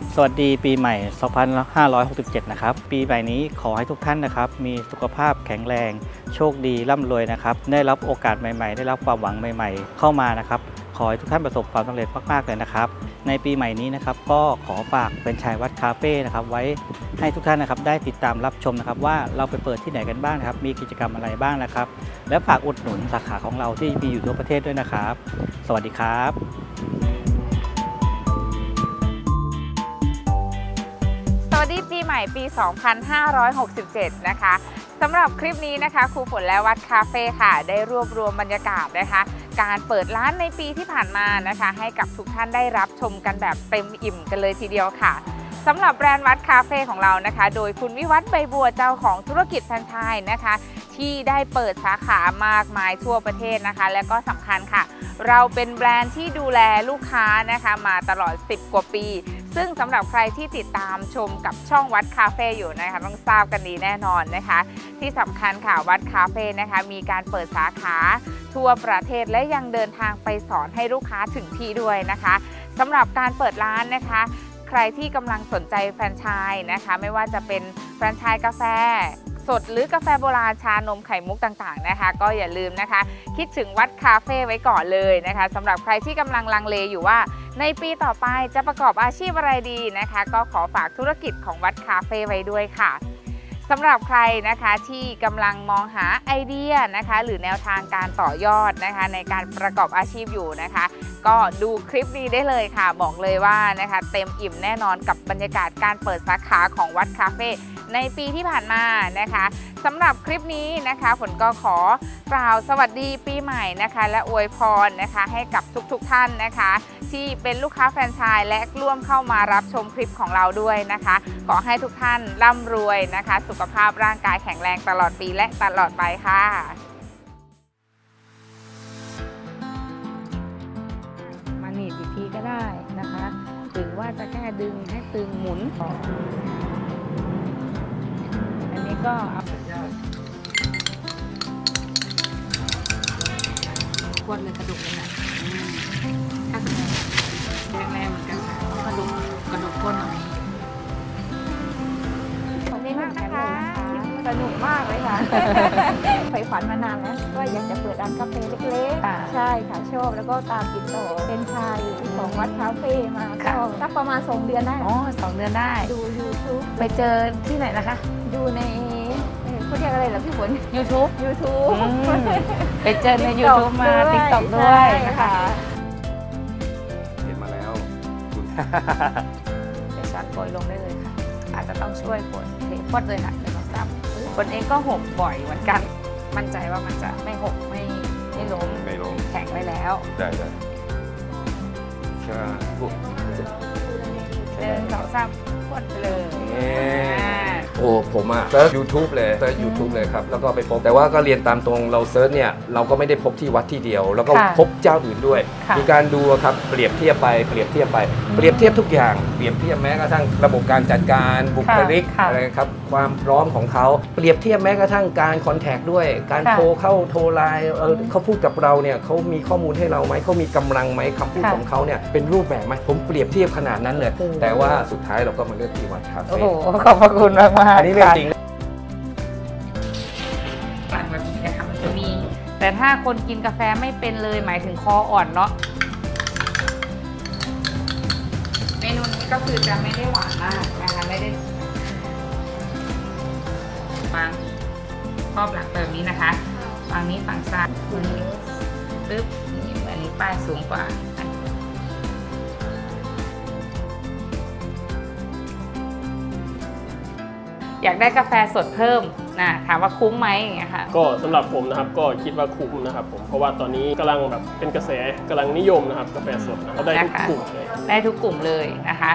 สวัสดีปีใหม่ 2567 นะครับปีใหม่นี้ขอให้ทุกท่านนะครับมีสุขภาพแข็งแรงโชคดีร่ำรวยนะครับได้รับโอกาสใหม่ๆได้รับความหวังใหม่ๆเข้ามานะครับขอให้ทุกท่านประสบความสำเร็จมากๆเลยนะครับในปีใหม่นี้นะครับก็ขอฝากเป็นชายวัดคาเฟ่นะครับไว้ให้ทุกท่านนะครับได้ติดตามรับชมนะครับว่าเราไปเปิดที่ไหนกันบ้างนะครับมีกิจกรรมอะไรบ้างนะครับและฝากอุดหนุนสาขาของเราที่มีอยู่ทั่วประเทศด้วยนะครับสวัสดีครับสวัสดีปีใหม่ปี 2567 นะคะสำหรับคลิปนี้นะคะครูฝนและวัดคาเฟ่ค่ะได้รวบรวมบรรยากาศนะคะการเปิดร้านในปีที่ผ่านมานะคะให้กับทุกท่านได้รับชมกันแบบเต็มอิ่มกันเลยทีเดียวค่ะสำหรับแบรนด์วัดคาเฟ่ของเรานะคะโดยคุณวิวัฒน์ใบบัวเจ้าของธุรกิจแฟรนไชส์นะคะที่ได้เปิดสาขามากมายทั่วประเทศนะคะและก็สำคัญค่ะเราเป็นแบรนด์ที่ดูแลลูกค้านะคะมาตลอด10 กว่าปีซึ่งสำหรับใครที่ติดตามชมกับช่องวัดคาเฟ่อยู่นะคะต้องทราบกันดีแน่นอนนะคะที่สำคัญค่ะวัดคาเฟ่นะคะมีการเปิดสาขาทั่วประเทศและยังเดินทางไปสอนให้ลูกค้าถึงที่ด้วยนะคะสำหรับการเปิดร้านนะคะใครที่กำลังสนใจแฟรนไชส์นะคะไม่ว่าจะเป็นแฟรนไชส์กาแฟสดหรือกาแฟโบราณชานมไข่มุกต่างๆนะคะก็อย่าลืมนะคะคิดถึงวัดคาเฟ่ไว้ก่อนเลยนะคะสำหรับใครที่กำลังลังเลอยู่ว่าในปีต่อไปจะประกอบอาชีพอะไรดีนะคะก็ขอฝากธุรกิจของวัดคาเฟ่ไว้ด้วยค่ะสำหรับใครนะคะที่กำลังมองหาไอเดียนะคะหรือแนวทางการต่อยอดนะคะในการประกอบอาชีพอยู่นะคะก็ดูคลิปนี้ได้เลยค่ะบอกเลยว่านะคะเต็มอิ่มแน่นอนกับบรรยากาศการเปิดสาขาของวัดคาเฟ่ในปีที่ผ่านมานะคะสำหรับคลิปนี้นะคะฝนก็ขอกล่าวสวัสดีปีใหม่นะคะและอวยพรนะคะให้กับทุกท่านนะคะที่เป็นลูกค้าแฟรนไชส์และร่วมเข้ามารับชมคลิปของเราด้วยนะคะขอให้ทุกท่านร่ำรวยนะคะสุขภาพร่างกายแข็งแรงตลอดปีและตลอดไปค่ะมาหนีบอีกทีก็ได้นะคะหรือว่าจะแค่ดึงให้ตึงหมุนอันนี้ก็ควรเลยกระดูกเลยนะถ้าแรงๆเหมือนกันค่ะกระดูกก้นหน่อยวันนี้มากนะคะสนุกมากเลยค่ะใฝ่ฝันมานานแล้วก็อยากจะเปิดร้านกาแฟเล็กๆใช่ค่ะชอบแล้วก็ตามติดต่อเป็นชายของวัดคาเฟ่มาก็สักประมาณ2 เดือนได้อ๋อ2 เดือนได้ดู YouTube ไปเจอที่ไหนนะคะดูในเขาเรียกอะไรเหรอพี่ฝน YouTube ไปเจอใน YouTube มา TikTok ด้วยนะคะเห็นมาแล้วเดี๋ยวชักโกยลงได้เลยค่ะอาจจะต้องช่วยฝนเทพดเลยค่ะเดี๋ยวเราซ้ำฝนเองก็หกบ่อยเหมือนกันมั่นใจว่ามันจะไม่หกไม่ล้มแข็งไว้แล้วได้ใช่ 1 2 3พดไปเลยโอ้ผมอะเซิร์ช YouTube เลยครับแล้วก็ไปพบแต่ว่าก็เรียนตามตรงเราเซิร์ชเนี่ยเราก็ไม่ได้พบที่วัดที่เดียวแล้วก็พบเจ้าอื่นด้วยมีการดูครับเปรียบเทียบทุกอย่างเปรียบเทียบแม้กระทั่งระบบการจัดการบุคลิกอะไรครับความพร้อมของเขาเปรียบเทียบแม้กระทั่งการคอนแทคด้วยการโทรไลน์เขาพูดกับเราเนี่ยเขามีข้อมูลให้เราไหมเขามีกำลังไหมคำพูดของเขาเนี่ยเป็นรูปแบบไหมผมเปรียบเทียบขนาดนั้นเลยแต่ว่าสุดท้ายเราก็มาเลือกที่วัดคาเฟ่โอ้โหขอบพระคุณมากๆอันนี้เรื่องจริงแต่ถ้าคนกินกาแฟไม่เป็นเลยหมายถึงคออ่อนเนาะเมนูนี้ก็คือจะไม่ได้หวานมากนะคะไม่ได้วางครอบหลังแบบนี้นะคะฝั่งนี้ฝั่งซ้ายปึ๊บอันนี้ป้ายสูงกว่าอยากได้กาแฟสดเพิ่มนะถามว่าคุ้มไหมอย่างเงี้ยค่ะก็สำหรับผมนะครับก็คิดว่าคุ้มนะครับผมเพราะว่าตอนนี้กำลังแบบเป็นกระแสกำลังนิยมนะครับกาแฟสดนะได้ทุกกลุ่มเลยได้ทุกกลุ่มเลยนะคะ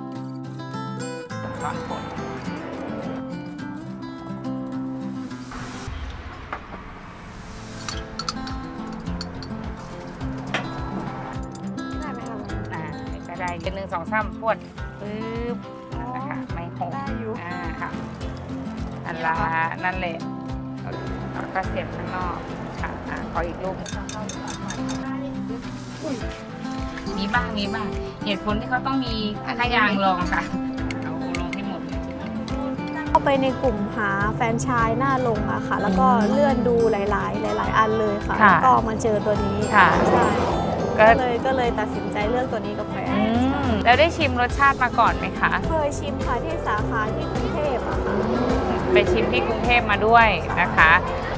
ได้ไหมคะจะได้เป็น1 2 3พวดปึ๊บนะคะไม่หกค่ะนั่นแหละแล้วก็เสียบข้างนอกค่ะขออีกรูปมีบ้างเหตุผลที่เขาต้องมีถ้าอย่างลองค่ะเอาลองให้หมดเลยเข้าไปในกลุ่มหาแฟรนไชส์หน้าลงอะค่ะแล้วก็เลื่อนดูหลายอันเลยค่ะแล้วก็มาเจอตัวนี้ใช่ก็เลยตัดสินใจเลือกตัวนี้กับแฟนแล้วได้ชิมรสชาติมาก่อนไหมคะเคยชิมค่ะที่สาขาที่กรุงเทพอะค่ะไปชิมที่กรุงเทพมาด้วยนะคะ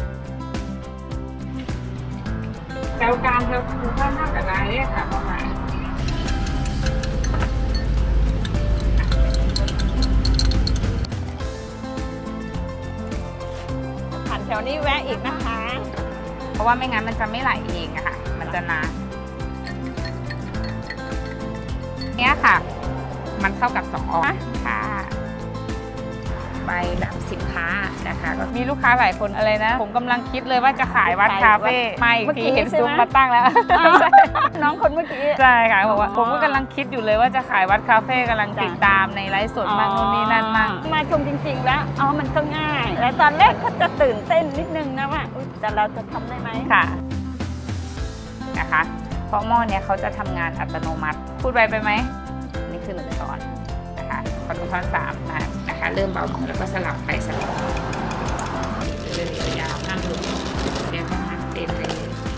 แล้วการเธอคือข้าวหน้ากับนายเนี่ยค่ะประมาณผ่านแถวนี้แวะอีกนะคะเพราะว่าไม่งั้นมันจะไม่ไหลเองอะค่ะมันจะนานเนี้ยค่ะมันเข้ากับ2 ออกค่ะใบแบบสินค้านะคะก็มีลูกค้าหลายคนอะไรนะผมกำลังคิดเลยว่าจะขายวัดคาเฟ่ไม่ทีเห็นซุ้มมาตั้งแล้วน้องคนเมื่อกี้ใช่ค่ะบอกว่าผมก็กำลังคิดอยู่เลยว่าจะขายวัดคาเฟ่กำลังติดตามในไลฟ์สดบ้างนู่นนี่นั่นบ้างมาชมจริงๆแล้วมันก็ง่ายแล้วตอนแรกก็จะตื่นเต้นนิดนึงนะว่าแต่เราจะทำได้ไหมค่ะนะคะเพราะหม้อเนี้ยเขาจะทำงานอัตโนมัติพูดไปไหมนี่คือ1 ช้อนนะคะพอช้อน3นะคะเริ่มเบามือแล้วก็สลับไปสลับเดินยาวห้ามหลุดเดี๋ยวห้ามเต้นเลย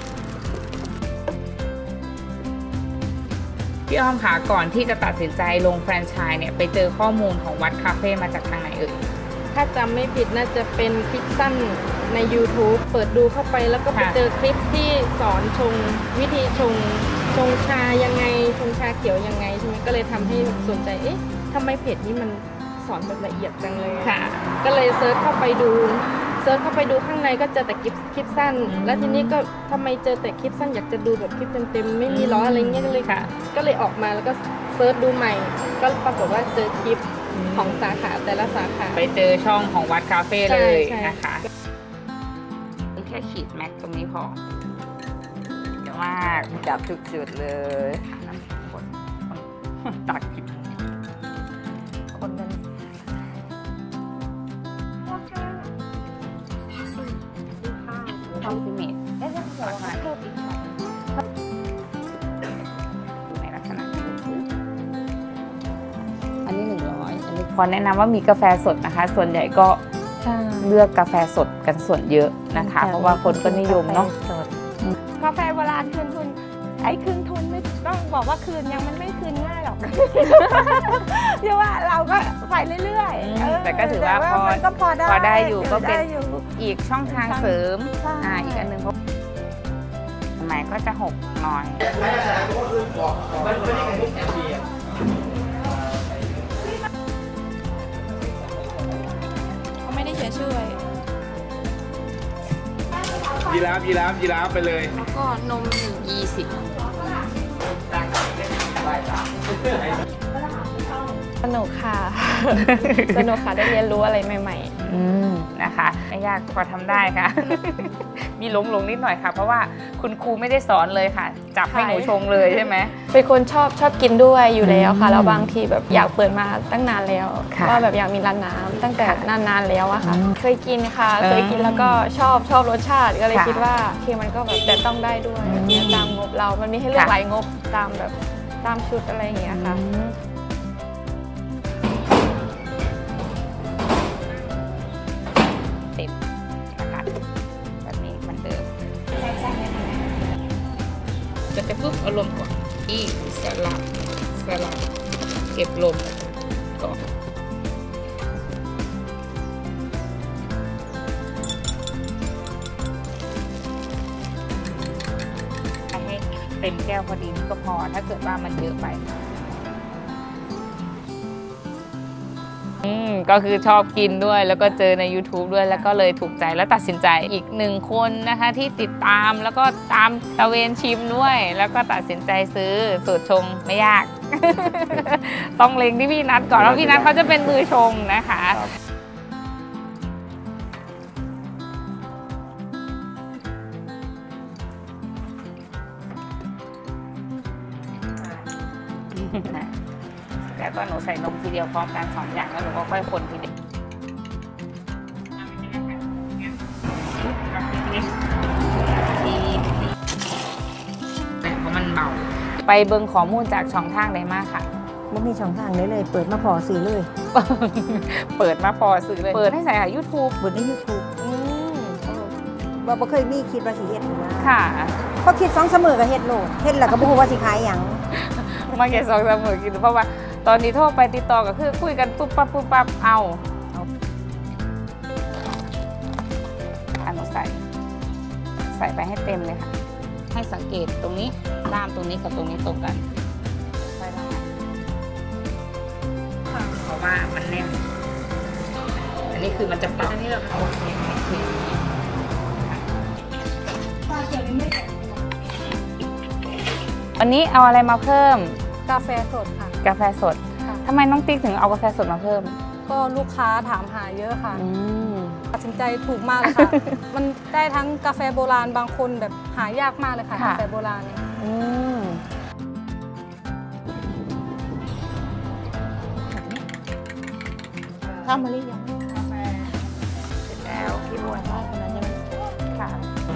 พี่อ้อมค่ะก่อนที่จะตัดสินใจลงแฟรนไชส์เนี่ยไปเจอข้อมูลของวัดคาเฟ่มาจากทางไหนเอ่ยถ้าจำไม่ผิดน่าจะเป็นคลิปสั้นใน YouTube เปิดดูเข้าไปแล้วก็ไปเจอคลิปที่สอนชงวิธีชงชายังไงชงชาเขียวยังไงใช่ไหมก็เลยทำให้สนใจทำไมเพจนี้มันสอนแบบละเอียดจังเลยค่ะก็เลยเซิร์ชเข้าไปดูข้างในก็เจอแต่คลิปสั้นแล้วทีนี้ก็ทำไมเจอแต่คลิปสั้นอยากจะดูแบบคลิปเต็มๆไม่มีล้ออะไรเงี้ยเลยค่ะก็เลยออกมาแล้วก็เซิร์ชดูใหม่ก็ปรากฏว่าเจอคลิปของสาขาแต่ละสาขาไปเจอช่องของวัดคาเฟ่เลยนะคะแค่ขีดแม็กตรงนี้พอเยอะมากจับทุกจุดเลยตักผิดคนกันทำซิเมตเพิ่มอีกในลักษณะอันนี้100อันนี้ขอแนะนำว่ามีกาแฟสดนะคะส่วนใหญ่ก็เลือกกาแฟสดกันส่วนเยอะนะคะเพราะว่าคนก็นิยมเนาะกาแฟโบราณคืนทุนคืนทุนไม่ต้องบอกว่าคืนยังมันไม่คืนง่ายหรอกเรียกว่าเราก็ไปเรื่อยๆแต่ก็ถือว่าพอได้อยู่ก็เป็นอีกช่องทางเสริมอีกอันนึงเพราะหมายก็จะหกหน่อยเขาไม่ได้เขียนชื่อไว้ยีราฟไปเลยแล้วก็นม20 สนุกค่ะได้เรียนรู้อะไรใหม่ๆนะคะไม่ยากพอทำได้ค่ะมีหลงนิดหน่อยค่ะเพราะว่าคุณครูไม่ได้สอนเลยค่ะจับให้หนูชงเลยใช่ไหมเป็นคนชอบกินด้วยอยู่แล้วค่ะแล้วบางทีแบบอยากเปิดมาตั้งนานแล้วว่าแบบอยากมีร้านน้ำตั้งแต่นานแล้วอะค่ะเคยกินค่ะแล้วก็ชอบรสชาติก็เลยคิดว่ามันก็แบบแต่ต้องได้ด้วยตามงบเรามันมีให้เลือกหลายงบตามชุดอะไรอย่างเงี้ยค่ะติดนะคะแบบนี้มันเดิมจะปุ๊บเอาลมก่อนสลับเก็บลมก่อนให้เต็มแก้วพอดีก็พอถ้าเกิดว่ามันเยอะไปก็คือชอบกินด้วยแล้วก็เจอใน YouTube ด้วยแล้วก็เลยถูกใจแล้วตัดสินใจอีก1 คนนะคะที่ติดตามแล้วก็ตามตะเวนชิมด้วยแล้วก็ตัดสินใจซื้อสูตรชงไม่ยาก ต้องเล็งที่พี่นัทก่อนแล้วพี่นัทเขาจะเป็นมือชงนะคะแล้วก็หนูใส่นมทีเดียวพร้อมกัน2 อย่างแล้วหนูก็ค่อยคนทีเดียวแต่เพราะมันเบาไปเบิ่งข้อมูลจากช่องทางได้มากค่ะบ่มีช่องทางเลยเปิดมาพอสื่อเลยเปิดมาพอสื่อเลยเปิดให้ใส่ค่ะ YouTube เปิดใน YouTube บ่เคยมีคิดว่าสิเฮ็ดหรือว่าค่ะพอคิด2เสมอก็เฮ็ดโลดเฮ็ดแล้วก็บ่ฮู้ว่าสิขายหยังมาแค่2-3 มื้อกินเพราะว่าตอนนี้โทรไปติดต่อก็คือคุยกันปุ๊บปั๊บเอาอันใส่ไปให้เต็มเลยค่ะให้สังเกตตรงนี้ด้ามตรงนี้กับตรงนี้ตรงกันใส่ได้เพราะว่ามันแน่นอันนี้คือมันจะปรับอันนี้เราโอเควันนี้เอาอะไรมาเพิ่มกาแฟสดค่ะกาแฟสดทำไมน้องติ๊กถึงเอากาแฟสดมาเพิ่มก็ลูกค้าถามหาเยอะค่ะตัดสินใจถูกมากเลยค่ะ มันได้ทั้งกาแฟโบราณบางคนแบบหายากมากเลยค่ะกาแฟโบราณเนี่ยทำมาหรือยังกาแฟเสร็จแล้วพี่บัวได้ขนาดยังค่ะ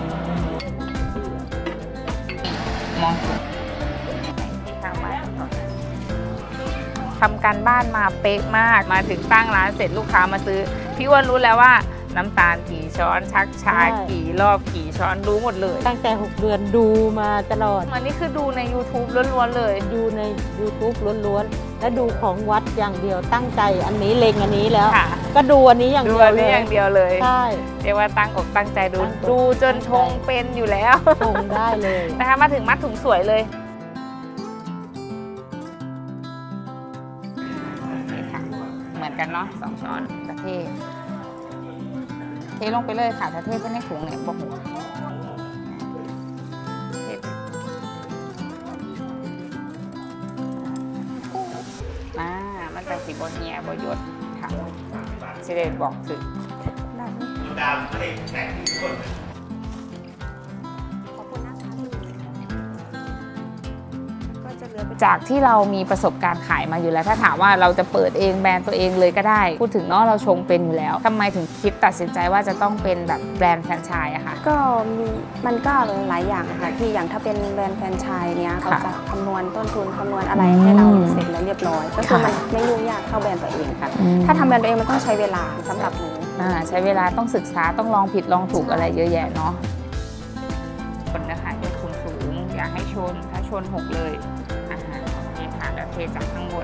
มองที่ข้างบ้านทำการบ้านมาเป๊ะมากมาถึงตั้งร้านเสร็จลูกค้ามาซื้อพี่อ้วนรู้แล้วว่าน้ำตาลกี่ช้อนชักชากี่รอบกี่ช้อนรู้หมดเลยตั้งแต่6 เดือนดูมาตลอดอันนี้คือดูใน YouTube ล้วนๆเลยดูใน YouTube ล้วนๆและดูของวัดอย่างเดียวตั้งใจอันนี้เล็งอันนี้แล้วค่ะก็ดูอันนี้อย่างดูเดียวอันเลนี้ยอย่างเดียวเลยใช่เรียกว่าตั้งอกตั้งใจดูจนชงเป็นอยู่แล้วชงได้เลยนะคะมาถึงมัดถุงสวยเลยนี่ค่ะเหมือนกันเนาะ2 ช้อนกระเทศเทลงไปเลยค่ะถ้าเทไปในถุงเนี่ยบอกหัวเทมันจะสีบนเนียบยศค่ะสิเดบอกถึงจากที่เรามีประสบการณ์ขายมาอยู่แล้วถ้าถามว่าเราจะเปิดเองแบรนด์ตัวเองเลยก็ได้พูดถึงเนาะเราชงเป็นอยู่แล้วทำไมถึงคิดตัดสินใจว่าจะต้องเป็นแบบแบรนด์แฟรนไชส์อะค่ะก็มันก็หลายอย่างค่ะที่อย่างถ้าเป็นแบรนด์แฟรนไชส์เนี้ยเขาจะคำนวณต้นทุนคำนวณอะไรให้เราเสร็จแล้วเรียบร้อยก็คือมันไม่ยุ่งยากเท่าแบรนด์ตัวเองค่ะถ้าทำแบรนด์ตัวเองมันต้องใช้เวลาสำหรับหนูใช้เวลาต้องศึกษาต้องลองผิดลองถูกอะไรเยอะแยะเนาะคนนะคะยกสูงอย่าให้ชนถ้าชนหกเลยนี่ค่ะแล้วเทจากข้างบน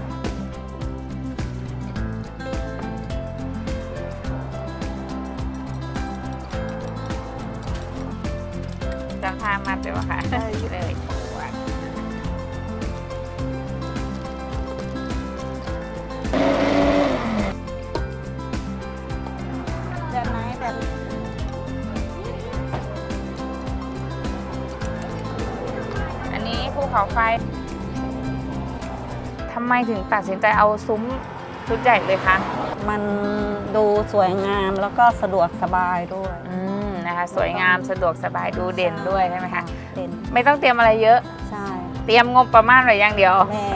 จะพามาเดี๋ยวค่ะเลยอันนี้ภูเขาไฟทำไมถึงตัดสินใจเอาซุ้มชุดใหญ่เลยคะมันดูสวยงามแล้วก็สะดวกสบายด้วยนะคะสวยงามสะดวกสบายดูเด่นด้วยใช่ไหมคะเด่นไม่ต้องเตรียมอะไรเยอะใช่เตรียมงบประมาณไว้อย่างเดียวแม่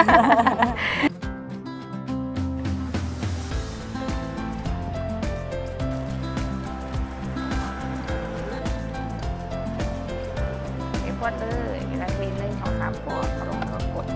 พวดเลยเวลาเท1 2 3 ขวดลงกด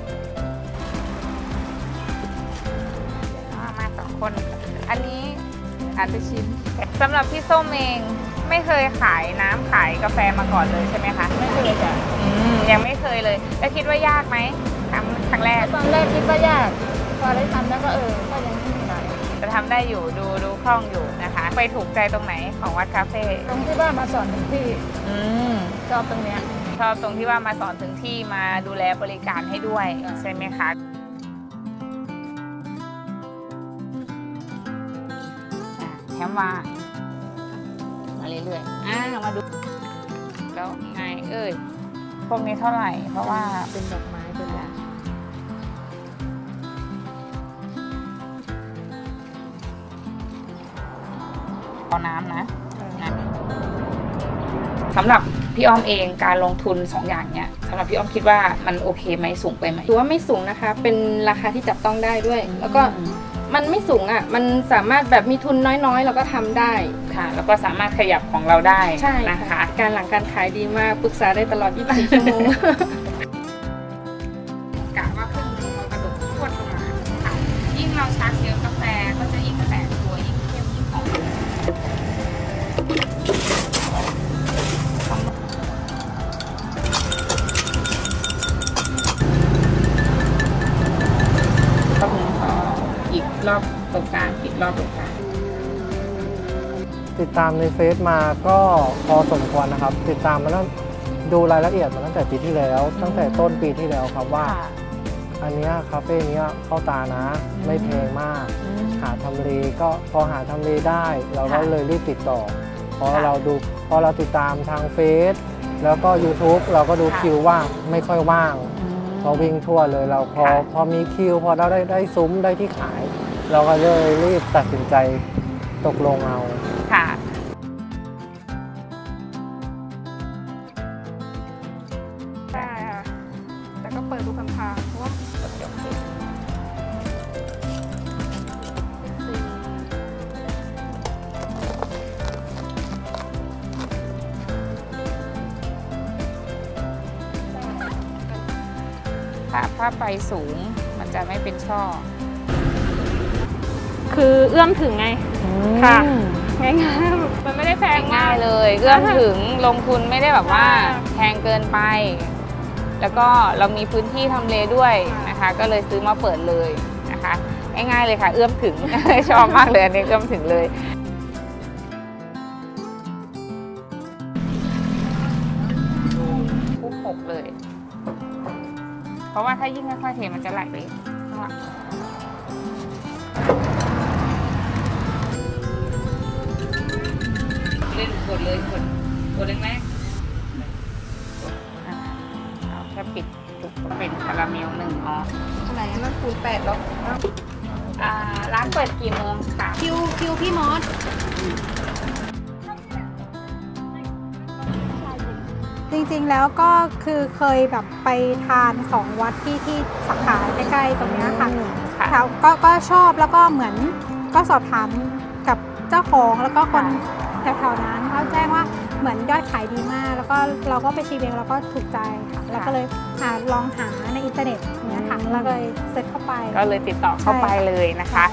มา2 คนอันนี้อาจจะชิมสำหรับพี่ส้มเองไม่เคยขายน้ำขายกาแฟมาก่อนเลยใช่ไหมคะไม่เคยจ้ะยังไม่เคยเลยแล้วคิดว่ายากไหมทำครั้งแรกตอนแรกคิดว่ายากพอได้ทำแล้วก็ก็ยังได้จะทำได้อยู่ดูคล่องอยู่นะคะไปถูกใจตรงไหนของวัดคาเฟ่ตรงที่ว่ามาสอนถึงที่ชอบตรงเนี้ยชอบตรงที่ว่ามาสอนถึงที่มาดูแลบริการให้ด้วยใช่ไหมคะแถมว่ามาเรื่อยๆมาดูแล้วไงพวกนี้เท่าไหร่เพราะว่าเป็นดอกไม้เป็นแบบเอาน้ำนะสำหรับพี่อ้อมเองการลงทุน2 อย่างเนี้ยสำหรับพี่อ้อมคิดว่ามันโอเคไหมสูงไปไหมถือว่าไม่สูงนะคะเป็นราคาที่จับต้องได้ด้วยแล้วก็มันไม่สูงอ่ะมันสามารถแบบมีทุนน้อยๆเราก็ทำได้ค่ะแล้วก็สามารถขยับของเราได้ใช่นะคะการหลังการขายดีมากปรึกษาได้ตลอด24 ชั่วโมงเราชาเขียวกาแฟก็จะยิ่งแตกตัวยิ่งเข้มยิ่งหอมก็เหมือนขออีกรอบตรงกลางปิดรอบตรงกลางติดตามในเฟซมาก็พอสมควรนะครับติดตามมาแล้วดูรายละเอียดมาตั้งแต่ปีที่แล้ว ตั้งแต่ต้นปีที่แล้วครับว่าอันนี้คาเฟ่นี้เข้าตานะไม่แพงมากหาทำเลก็พอหาทำเลได้เราก็เลยรีบติดต่อพอเราติดตามทางเฟซแล้วก็ YouTube เราก็ดูคิวว่างไม่ค่อยว่างพอวิ่งทั่วเลยเราพอมีคิวพอเราได้ซุ้มได้ที่ขาย เราก็เลยรีบตัดสินใจตกลงเอาค่ะแต่ก็เปิดดูผ่านๆเพราะว่าถ้าไปสูงมันจะไม่เป็นช่อคือเอื้อมถึงไงค่ะง่ายๆมันไม่ได้แพงมากเลยเอื้อมถึงลงทุนไม่ได้แบบว่าแพงเกินไปแล้วก็เรามีพื้นที่ทำเลด้วยนะคะก็เลยซื้อมาเปิดเลยนะคะง่ายๆเลยค่ะเอื้อมถึง ชอบมากเลยอันนี้เอื้อมถึงเลยคุกหกเลยเพราะว่าถ้ายิ่งค่อยๆเทมันจะไหลไปข้างหลังเล่นกดเลยกดแรงๆเอาแค่ปิดจุกเป็นคาราเมล1อออะไรนั่นคูณ8หรอร้านเปิดกี่โมงค่ะคิวพี่มอสจริงๆแล้วก็คือเคยแบบไปทานของวัดที่สาขาใกล้ๆตรงนี้ค่ะแล้วก็ชอบแล้วก็เหมือนก็สอบถามกับเจ้าของแล้วก็คนแถวๆนั้นเขาแจ้งว่าเหมือนยอดขายดีมากแล้วก็เราก็ไปชิมเองแล้วก็ถูกใจค่ะแล้วก็เลยลองหาในอินเทอร์เน็ตเนี้ยค่ะแล้วก็เลยเซ็ตเข้าไปก็เลยติดต่อเข้าไปเลยนะคะ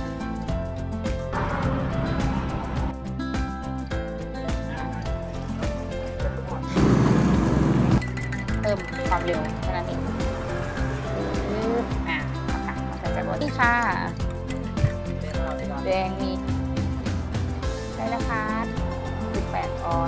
เพิ่มความเร็วแค่นั้นเองมันจะบดนี่ค่ะแดงมีได้นะคะ18 ออน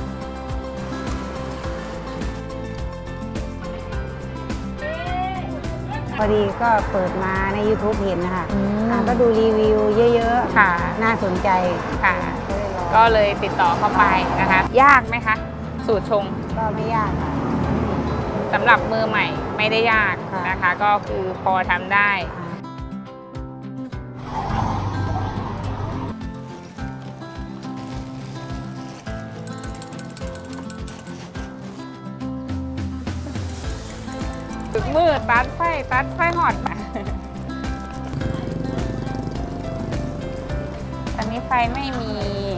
พอดีก็เปิดมาใน YouTube เห็นนะคะก็ดูรีวิวเยอะๆค่ะน่าสนใจค่ะก็เลยติดต่อเข้าไปนะคะยากไหมคะสูตรชงก็ไม่ยากค่ะสำหรับมือใหม่ไม่ได้ยากนะคะก็คือพอทำได้ถึงมือตัดไฟหอดมาตอนนี้ไฟไม่มี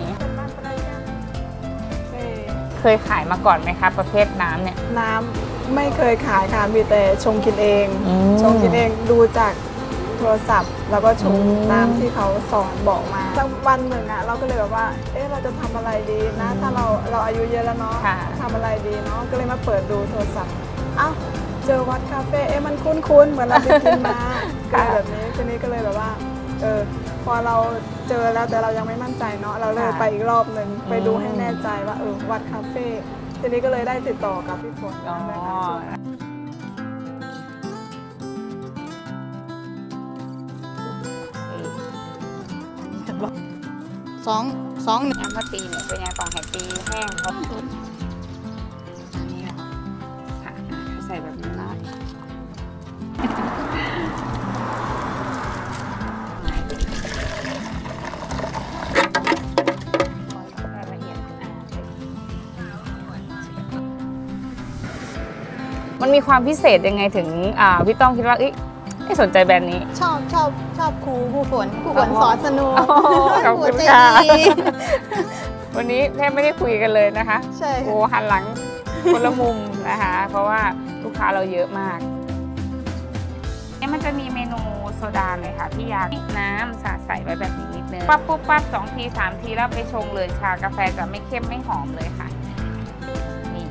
เคยขายมาก่อนไหมคะประเภทน้ำเนี่ยน้ำไม่เคยขายค่ะมีแต่ชงกินเองชงกินเองดูจากโทรศัพท์แล้วก็ชงน้ำที่เขาสอนบอกมาสักวันหนึ่งอ่ะเราก็เลยแบบว่าเราจะทำอะไรดีนะถ้าเราอายุเยอะแล้วเนาะทำอะไรดีเนาะก็เลยมาเปิดดูโทรศัพท์อ้าวเจอวัดคาเฟ่มันคุ้นๆเหมือนเราไปกินมาแบบนี้ทีนี้ก็เลยแบบว่าพอเราเจอแล้วแต่เรายังไม่มั่นใจเนาะเราเลยไปอีกรอบหนึ่งไปดูให้แน่ใจว่าวัดคาเฟ่ทีนี้ก็เลยได้ติดต่อกับพี่ฝนสองเนี่ยมาตีเนี่ยเป็นไงก่อนให้ตีแห้งเขานี่ค่ะใส่แบบนี้นะมันมีความพิเศษยังไงถึงพี่ต้องคิดว่าไม่สนใจแบรนด์นี้ชอบครูฝนสอนสนุกขอบคุณค่ะวันนี้แทบไม่ได้คุยกันเลยนะคะใช่โอ้หันหลังคนละมุมนะคะเพราะว่าลูกค้าเราเยอะมากมันจะมีเมนูโซดาหน่อยค่ะพี่ยาน้ำสาดใส่ไว้แบบนี้นิดนึงปั๊บปุ๊บปั๊บ2 ที 3 ทีแล้วไปชงเลยชากาแฟจะไม่เข้มไม่หอมเลยค่ะนี่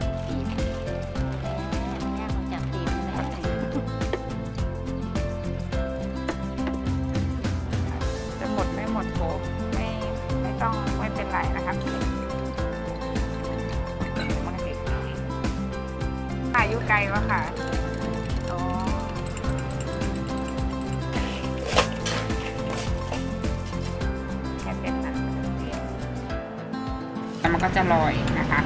จะหมดไม่หมดโถไม่ต้องไม่เป็นไรนะคะอายุไกลวะค่ะมันก็จะลอยนะคะ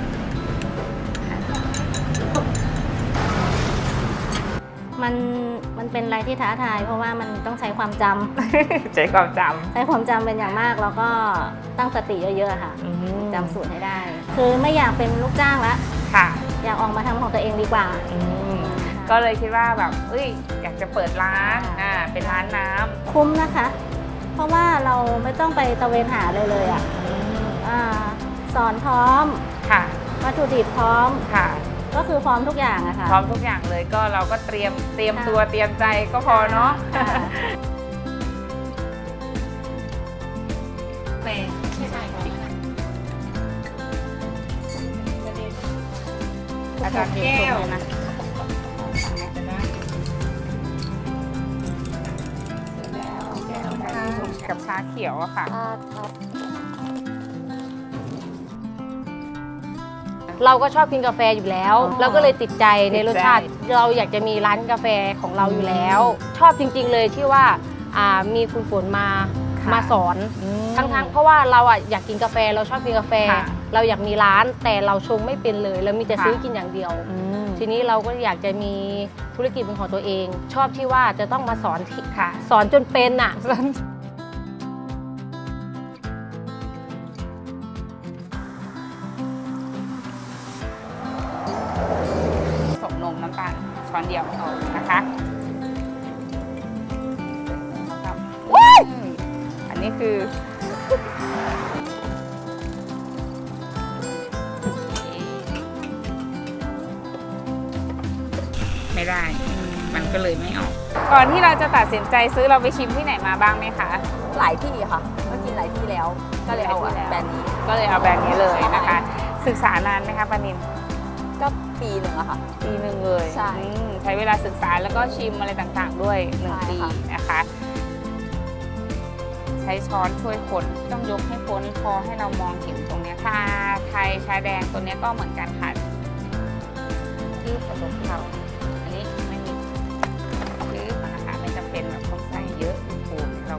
มันเป็นอะไรที่ท้าทายเพราะว่ามันต้องใช้ความจำใช้ความจำใช้ความจำเป็นอย่างมากแล้วก็ตั้งสติเยอะๆค่ะจำสูตรให้ได้คือไม่อยากเป็นลูกจ้างละค่ะอยากออกมาทำของตัวเองดีกว่าก็เลยคิดว่าแบบอยากจะเปิดร้านเป็นร้านน้ำคุ้มนะคะเพราะว่าเราไม่ต้องไปตะเวนหาเลยอ่ะสอนพร้อมค่ะวัตถุดิบพร้อมค่ะก็คือพร้อมทุกอย่างอะค่ะพร้อมทุกอย่างเลยก็เราก็เตรียมตัวเตรียมใจก็พอเนาะอาจารย์แก้วนะกับชาเขียวอะค่ะเราก็ชอบกินกาแฟอยู่แล้วเราก็เลยติดใจในรสชาติเราอยากจะมีร้านกาแฟของเราอยู่แล้วชอบจริงๆเลยที่ว่ามีคุณฝนมาสอนทั้งเพราะว่าเราอยากกินกาแฟเราชอบกินกาแฟเราอยากมีร้านแต่เราชงไม่เป็นเลยเรามีแต่ซื้อกินอย่างเดียวทีนี้เราก็อยากจะมีธุรกิจเป็นของตัวเองชอบที่ว่าจะต้องมาสอนสอนจนเป็นอ่ะน้ำตาลช้อนเดียวนะคะอันนี้คือไม่ได้มันก็เลยไม่ออกก่อนที่เราจะตัดสินใจซื้อเราไปชิมที่ไหนมาบ้างไหมคะหลายที่ค่ะก็กินหลายที่แล้วก็เลยเอาแบรนด์นี้ก็เลยเอาแบรนด์นี้เลยนะคะศึกษานานไหมคะปานินก็ปีหนึ่งอะค่ะปีหนึ่งเลยใช้เวลาศึกษาแล้วก็ชิมอะไรต่างๆด้วย1 ปีนะคะใช้ช้อนช่วยคนต้องยกให้พ้นพอให้เรามองเห็นตรงนี้ชาไทยชาแดงตัวนี้ก็เหมือนกันค่ะยืดผสมเขาอันนี้ไม่มียืดนะคะไม่จำเป็นแบบต้องใส่เยอะปูนเรา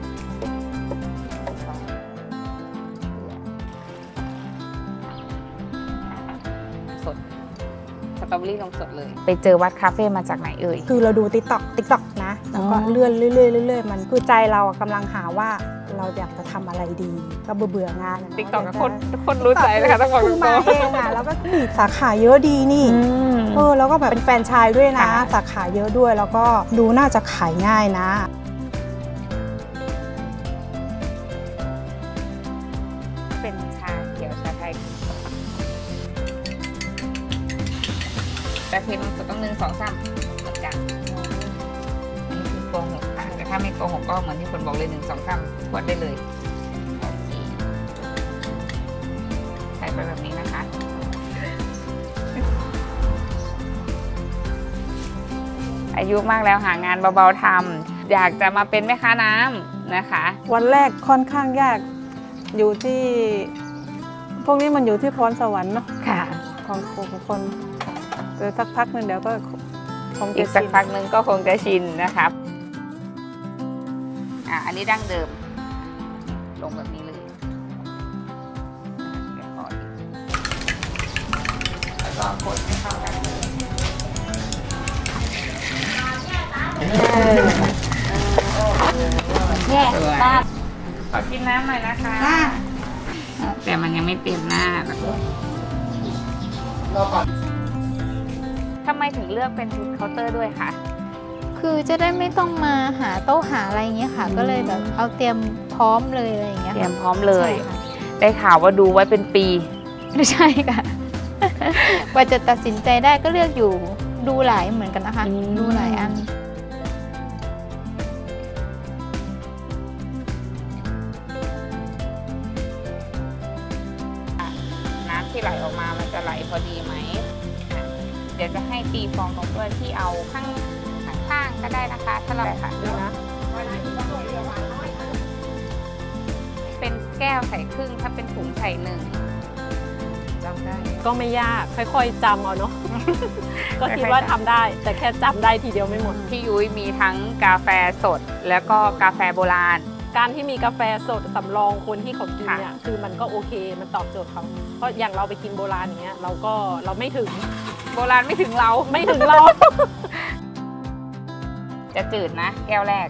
สดสตรอเบอรี่นมสดเลยไปเจอวัดคาเฟ่มาจากไหนเอ่ยคือเราดูติ๊กต็อกนะแล้วก็เลื่อนเรื่อยมันคือใจเรากำลังหาว่าเราอยากจะทำอะไรดีก็เบื่องานติ๊กต็อกคนรู้ใจเลยค่ะต้องบอกคือมาเองอ่ะแล้วก็สาขาเยอะดีนี่แล้วก็แบบเป็นแฟรนไชส์ด้วยนะสาขาเยอะด้วยแล้วก็ดูน่าจะขายง่ายนะเป็นชาเขียวชาไทยแต่เทนมสดต้อง1 2 3เหมือนกันอันนี้คือโกหกค่ะแต่ถ้าไม่โกหกก็เหมือนที่คนบอกเลย1 2 3ขวดได้เลยโอเคใส่ไปแบบนี้นะคะอายุมากแล้วหางานเบาๆทำอยากจะมาเป็นแม่ค้าน้ำนะคะวันแรกค่อนข้างยากอยู่ที่พวกนี้มันอยู่ที่พรสวรรค์เนาะของคนสักพักนึงเดี๋ยวก็คงจะอีกสักพักนึงก็คงจะชินนะครับอันนี้ดั้งเดิมลงแบบนี้เลยเดี๋ยวขออีกแล้วก็กดให้เข้ากันเนี่ยขอกินน้ำหน่อยนะคะแต่มันยังไม่เต็มหน้าทำไมถึงเลือกเป็นชุดเคาน์เตอร์ด้วยคะคือจะได้ไม่ต้องมาหาโต๊ะหาอะไรอย่างเงี้ยค่ะก็เลยแบบเอาเตรียมพร้อมเลยอะไรอย่างเงี้ยเตรียมพร้อมเลยได้ข่าวว่าดูไว้เป็นปีไม่ใช่ค่ะกว่าจะตัดสินใจได้ก็เลือกอยู่ดูหลายเหมือนกันนะคะดูหลายอันไหลออกมามันจะไหลพอดีไหมเดี๋ยวจะให้ตีฟองนมด้วยที่เอาข้างก็ได้นะคะถ้าเราค่ะดูนะเป็นแก้วใส่ครึ่งถ้าเป็นถุงใส่1จำได้ก็ไม่ยากค่อยๆจำเอาเนาะ ก็คิดว่าทำได้แต่แค่จำได้ทีเดียวไม่หมดพี่ยุ้ยมีทั้งกาแฟสดแล้วก็กาแฟโบราณการที่มีกาแฟสดสำรองคนที่เขากินเนี่ยคือมันก็โอเคมันตอบโจทย์เขาเพราะอย่างเราไปกินโบราณอย่างเงี้ยเราไม่ถึงโบราณไม่ถึงเราจะจืดนะแก้วแรก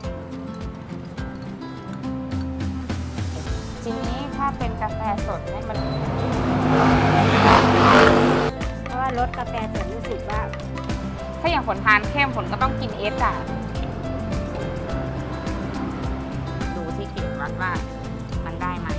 ทีนี้ถ้าเป็นกาแฟสดเนี่ยมันเพราะว่ารสกาแฟสดรู้สึกว่าถ้าอย่างผลทานเข้มผลก็ต้องกินเอสอ่ะดูที่เขียนวัดว่ามันได้ไหม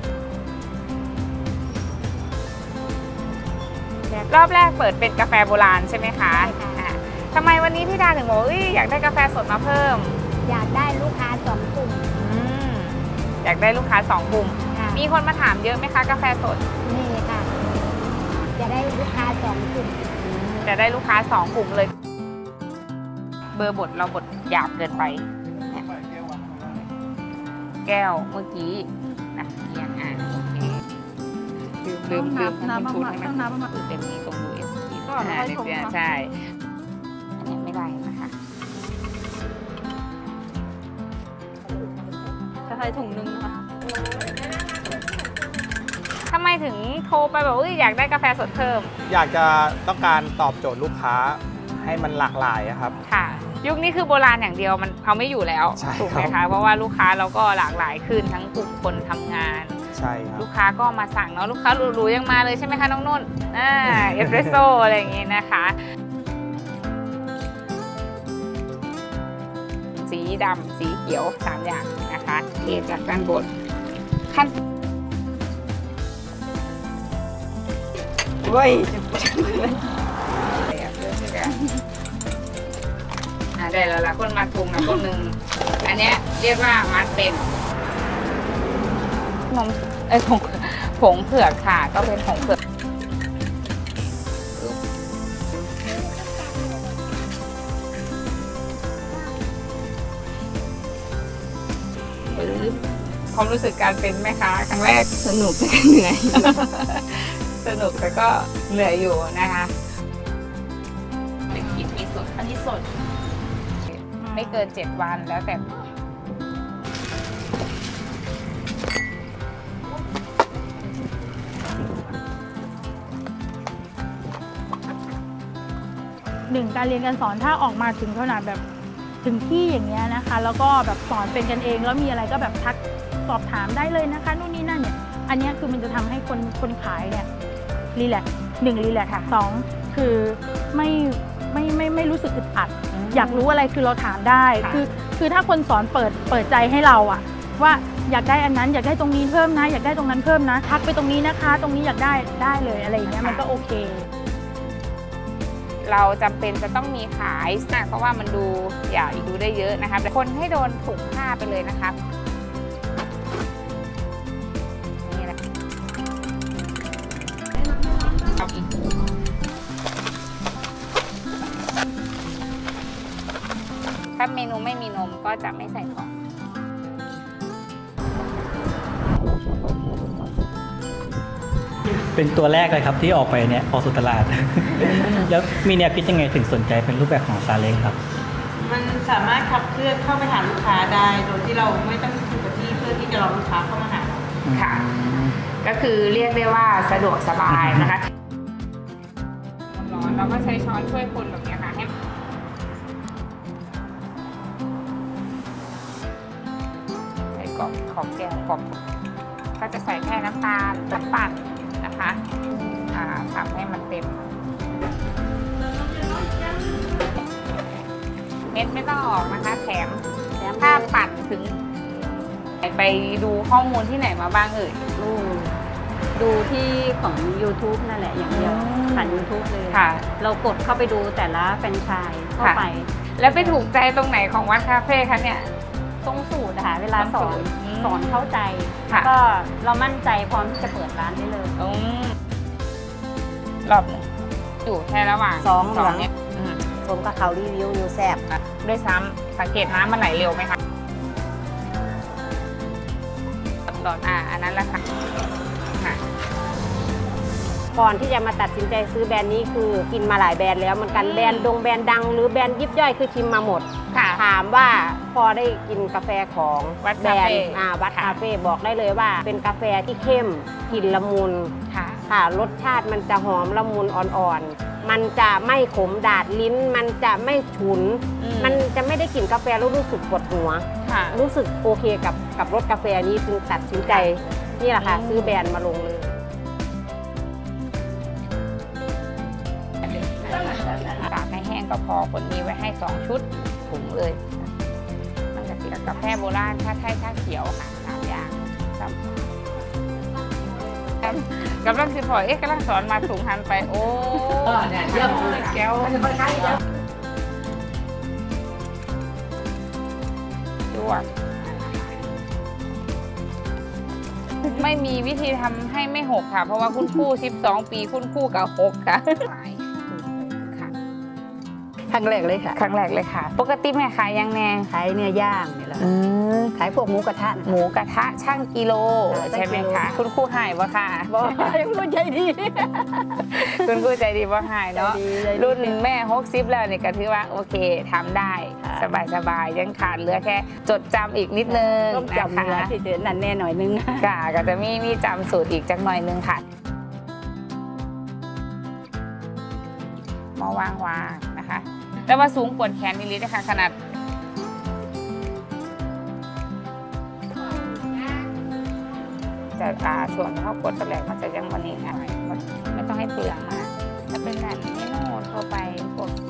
รอบแรกเปิดเป็นกาแฟโบราณใช่ไหมคะทำไมวันนี้พี่ดาถึงบอกอยากได้กาแฟสดมาเพิ่มอยากได้ลูกค้า2 กลุ่มอยากได้ลูกค้า2 กลุ่มมีคนมาถามเยอะไหมคะกาแฟสดนี่ค่ะจะได้ลูกค้า2 กลุ่มจะได้ลูกค้า2 กลุ่มเลยเบอร์บดเราบดหยาบเกินไปแก้วเมื่อกี้นะอย่างโอเคลืมน้ำมันเต็มนี้ตรง USB ก็ใช่อันนี้ไม่ได้นะคะจะใช้ถุงนึงนะคะทำไมถึงโทรไปแบบอยากได้กาแฟสดเพิ่มอยากจะต้องการตอบโจทย์ลูกค้าให้มันหลากหลายครับค่ะยุคนี้คือโบราณอย่างเดียวมันเอาไม่อยู่แล้วถูกไหมคะเพราะว่าลูกค้าเราก็หลากหลายขึ้นทั้งกลุ่มคนทำงานใช่ครับลูกค้าก็มาสั่งเนาะลูกค้ารู้ๆยังมาเลยใช่ไหมคะน้องนุ่นเอสเปรสโซ่อะไรอย่างงี้นะคะสีดำสีเขียว3 อย่างนะคะเทจากด้านบนขั้นเว้ยได้แล้วล่ะคนมัดถุงนะคนหนึ่งอันนี้เรียกว่ามัดเป็นนมผงเผือกค่ะก็เป็นผงเผือกความรู้สึกการเป็นแม่ค้าครั้งแรกสนุกแต่ก็เหนื่อยสนุกแต่ก็เหนื่อยอยู่นะคะเป็นกินมีสดอันนี้สดไม่เกิน7 วันแล้วแต่การเรียนการสอนถ้าออกมาถึงขนาดแบบถึงที่อย่างเงี้ยนะคะแล้วก็แบบสอนเป็นกันเองแล้วมีอะไรก็แบบทักสอบถามได้เลยนะคะนู่นนี่นั่นเนี่ยอันนี้คือมันจะทำให้คนขายเนี่ยรีแลกซ์1รีแลกซ์2คือไม่รู้สึกอึดอัดอยากรู้อะไรคือเราถามได้คือถ้าคนสอนเปิดใจให้เราอะว่าอยากได้อันนั้นอยากได้ตรงนี้เพิ่มนะอยากได้ตรงนั้นเพิ่มนะทักไปตรงนี้นะคะตรงนี้อยากได้เลยอะไรอย่างเงี้ยมันก็โอเคเราจำเป็นจะต้องมีขายนะเพราะว่ามันดูอยากดูได้เยอะนะคะคนให้โดนถุงผ้าไปเลยนะคะนี่แหละถ้าเมนูไม่มีนมก็จะไม่ใส่ของเป็นตัวแรกเลยครับที่ออกไปเนี่ยออกสู่ตลาด แล้วมีแนวคิดยังไงถึงสนใจเป็นรูปแบบของซาเล้งครับมันสามารถขับเคลื่อนเข้าไปหาลูกค้าได้โดยที่เราไม่ต้องอยู่กับที่เพื่อที่จะรอลูกค้าเข้ามาหาค่ะก็คือเรียกได้ว่าสะดวกสบายนะคะร้อนเราก็ใช้ช้อนช่วยคนแบบนี้ค่ะให้ใส่กรอบของแก้วกรอบก็จะใส่แค่น้ำตาลปั่นนะคะทำให้มันเต็มเม็ดไม่ต้องออกนะคะแถมถ้าปั่นถึงไปดูข้อมูลที่ไหนมาบ้างดูที่ของ YouTube นั่นแหละอย่างเดียวผ่าน YouTube เลยเรากดเข้าไปดูแต่ละแฟรนไชส์เข้าไปแล้วไปถูกใจตรงไหนของวัดคาเฟ่คะเนี่ยตรงสูตรนะคะเวลาสอนเข้าใจแล้วก็เรามั่นใจพร้อมที่จะเปิดร้านได้เลยรอบหนึ่งอยู่แค่ระหว่างสองเหลืองเนี่ยผมกับเขารีวิวอยู่แซ่บด้วยซ้ำสังเกตน้ำมันไหลเร็วไหมคะดอนอันนั้นแหละค่ะก่อนที่จะมาตัดสินใจซื้อแบรนด์นี้คือกินมาหลายแบรนด์แล้วเหมือนกันแบรนด์แบรนด์ดังหรือแบรนด์ยิบย่อยคือชิมมาหมดถามว่าพอได้กินกาแฟของแบรนด์วัดคาเฟ่บอกได้เลยว่าเป็นกาแฟที่เข้มกลิ่นละมุนค่ะรสชาติมันจะหอมละมุนอ่อนๆมันจะไม่ขมดาดลิ้นมันจะไม่ฉุนมันจะไม่ได้กลิ่นกาแฟแล้วรู้สึกปวดหัวรู้สึกโอเคกับรสกาแฟนี้จึงตัดสินใจนี่แหละค่ะซื้อแบรนด์มาลงเลยตากให้แห้งก็พอคนมีไว้ให้2 ชุดถุงเลยมันจะเสียกาแฟโบราณชาไทยชาเขียวค่ะ3 อย่างกำลังคือพอกำลังสอนมาถุงหันไปโอ้เนี่ยเยี่ยมเลยแก้วดูไม่มีวิธีทำให้ไม่หกค่ะเพราะว่าคุณครู12 ปีคุณครูกับ6ค่ะครั้งแรกเลยค่ะครั้งแรกเลยค่ะปกติแม่ขายยังแน่ขายเนื้อย่างนี่แหละขายพวกหมูกระทะช่างกิโลใช่ไหมคะคุณครูหายบ่ค่ะบ่ยังรู้ใจดีคุณครูใจดีบ่หายเนาะรุ่นแม่60แล้วเนี่ยก็ถือว่าโอเคทำได้สบายยังขาดเหลือแค่จดจำอีกนิดนึงนะคะที่เดินนั่นแน่หน่อยนึงค่ะก็จะมีจำสูตรอีกจักหน่อยนึงค่ะมาวางนะคะแต่ว่าสูงปวดแขนนิดๆนะคะขนาดจะส่วนเขากดตะแหลกมันจะยังวันนี้นะไม่ต้องให้เปลือกมาถ้าเป็นแบบนี้โน่ทั่วไปกด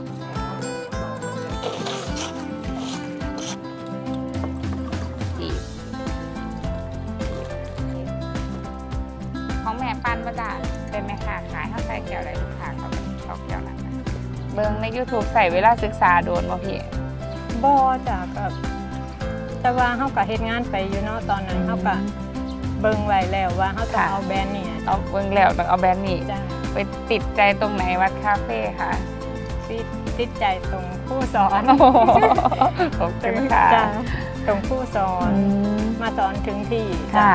ของแม่ปั้นประดาเป็นแม่ค้าขายข้าวใส่แก้วอะไรลูกค้าเขาเป็นชอบแก้วนั้นเบิ้งใน YouTube ใส่เวลาศึกษาโดนบ่พี่บ่จ้ะก็แต่ว่าเฮาก็เฮ็ดงานไปอยู่เนาะตอนนั้นเฮาก็เบิ่งไว้แล้วว่าเฮาต้องเอาแบรนด์นี้เอาเบิ่งแล้วต้องเอาแบรนด์นี้ไปติดใจตรงไหนวัดคาเฟ่ค่ะติดใจตรงผู้สอนขอบคุณค่ะตรงผู้สอนมาสอนถึงที่ค่ะ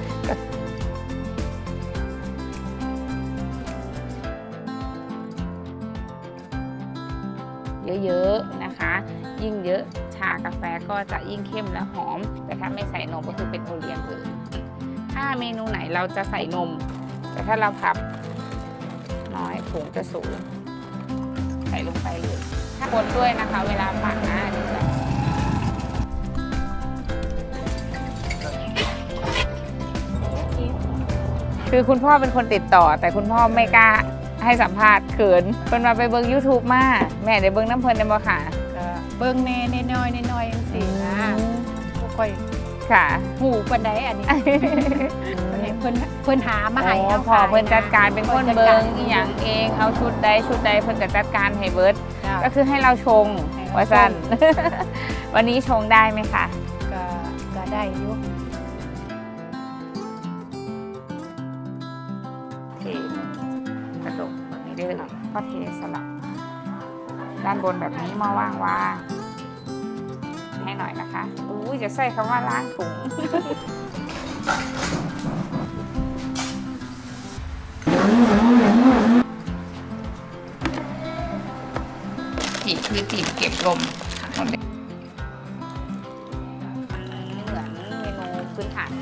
เยอะๆนะคะยิ่งเยอะชากาแฟก็จะยิ่งเข้มและหอมแต่ถ้าไม่ใส่นมก็คือเป็นโอเลี้ยงเลยถ้าเมนูไหนเราจะใส่นมแต่ถ้าเราพับน้อยผงจะสูงใส่ลงไปเลยคนด้วยนะคะเวลาปั่นนะดีกว่าคือคุณพ่อเป็นคนติดต่อแต่คุณพ่อไม่กล้าให้สัมภาษณ์เขินเพิ่นมาไปเบิ้ง YouTube มาแม่ได้เบิ้งน้ำเพิ่นได้บ่ค่ะเบิ้งแน่น้อยจังซี่นะบ่ค่อยค่ะหูปานใดอันนี้เพิ่นหามาให้เอาพอเพิ่นจัดการเป็นคนเบิ้งอีหยังเองเอาชุดใดเพิ่นจะจัดการให้เบิดก็คือให้เราชงว่าซั่นวันนี้ชงได้ไหมคะก็ได้อยู่กระดกแบบนี้ได้เลยก็เทสลับด้านบนแบบนี้มาวางให้หน่อยนะคะจะใส่คำว่าล้างถุงจีบคือจีบเก็บลมเหมือนเมนูพื้นฐาน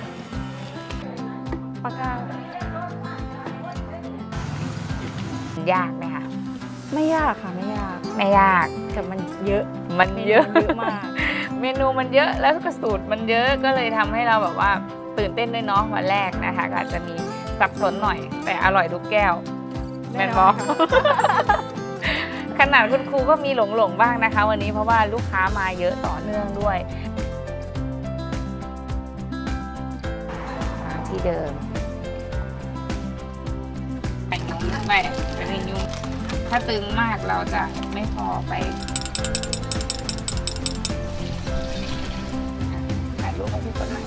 ปากกายากไหมคะไม่ยากค่ะไม่ยากแต่มันเยอะมากเมนูมันเยอะแล้วก็สูตรมันเยอะก็เลยทำให้เราแบบว่าตื่นเต้นด้วยเนาะวันแรกนะคะก็อาจจะมีสับสนหน่อยแต่อร่อยทุกแก้วแม่นบอกขนาดคุณครูก็มีหลงบ้างนะคะวันนี้เพราะว่าลูกค้ามาเยอะต่อเนื่องด้วยที่เดิมไม่เป็นยุ่งถ้าตึงมากเราจะไม่พอไปถ่ายรูปให้พี่คนหน่อย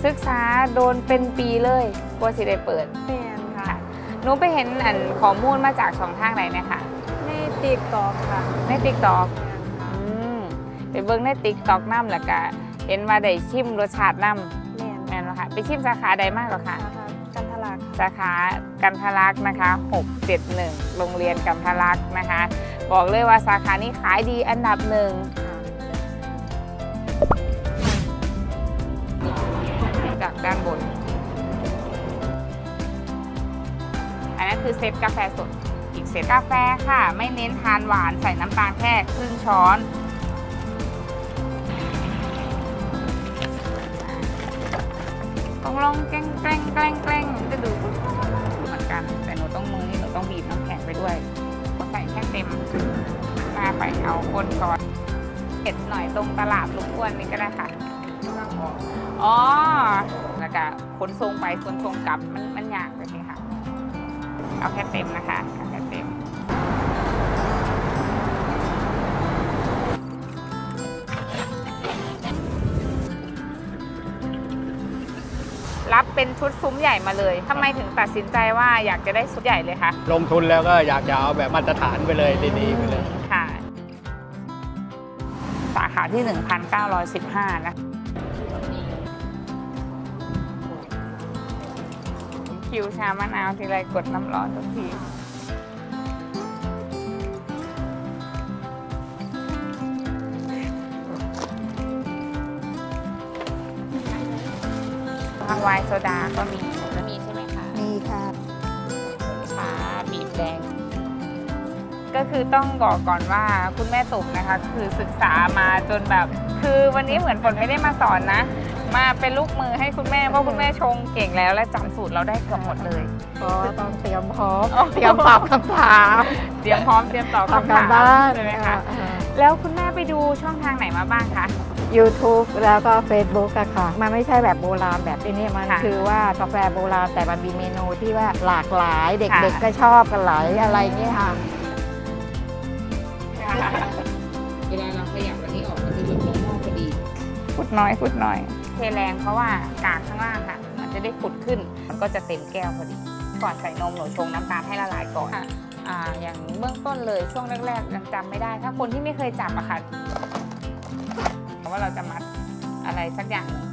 ศึกษาโดนเป็นปีเลยกว่าสิได้เปิดแม่นค่ะหนูไปเห็นอันข้อมูลมาจากช่องทางไหนไหมคะในติ๊กต็อกค่ะในติ๊กต็อกไปเบิ่งในติ๊กต็อกน้ำแล้วก็เห็นว่าได้ชิมรสชาติน้ำแม่นค่ะไปชิมสาขาใดมากหรอคะกันทะลักสาขากันทะลักนะคะ671โรงเรียนกันทะลักนะคะ บอกเลยว่าสาขานี้ขายดีอันดับหนึ่งจากด้านบนอันนั้นคือเซตกาแฟสดอีกเซตกาแฟค่ะไม่เน้นทานหวานใส่น้ำตาลแค่ครึ่งช้อนต้องลองแกล้งจะดูเหมือนกันแต่หนูต้องมือนี่หนูต้องบีบน้ำแข็งไปด้วยใส่แค่เต็มมาไปเอาคนก่อนเผ็ดหน่อยตรงตลาดลุงอ้วนนี่ก็ได้ค่ะอ๋อแล้วก็ขนส่งไปขนส่งกลับมันยากเลยสิค่ะเอาแค่เต็มนะคะแค่เต็มรับเป็นชุดซุ้มใหญ่มาเลยทำไมถึงตัดสินใจว่าอยากจะได้ชุดใหญ่เลยคะลงทุนแล้วก็อยากจะเอาแบบมาตรฐานไปเลยดีๆไปเลยค่ะสาขาที่ 1,915 นะคิวชามะนาวทีไรกดน้ำร้อนทุกทีไวน์โซดาก็มีแล้วมีใช่ไหมคะมีค่ะชาบีบแดงก็คือต้องบอกก่อนว่าคุณแม่ตุ่มนะคะคือศึกษามาจนแบบคือวันนี้เหมือนฝนไม่ได้มาสอนนะมาเป็นลูกมือให้คุณแม่เพราะคุณแม่ชงเก่งแล้วและจำสูตรเราได้เกือบหมดเลยต้องเตรียมพร้อมเตรียมตอบคำถามเตรียมพร้อมเตรียมตอบคำถามใช่ไหมคะแล้วคุณแม่ไปดูช่องทางไหนมาบ้างคะ YouTube แล้วก็ Facebook อะค่ะมันไม่ใช่แบบโบราณแบบนี้มันคือว่ากาแฟโบราณแต่มันมีเมนูที่ว่าหลากหลายเด็กๆก็ชอบกันหลายอะไรเงี้ยค่ะเวลาเราขยับอันนี้ออกมันจะหลุดลงหม้อพอดีขุดน้อยเทแรงเพราะว่ากากข้างล่างค่ะมันจะได้ขุดขึ้นมันก็จะเต็มแก้วพอดีก่อนใส่นมหนูชงน้ำตาลให้ละลายก่อนอย่างเบื้องต้นเลยช่วงแรกๆยังจำไม่ได้ถ้าคนที่ไม่เคยจับอะค่ะว่าเราจะมัดอะไรสักอย่างหนึ่ง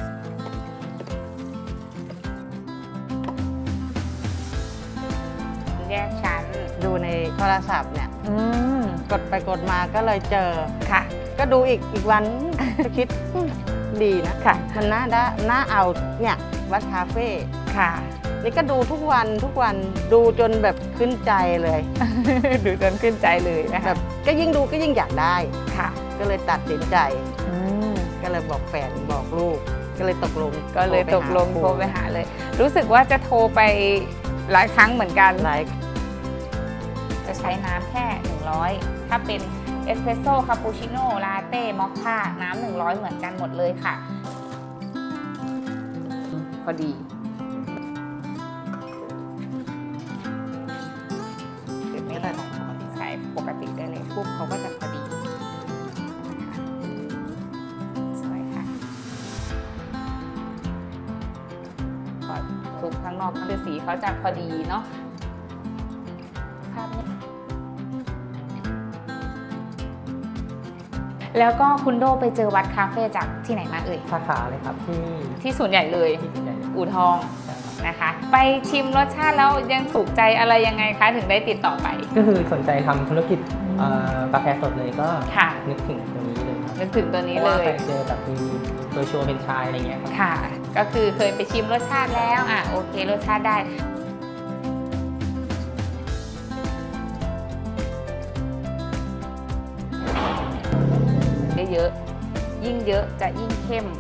แยกชั้นดูในโทรศัพท์เนี่ยกดไปกดมาก็เลยเจอค่ะก็ดูอีกวันก็คิดดีนะค่ะมันน่าเอาเนี่ยวัดคาเฟ่ค่ะนี่ก็ดูทุกวันดูจนแบบขึ้นใจเลยดูจนขึ้นใจเลยนะคะแบบก็ยิ่งดูก็ยิ่งอยากได้ค่ะก็เลยตัดสินใจก็เลยบอกแฟนบอกลูกก็เลยตกลงโทรไปหาเลยรู้สึกว่าจะโทรไปหลายครั้งเหมือนกันจะใช้น้ำแค่100ถ้าเป็นเอสเปรสโซ่คาปูชิโน่ลาเต้มอคค่าน้ำ100เหมือนกันหมดเลยค่ะพอดีใช้ปกติได้เลยปุ๊บเขาก็จะพอดีสวยค่ะทุกข้างนอกข้างในสีเขาจะพอดีเนาะภาพนี้แล้วก็คุณโดไปเจอวัดคาเฟ่จากที่ไหนมาเอ่ยสาขาเลยครับที่ศูนย์ใหญ่เลยอู่ทองนะคะไปชิมรสชาติแล้วยังถูกใจอะไรยังไงคะถึงได้ติดต่อไปก็คือสนใจทำธุรกิจกาแฟสดเลยก็นึกถึงตัวนี้เลยครับนึกถึงตัวนี้เลยไปเจอแบบมีโดยโชว์เป็นชายอะไรเงี้ยค่ะก็คือเคยไปชิมรสชาติแล้วโอเครสชาติได้เยอะยิ่งเยอะจะยิ่งเข้ม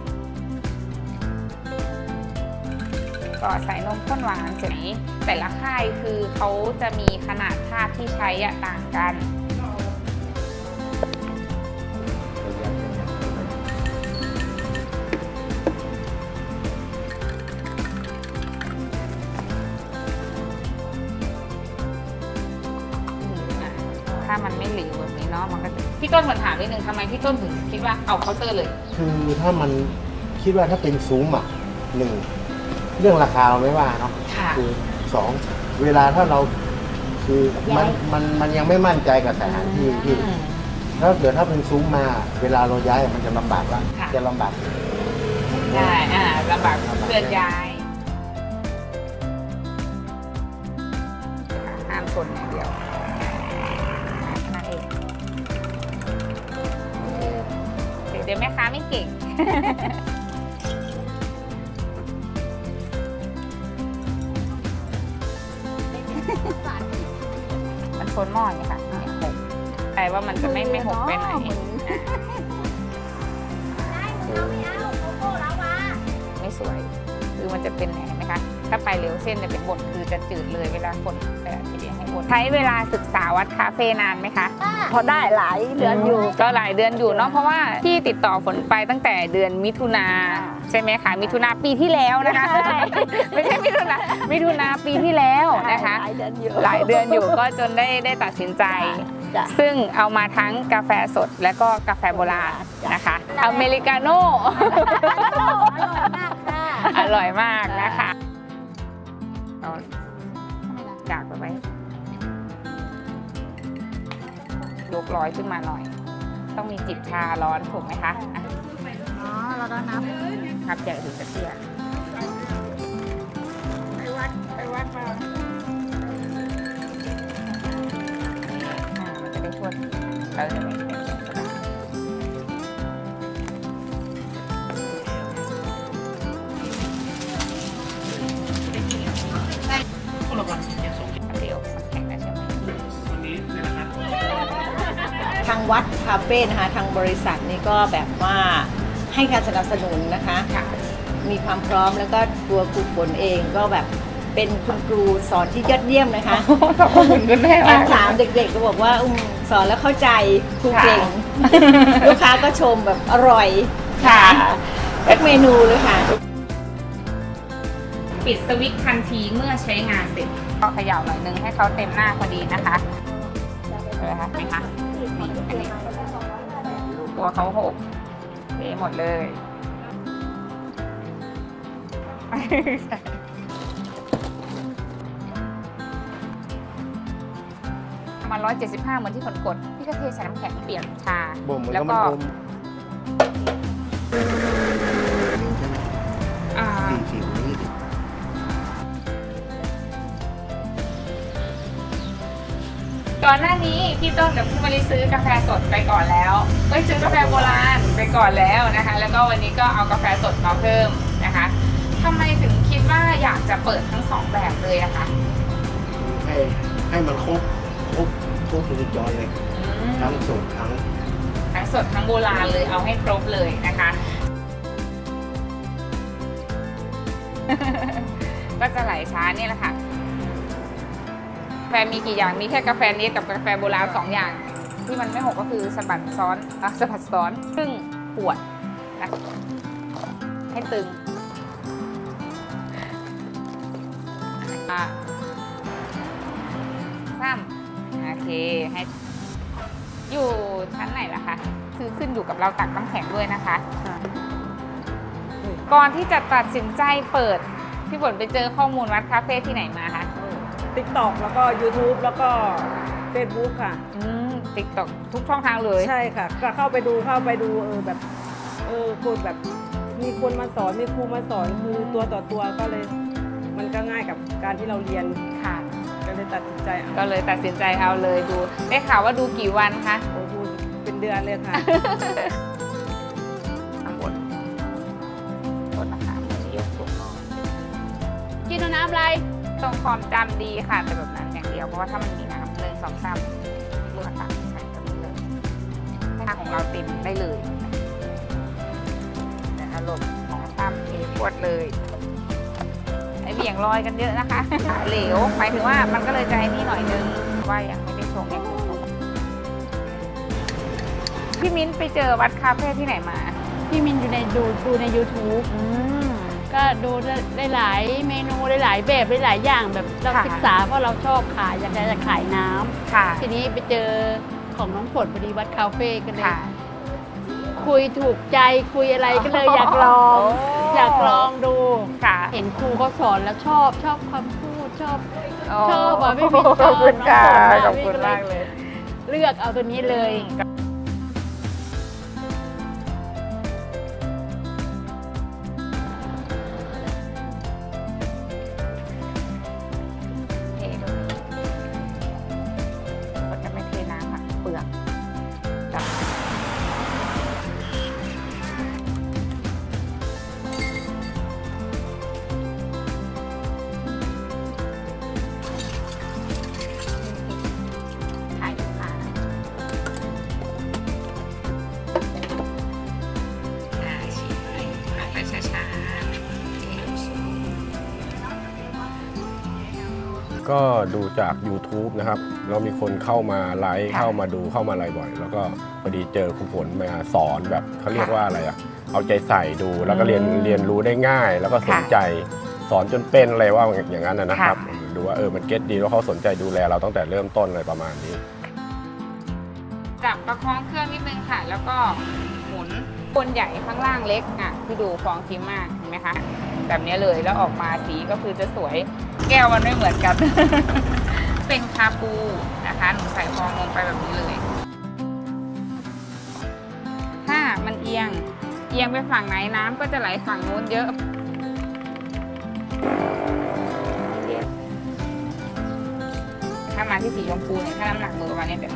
ก็ใส่นมข้นหวานเสร็จนี้แต่ละค่ายคือเขาจะมีขนาดภาพที่ใช้ต่างกันถ้ามันไม่เหลวแบบนี้เนาะมันก็พี่ต้นขอถามนิดนึงทำไมพี่ต้นถึงคิดว่าเอาเคาน์เตอร์เลยคือถ้ามันคิดว่าถ้าเป็นซุ้ม 1 เรื่องราคาเราไม่ว่าเนาะคือ2เวลาถ้าเราคือมันยังไม่มั่นใจกับสถานที่ที่ถ้าเกิดถ้าเป็นซุ้มมาเวลาเราย้ายมันจะลำบากว่าจะลำบากใช่ลำบากเคลื่อนย้ายห้ามชนอย่างเดียวนั่นเองเดี๋ยวแม่ค้าไม่เก่งมันชนหม้ออย่างนี้ค่ะหกแต่ว่ามันจะไม่หกไปไหนไม่สวยคือมันจะเป็นไงไหมคะถ้าไปเร็วเส้นจะเป็นบดคือจะจืดเลยเวลาคนแต่ทีเดียวให้บดใช้เวลาศึกษาวัดคาเฟ่นานไหมคะพอได้หลายเดือนอยู่ก็หลายเดือนอยู่เนาะเพราะว่าที่ติดต่อฝนไปตั้งแต่เดือนมิถุนาใช่ไหมคะมิถุนาปีที่แล้วนะคะไม่ใช่มิถุนาปีที่แล้วนะคะหลายเดือนอยู่ก็จนได้ตัดสินใจซึ่งเอามาทั้งกาแฟสดและก็กาแฟโบราณนะคะอเมริกาโน่อร่อยมากนะคะเอาจากไปไว้ยกร้อยขึ้นมาหน่อยต้องมีจิบชาร้อนถูกไหมคะอ๋อเราต้องนับครับใหญ่ถึงจะเตี้ยไปวัดมามันจะได้ทั่วถึงเราจะไม่เป็นทางวัดคาเฟ่นะคะทางบริษัทนี่ก็แบบว่าให้การสนับสนุนนะคะมีความพร้อมแล้วก็ตัวครูฝนเองก็แบบเป็นคุณครูสอนที่ยอดเยี่ยมนะคะขอบคุณคุณแม่ถามเด็กๆก็บอกว่าสอนแล้วเข้าใจครูเก่งลูกค้าก็ชมแบบอร่อยค่ะทุกเมนูเลยค่ะปิดสวิตช์ทันทีเมื่อใช้งานเสร็จก็เขย่าหน่อยนึงให้เขาเต็มหน้าพอดีนะคะเลยค่ะไหมคะนี่อันนี้ตัวเขาหกเทหมดเลยมา175เหมือนที่ฝนกดพี่ก็เทใส่น้ำแข็งเปลี่ยนชาแล้วก็ก่อนหน้านี้พี่ต้นกับพี่มาริซื้อกาแฟสดไปก่อนแล้วก็ซื้อกาแฟโบราณไปก่อนแล้วนะคะแล้วก็วันนี้ก็เอากาแฟสดมาเพิ่มนะคะทำไมถึงคิดว่าอยากจะเปิดทั้งสองแบบเลยอะคะให้มันครบวงจรเลยทั้งสดทั้งโบราณเลยเอาให้ครบเลยนะคะก็จะไหลช้านี่แหละค่ะกาแฟมีกี่อย่างมีแค่กาแฟนี้กับกาแฟโบราณ2อย่างที่มันไม่หกก็คือสะบัดซ้อนครึ่งขวดนะให้ตึงซ้ำโอเคให้อยู่ชั้นไหนล่ะคะคือขึ้นอยู่กับเราตักน้ำแข็งด้วยนะคะก่อนที่จะตัดสินใจเปิดพี่ฝนไปเจอข้อมูลวัดคาเฟ่ที่ไหนมาคะ TikTok แล้วก็ YouTube แล้วก็ Facebook ค่ะ TikTok ทุกช่องทางเลยใช่ค่ะก็เข้าไปดูแบบคนแบบมีคนมาสอนมีครูมาสอนคือตัวต่อตัวก็เลยมันก็ง่ายกับการที่เราเรียนค่ะก็เลยตัดสินใจเอาเลยดูได้ข่าวว่าดูกี่วันคะดูเป็นเดือนเลยค่ะทั้งหมดนะคะยกสูงกินน้ำอะไรตรงความจำดีค่ะแต่แบบนั้นอย่างเดียวเพราะว่าถ้ามันมีน้ำ1 2 3ลูกตักใส่กันเลยถ้าของเราเต็มได้เลยแต่อารมณ์ของซ้ำเทขวดเลยไอเบี่ยงลอยกันเยอะนะคะเหลวหมายถึงว่ามันก็เลยใจนี่หน่อยนึงว่ายังไม่ได้ชงอย่างถูกพี่มิ้นไปเจอวัดคาเฟ่ที่ไหนมาพี่มิ้นอยู่ในดูใน YouTube ก็ดูได้หลายเมนูได้หลายแบบได้หลายอย่างแบบเราศึกษาเพราะเราชอบขายอยากจะขายน้ำทีนี้ไปเจอของน้องฝนพอดีวัดคาเฟ่กันเลยคุยถูกใจคุยอะไรก็เลยอยากลอง อยากลองดูค่ะเห็นครูเขาสอนแล้วชอบความพูดชอบอ่ะไม่มีขอบคุณค่ะขอบคุณมากเลยเลือกเอาตัวนี้เลยก็ดูจาก YouTube นะครับแล้วมีคนเข้ามาไลค์เข้ามาดูเข้ามาอะไรบ่อยแล้วก็พอดีเจอครูฝนมาสอนแบบเขาเรียกว่าอะไรอะเอาใจใส่ดูแล้วก็เรียนรู้ได้ง่าย แล้วก็สนใจสอนจนเป็นอะไรว่าอย่างนั้นนะครับดูว่ามันเก็ตดีแล้วเขาสนใจดูแลเราตั้งแต่เริ่มต้นอะไรประมาณนี้จับประคองเครื่องนิดนึงค่ะแล้วก็หมุนบนใหญ่ข้างล่างเล็กอ่ะที่ดูฟองครีมมากเห็นไหมคะแบบนี้เลยแล้วออกมาสีก็คือจะสวยแก้วมันไม่เหมือนกัน เป็นคาปูนะคะหนูใส่ฟองลงไปแบบนี้เลยถ้ามันเอียงไปฝั่งไหนน้ำก็จะไหลฝั่งนู้นเยอะถ้ามาที่สีชมพูเนี่ยถ้าน้ำหนักมือประมาณนี้แบบ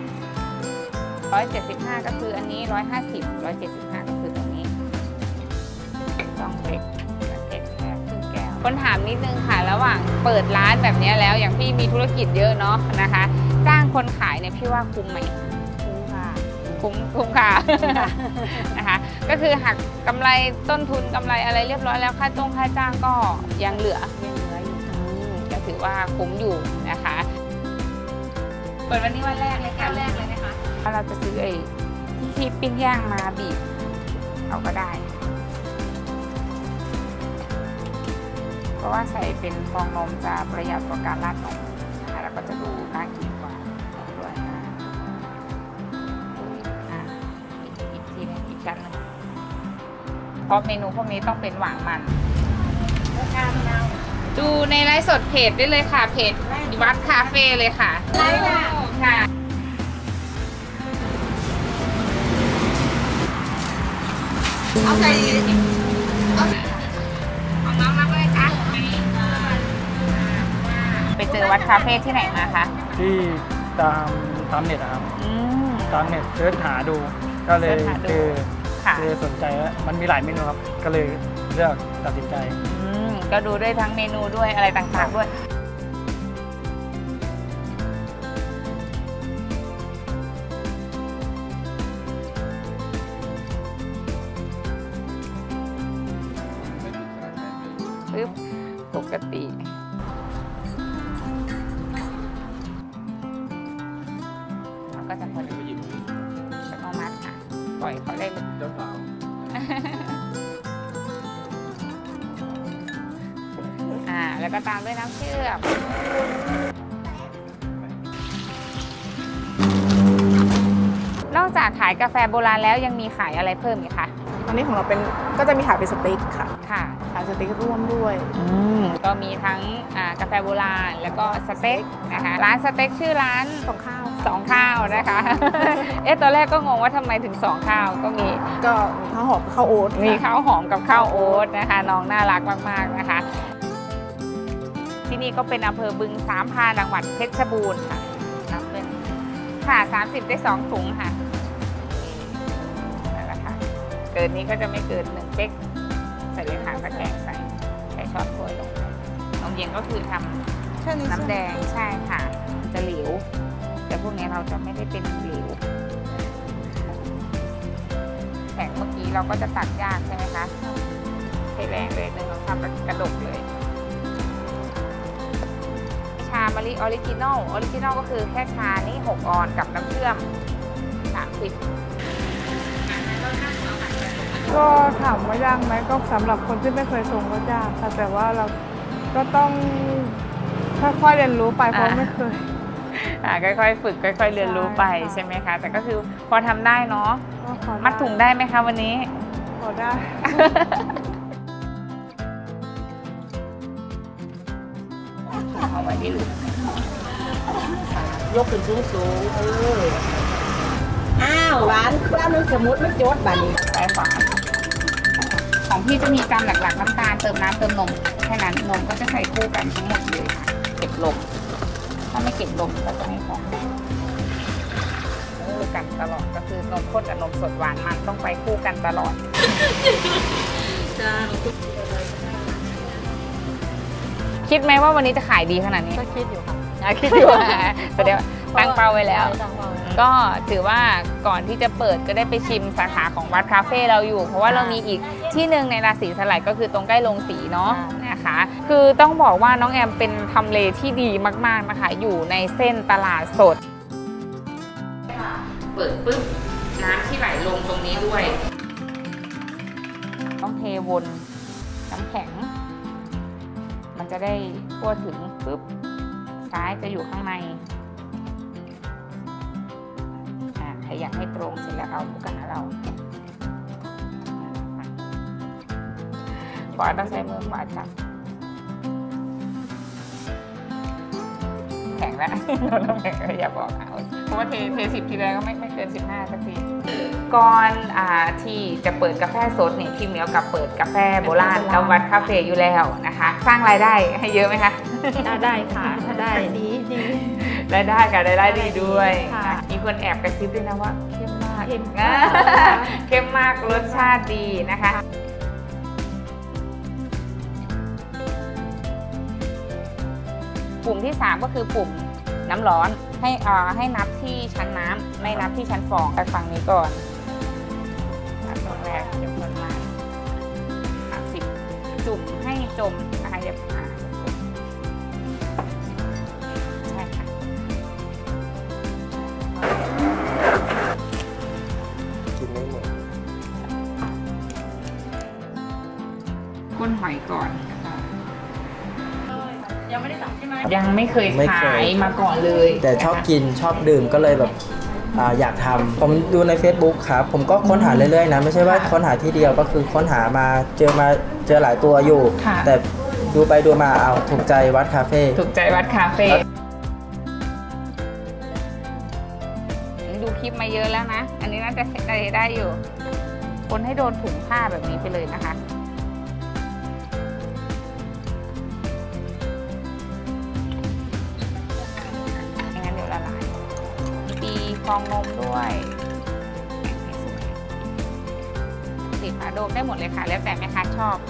175ก็คืออันนี้150 175ก็คือตรงนี้ต้องเล็กแค่ครึ่งแก้วคนถามนิดนึงค่ะระหว่างเปิดร้านแบบนี้แล้วอย่างพี่มีธุรกิจเยอะเนาะนะคะจ้างคนขายเนี่ยพี่ว่าคุ้มไหมคุ้มค่ะคุ้มค่ะนะคะก็คือหักกำไรต้นทุนกำไรอะไรเรียบร้อยแล้วค่าจ้างก็ยังเหลืออยู่ก็ถือว่าคุ้มอยู่นะคะเปิดวันนี้วันแรกเลยค่ะแรกเลยนะคะถ้าเราจะซื้อที่ปิ้งย่างมาบีบเอาก็ได้เพราะว่าใส่เป็นฟองนมจะประหยัดกว่าการราดนมนะคะแล้วก็จะดูน่ากินกว่าด้วยนะอีกทีนึงอีกชั้นนึงเพราะเมนูพวกนี้ต้องเป็นหวานมันดูในไลฟ์สดเพจได้เลยค่ะเพจวัดคาเฟ่เลยค่ะได้ค่ะเอาใจเอาน้องรับเลยค่ะไปเจอวัดคาเฟ่ที่ไหนมาคะที่ตามเน็ตนะครับตามเน็ตเสิร์ชหาดูก็เลยคือสนใจว่ามันมีหลายเมนูครับก็เลยเลือกตัดสินใจก็ดูด้วยทั้งเมนูด้วยอะไรต่างๆด้วยปึ๊บปกติแล้วก็จะพอดีแล้วก็มัดค่ะปล่อยเขาได้เลยเจ้าสาแล้วก็ตามด้วยน้ำเชื่อมนอกจากขายกาแฟโบราณแล้วยังมีขายอะไรเพิ่มอีกคะตอนนี้ของเราก็จะมีขายเป็นสเต็กค่ะขายสเต็กร่วมด้วยก็มีทั้งกาแฟโบราณแล้วก็สเต็กนะคะร้านสเต็กชื่อร้านสองข้าวนะคะ ตอนแรกก็งงว่าทำไมถึง2ข้าวก็มีข้าวหอมกับข้าวโอ๊ตมีข้าวหอมกับข้าวโอ๊ตนะคะน้องน่ารักมากๆนะคะที่นี่ก็เป็นอำเภอบึงสามพรานจังหวัดเพชรบูรณ์ค่ะนับเป็นค่ะ30ได้2ถุงค่ะนั่นแหละค่ะเกินนี้ก็จะไม่เกิน1เป๊กใส่เลยค่ะตะแกรงใส่ช้อนถ้วยลงไปนมเย็นก็คือทำน้ำแดงใช่ค่ะจะเหลวแต่พวกนี้เราจะไม่ได้เป็นเหลวแข็งเมื่อกี้เราก็จะตัดยากใช่ไหมคะใช้แรงเลยเราทำกระดกเลยชามะลิออริจินอลก็คือแค่ชานี่6ออนกับน้ำเชื่อม30 ก็ถามว่ายากไหมก็สำหรับคนที่ไม่เคยชงก็ยากค่ะแต่ว่าเราก็ต้องค่อยๆเรียนรู้ไปเพราะไม่เคยค่อยๆฝึกค่อยๆเรียนรู้ไปใช่ไหมคะแต่ก็คือพอทำได้เนาะมัดถุงได้ไหมคะวันนี้พอได้เอาไว้ที่หลุมยกขึ้นสูงอ้าวหวานแล้วนึกสมุดไม่จดบัดนี้ใช่ค่ะของพี่จะมีกำหลักๆน้ำตาลเติมน้ำเติมนมแค่นั้นนมก็จะใส่คู่กันทั้งหมดเลยค่ะเก็บลมถ้าไม่เก็บลมก็จะไม่หอมคู่กันตลอดก็คือนมข้นกับนมสดหวานมันต้องไปคู่กันตลอดคิดไหมว่าวันนี้จะขายดีขนาดนี้ก็คิดอยู่ค่ะคิดอยู่แสดงตั้งเป้าไว้แล้วก็ถือว่าก่อนที่จะเปิดก็ได้ไปชิมสาขาของวัดคาเฟ่เราอยู่เพราะว่าเรามีอีกที่หนึ่งในราศีสลัดก็คือตรงใกล้โรงสีเนาะนะคะคือต้องบอกว่าน้องแอมเป็นทำเลที่ดีมากๆนะคะอยู่ในเส้นตลาดสดเปิดปุ๊บน้ำที่ไหลลงตรงนี้ด้วยต้องเทวนน้ำแข็งมันจะได้ทั่วถึงปุ๊บซ้ายจะอยู่ข้างในขยับให้ตรงเสร็จแล้วเอาคู่กันนะเราขวาต้องใช้มือขวาจับแข็งแล้วอย่าบอกเพราะว่าเท10ทีแรกก็ไม่เกิน15สักทีก่อนที่จะเปิดกาแฟสดเนี่ยพี่เหมียวกับเปิดกาแฟโบราณแล้ววัดคาเฟ่อยู่แล้วนะคะสร้างรายได้ให้เยอะไหมคะได้ค่ะถ้าได้ดีรายได้กับรายได้ดีด้วยมีคนแอบกระซิบด้วยนะว่าเข้มมากเข้มมากรสชาติดีนะคะปุ่มที่3ก็คือปุ่มน้ำร้อนให้นับที่ชั้นน้ำไม่นับที่ชั้นฟองไปฝั่งนี้ก่อนตรงแรกเดี๋ยวคนมา30จุ่มให้จมนะคะอย่าใช่ค่ะกินไม่หมดก้นหอยก่อนยังไม่ได้สั่งใช่ไหมยังไม่เคยขายมาก่อนเลยแต่ชอบกินชอบดื่มก็เลยแบบอยากทำผมดูใน Facebook ครับผมก็ค้นหาเรื่อยๆนะไม่ใช่ว่าค้นหาที่เดียวก็คือค้นหามาเจอหลายตัวอยู่แต่ดูไปดูมาเอาถูกใจวัดคาเฟ่ถูกใจวัดคาเฟ่ดูคลิปมาเยอะแล้วนะอันนี้น่าจะได้อยู่คนให้โดนถุงผ้าแบบนี้ไปเลยนะคะฟองนมด้วยสีฝาโดมได้หมดเลยค่ะแล้วแต่แม่ค้าชอบ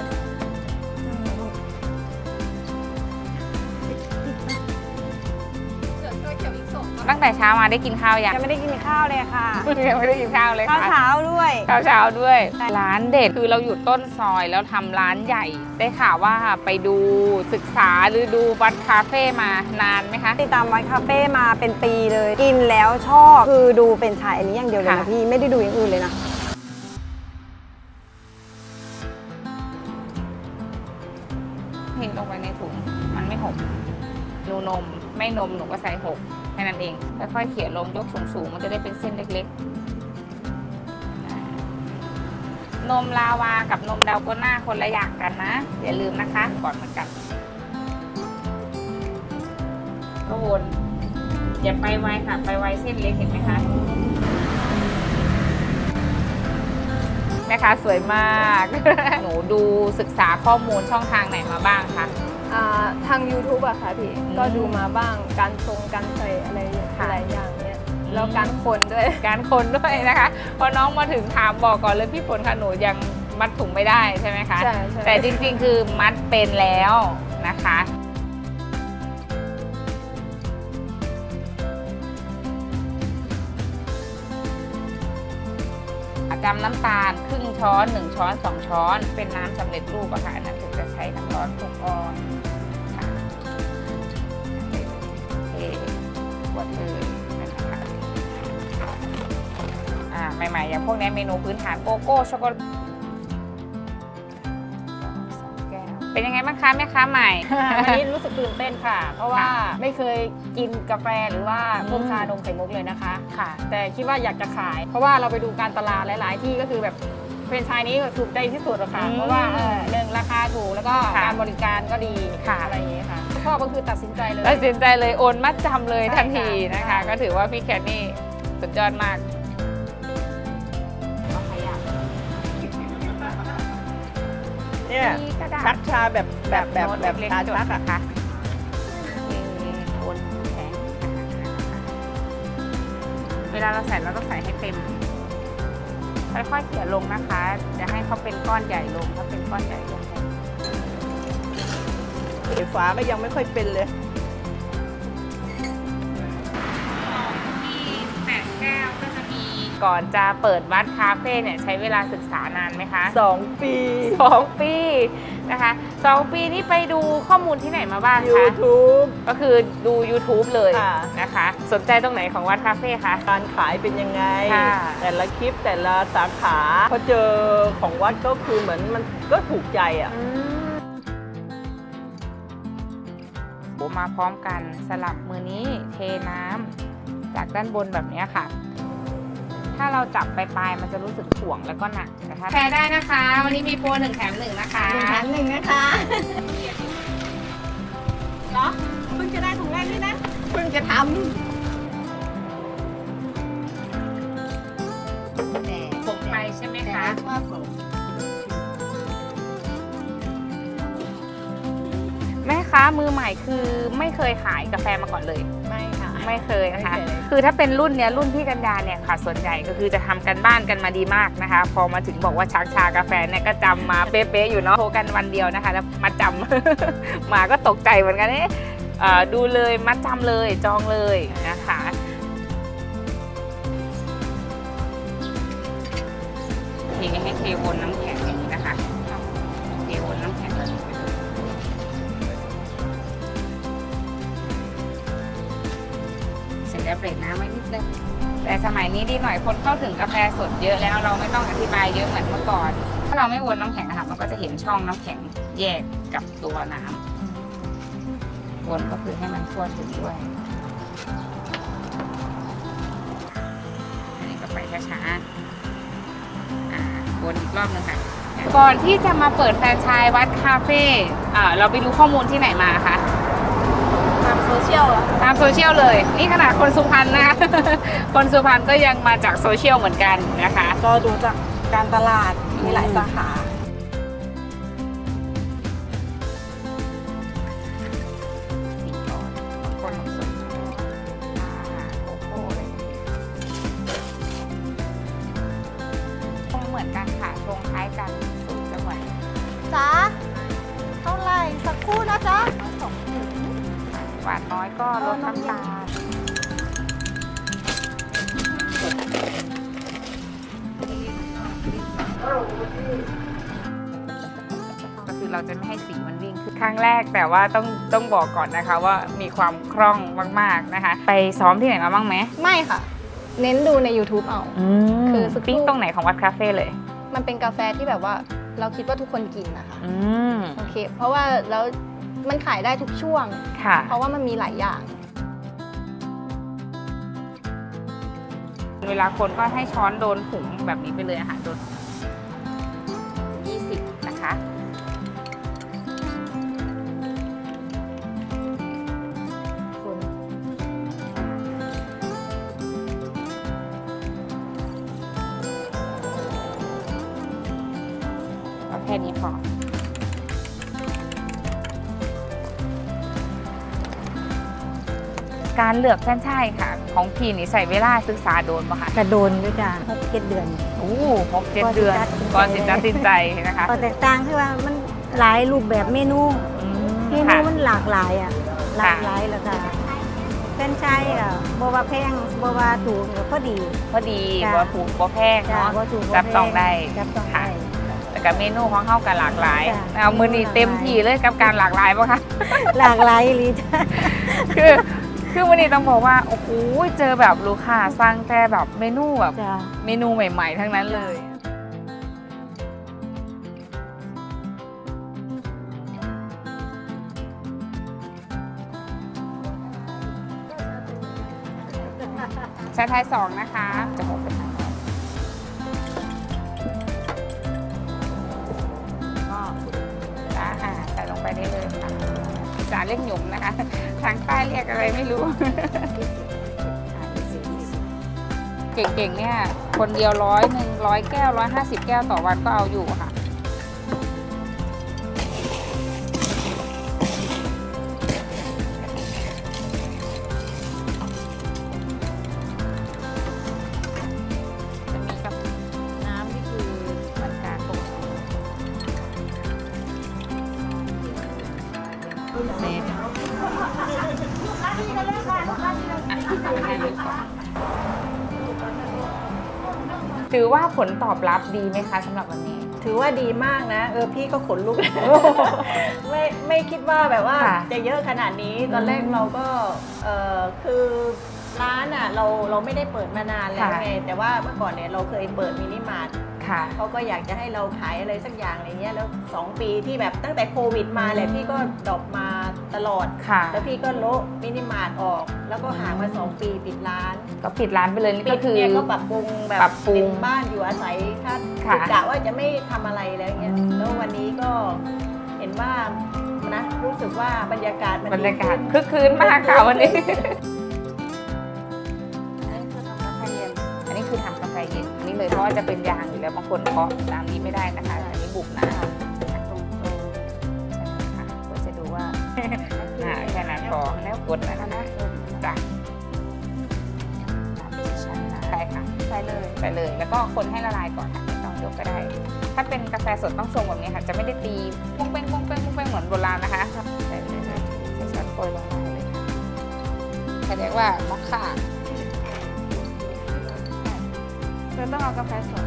ตั้งแต่เช้ามาได้กินข้าวยังไม่ได้กินข้าวเลยค่ะยังไม่ได้กินข้าวเลยค่ะข้าวเช้าด้วยร้านเด็ดคือเราอยู่ต้นซอยแล้วทำร้านใหญ่ได้ข่าวว่าไปดูศึกษาหรือดูวัดคาเฟ่มานานไหมคะติดตามวัดคาเฟ่มาเป็นปีเลยกินแล้วชอบคือดูเป็นชายอันนี้อย่างเดียวเลยนะพี่ไม่ได้ดูอย่างอื่นเลยนะเทลงไปในถุงมันไม่หกดูนมไม่นมหนูก็ใส่6แค่นั้นเองค่อยๆเขี่ยลงยกสูงๆมันจะได้เป็นเส้นเล็กๆนมลาวากับนมดาวโกน่าคนละอย่างกันนะอย่าลืมนะคะก่อนเหมือนกันก็วนอย่าไปไวค่ะไปไวเส้นเล็กเห็นไหมคะแม่ค้าสวยมากหนูดูศึกษาข้อมูลช่องทางไหนมาบ้างคะทาง YouTube อะค่ะพี่ก็ดูมาบ้างการทรงการใส่อะไรหลายอย่างเนี้ยแล้วการคนด้วยนะคะพอน้องมาถึงถามบอกก่อนเลยพี่ฝนค่ะหนูยังมัดถุงไม่ได้ใช่ไหมคะใช่แต่จริงๆคือมัดเป็นแล้วนะคะจำน้ำตาลครึ่งช้อน1ช้อน2ช้อนเป็นน้ำสำเร็จรูปอะค่ะอันนั้นถึงจะใช้น้ำร้อน6 ออนค่ะหมดเลยนะคะใหม่ๆอย่างพวกนี้เมนูพื้นฐานโกโก้ช็อกโกแลต2 แก้วเป็นยังไงบ้างคะแม่ค้าใหม่วันนี้รู้สึกตื่นเต้นค่ะ เพราะว่าไม่เคยกินกาแฟหรือว่าพวกชานมไข่มุกเลยนะคะค่ะ แต่คิดว่าอยากจะขาย เพราะว่าเราไปดูการตลาดหลายๆที่ก็คือแบบแฟรนไชส์นี้ถูกใจที่สุดอะค่ะเพราะว่าหนึ่งราคาถูกแล้วก็การบริการก็ดีอะไรอย่างนี้ค่ะชอบก็คือตัดสินใจเลยโอนมัดจำเลยทันทีนะคะก็ถือว่าพี่แคทนี่สุดยอดมากเนี่ยชักชาแบบชาชักอะค่ะเวลาเราใส่เราต้องใส่ให้เต็มค่อยๆเขี่ยลงนะคะจะให้เขาเป็นก้อนใหญ่ลงถ้าเป็นก้อนใหญ่ลงไฟฟ้าก็ยังไม่ค่อยเป็นเลยที่8แก้วก็จะมีก่อนจะเปิดวัดคาเฟ่เนี่ยใช้เวลาศึกษานานไหมคะ 2 ปีนะคะ2 ปีนี่ไปดูข้อมูลที่ไหนมาบ้างคะ YouTube ก็คือดู YouTube เลยนะคะสนใจตรงไหนของวัดคาเฟ่คะการขายเป็นยังไงแต่ละคลิปแต่ละสาขาพอเจอของวัดก็คือเหมือนมันก็ถูกใจอ่ะมาพร้อมกันสลับมือนี้เทน้ำจากด้านบนแบบนี้ค่ะถ้าเราจับปลายมันจะรู้สึกถ่วงแล้วก็หนักนะคะแชร์ได้นะคะวันนี้มีโปร1 แถม 1นะคะ 1 แถม 1นะคะเหรอเพิ่งจะได้ถุงแรกนี่นะเพิ่งจะทำส่งไปใช่ไหมคะแม่ค้ามือใหม่คือไม่เคยขายกาแฟมาก่อนเลยไม่ค่ะไม่เคยนะคะคือถ้าเป็นรุ่นเนี้ยรุ่นพี่กัญญาเนี่ยค่ะส่วนใหญ่ก็คือจะทำกันบ้านกันมาดีมากนะคะพอมาถึงบอกว่าชักชากาแฟเนี่ยก็จำมาเป๊ะๆอยู่เนาะโทรกันวันเดียวนะคะแล้วมาจำ มาก็ตกใจเหมือนกันเนี่ยดูเลยมัดจำเลยจองเลยนะคะทีนี้ให้เทวนน้ำแข็งอย่างนี้นะคะเทวนน้ำแข็งเสร็จแล้วเบรกน้ำไว้นิดนึงแต่สมัยนี้ดีหน่อยคนเข้าถึงกาแฟสดเยอะแล้วเราไม่ต้องอธิบายเยอะเหมือนเมื่อก่อนถ้าเราไม่วนน้ำแข็งค่ะมันก็จะเห็นช่องน้ำแข็งแยกกับตัวน้ำวนก็คือให้มันทั่วถึงด้วยอันนี้ก็ไปช้าๆวนอีกรอบนึงค่ะก่อนที่จะมาเปิดแฟรนไชส์วัดคาเฟ่เราไปดูข้อมูลที่ไหนมาคะตามโซเชียลเลยนี่ขนาดคนสุพรรณนะ คนสุพรรณก็ยังมาจากโซเชียลเหมือนกันนะคะก็ดูจากการตลาดมีหลายสาขาเหมือนกันค่ะตรงคล้ายกันสูตรจะเหมือนจ้าเท่าไหร่สักครู่นะจ๊ะหวานน้อยก็ลดน้ำตาลก็คือเราจะไม่ให้สีมันวิ่งคือครั้งแรกแต่ว่าต้องบอกก่อนนะคะว่ามีความคล่องมากๆนะคะไปซ้อมที่ไหนมาบ้างไหมไม่ค่ะเน้นดูใน YouTube เอาคือปิ้งตรงไหนของวัดคาเฟ่เลยมันเป็นกาแฟที่แบบว่าเราคิดว่าทุกคนกินนะคะโอเคเพราะว่าแล้วมันขายได้ทุกช่วงเพราะว่ามันมีหลายอย่างเวลาคนก็ให้ช้อนโดนถุงแบบนี้ไปเลยค่ะโดน20นะคะเอาแค่นี้พอการเลือกแฟรนไชส์ค่ะของพี่นี่ใส่เวลาศึกษาโดนป่ะคะกระโดนด้วยจ้ะ6-7 เดือนโอ้6-7 เดือนก่อนตัดสินใจนะคะแตกต่างคือว่ามันหลายรูปแบบเมนูมันหลากหลายอ่ะหลากหลายแล้วค่ะแฟรนไชส์บ่ว่าแพงบ่ว่าถูกก็พอดีบ่ถูกบ่แพงเนาะจับต้องได้ค่ะแต่กับเมนูของเขากันหลากหลายเอามื้อนี้เต็มที่เลยกับการหลากหลายป่ะคะหลากหลายลีจ้ะคือวันนี้ต้องบอกว่าโอ้โหเจอแบบลูกค้าสั่งแต่แบบเมนูแบบเมนูใหม่ๆทั้งนั้นเลยาไทย2นะคะจะหกเป็นทางก็จ้าค่ะใส่ลงไปได้เลยค่ะจาเรียกหยุ่มนะคะทางใต้เรียกอะไรไม่รู้ เก่งๆเนี่ยคนเดียว100 แก้ว150 แก้วต่อวันก็เอาอยู่ค่ะน้ำนี่คือมันการตกเซฟถือว่าผลตอบรับดีไหมคะสำหรับวันนี้ถือว่าดีมากนะพี่ก็ขนลุก ไม่คิดว่าแบบว่าจะเยอะขนาดนี้ตอนแรกเราก็คือร้านอ่ะเราไม่ได้เปิดมานานแล้วไงแต่ว่าเมื่อก่อนเนี่ยเราเคยเปิดมินิมาร์ทเขาก็อยากจะให้เราขายอะไรสักอย่างอะไรเงี้ยแล้ว2 ปีที่แบบตั้งแต่โควิดมาเลยพี่ก็ดรอปมาตลอดแล้วพี่ก็โละมินิมาร์ทออกแล้วก็ห่างมา2 ปีปิดร้านก็ปิดร้านไปเลยนี่ก็คือก็ปรับปรุงแบบเป็นบ้านอยู่อาศัยค่ะกะว่าจะไม่ทำอะไรแล้วเงี้ยแล้ววันนี้ก็เห็นว่านะรู้สึกว่าบรรยากาศมันคึกคืนมากค่ะวันนี้อันนี้คือทำกาแฟเย็นนี่เลยเพราะว่าจะเป็นยางอยู่แล้วบางคนเคาะน้ำนี้ไม่ได้นะคะอันนี้บุกน้ำตรงๆใช่ค่ะก็จะดูว่าแค่นั้นพอแล้วกดนะคะนะจ้ะใช่ค่ะใส่เลยแล้วก็คนให้ละลายก่อนค่ะไม่ต้องยกก็ได้ถ้าเป็นกาแฟสดต้องชงแบบนี้ค่ะจะไม่ได้ตีปุ้งเป้งปุ้งเป้งปุ้งเป้งเหมือนโบราณนะคะใส่เลยนะใส่ช้อนโรยลงมาเลยค่ะเรียกว่ามอคค่าเราต้องเอากาแฟสด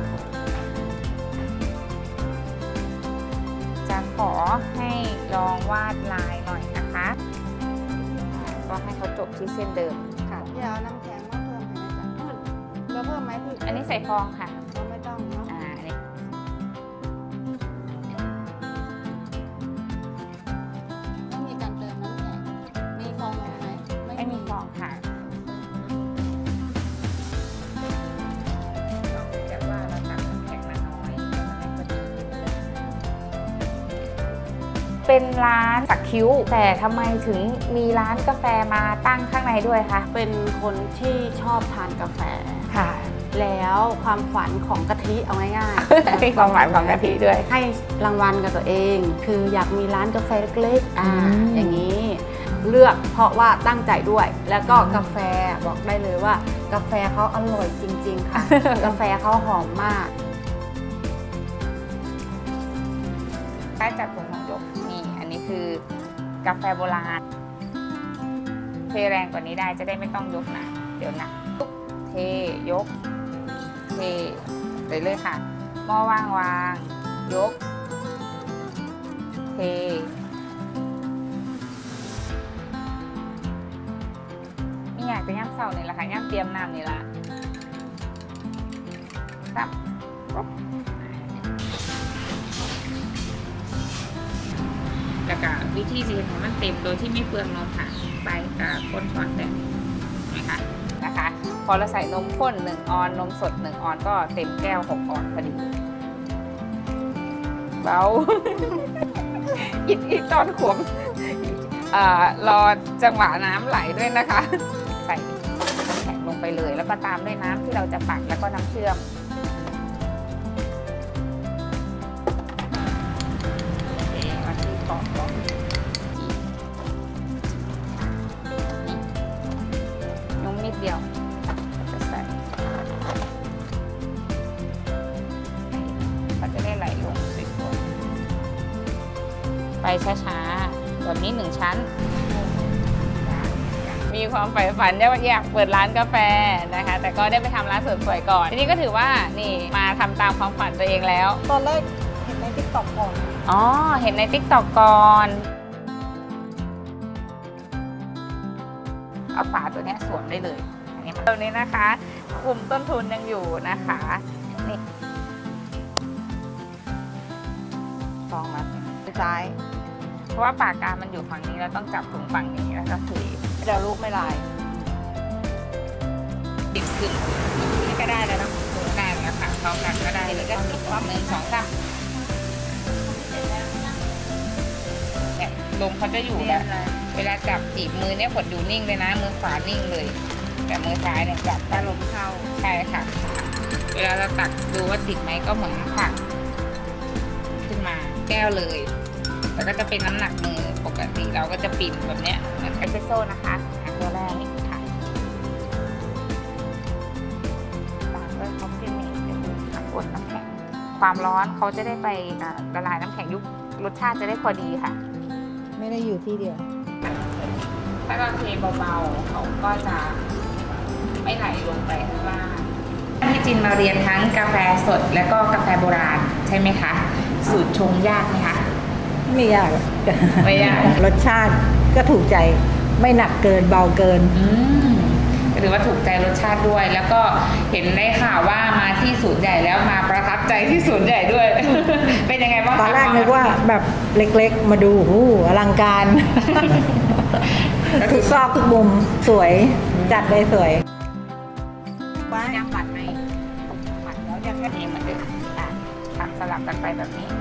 จะขอให้ลองวาดลายหน่อยนะคะก็ให้เขาจบที่เส้นเดิมค่ะอย่าเอาน้ำแข็งมาเพิ่มให้นะจ๊ะเราเพิ่มไหมพี่อันนี้ใส่ฟองค่ะไม่ต้องเนาะอันนี้ไม่มีการเติมน้ำแข็งมีฟองไหมไม่มีฟองค่ะเป็นร้านสักคิ้วแต่ทำไมถึงมีร้านกาแฟมาตั้งข้างในด้วยคะเป็นคนที่ชอบทานกาแฟค่ะแล้วความฝันของกะทิเอาง่ายๆมีความฝันของกะทิด้วยให้รางวัลกับตัวเองคืออยากมีร้านกาแฟเล็กๆอย่างนี้เลือกเพราะว่าตั้งใจด้วยแล้วก็กาแฟบอกได้เลยว่ากาแฟเขาอร่อยจริงๆค่ะ กาแฟเขาหอมมากใต้จัดผงของยกนี่อันนี้คือกาแฟโบราณเทแรงกว่านี้ได้จะได้ไม่ต้องยกนะเดี๋ยวนะเทยกเทเลยค่ะหม้อวางยกเทนี่อยากจะย่ำเสาเนี่ยแหละค่ะย่ำเตรียมน้ำนี่ละครับแล้วก็วิธีสีของมันเต็มโดยที่ไม่เปลืองนมค่ะไปกับข้นช้อนแบบนะคะพอเราใส่นมข้น1 ออนนมสด1 ออนก็เต็มแก้ว6 ออนพอดีเบา อีกตอนขวมรอจังหวะน้ำไหลด้วยนะคะใส่น้ำแข็งลงไปเลยแล้วก็ตามด้วยน้ำที่เราจะปั่นแล้วก็น้ำเชื่อมนิดเดียวจะใส่ก็จะได้ไหลลงสวยๆไปช้าๆแบบนี้1 ชั้นมีความใฝ่ฝันว่าอยากเปิดร้านกาแฟนะคะแต่ก็ได้ไปทำร้านเสริมสวยก่อนทีนี้ก็ถือว่านี่มาทำตามความฝันตัวเองแล้วตอนแรกเห็นใน TikTok ก่อนอ๋อเห็นใน TikTok ก่อนเอาฝาตัวนี้สวมได้เลยตรงนี้นะคะกลุ่มต้นทุนยังอยู่นะคะนี่ฟองมาซ้ายเพราะว่าปากกามันอยู่ฝั่งนี้เราต้องจับตรงฝั่งนี้แล้วก็คือเดี๋ยวลูกไม่ลายติดขึ้นนี่ก็ได้แล้วเนาะได้แล้วค่ะพร้อมกันก็ได้เลยก็ติดพร้อม1 2 3แบบลมเขาจะอยู่แบบเวลาจับจีบมือเนี่ยกดอยู่นิ่งเลยนะมือขวานิ่งเลยแต่มือซ้ายเนี่ยจับถ้าลมเข้าใช่ค่ะเวลาเราตักดูว่าติดไหมก็เหมือนผักขึ้นมาแก้วเลยแล้วก็จะเป็นน้ำหนักมือปกติเราก็จะปิ่นแบบเนี้ยเหมือนเอสเปรสโซ่นะคะตัวแรกค่ะตามด้วยคอฟฟี่เมดเป็นน้ำอุ่นน้ำแข็งความร้อนเขาจะได้ไปละลายน้ำแข็งยุบรสชาติจะได้พอดีค่ะไม่ได้อยู่ที่เดียวถ้าเราเทเบาๆเขาก็จะไม่ไหลลงไปข้างล่างพี่จินมาเรียนทั้งกาแฟสดและก็กาแฟโบราณใช่ไหมคะสูตรชงยากไหมคะไม่ยากไม่ยากรสชาติก็ถูกใจไม่หนักเกินเบาเกินก็ถือว่าถูกใจรสชาติด้วย แล้วก็เห็นได้ข่าวว่ามาที่ศูนย์ใหญ่แล้วมาประทับใจที่ศูนย์ใหญ่ด้วย เป็นยังไงบ้างตอนแรกนึกว่าแบบเล็กๆมาดูอลังการทุกซอกทุกมุมสวยจัดได้สวยย่างบัตรไหมบัตรแล้วเนี่ยแค่นี้มันจะทำสลับกันไปแบบนี้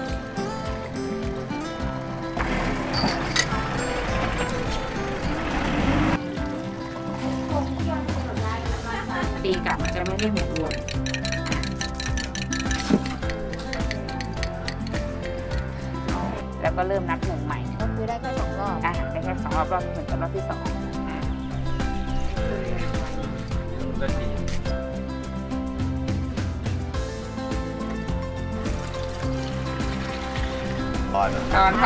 ตีกลับมันจะไม่ได้หัวรวมแล้วก็เริ่มนับ1ใหม่ก็คือได้แค่2 รอบได้แค่2 รอบเหมือนกับรอบที่2ถอน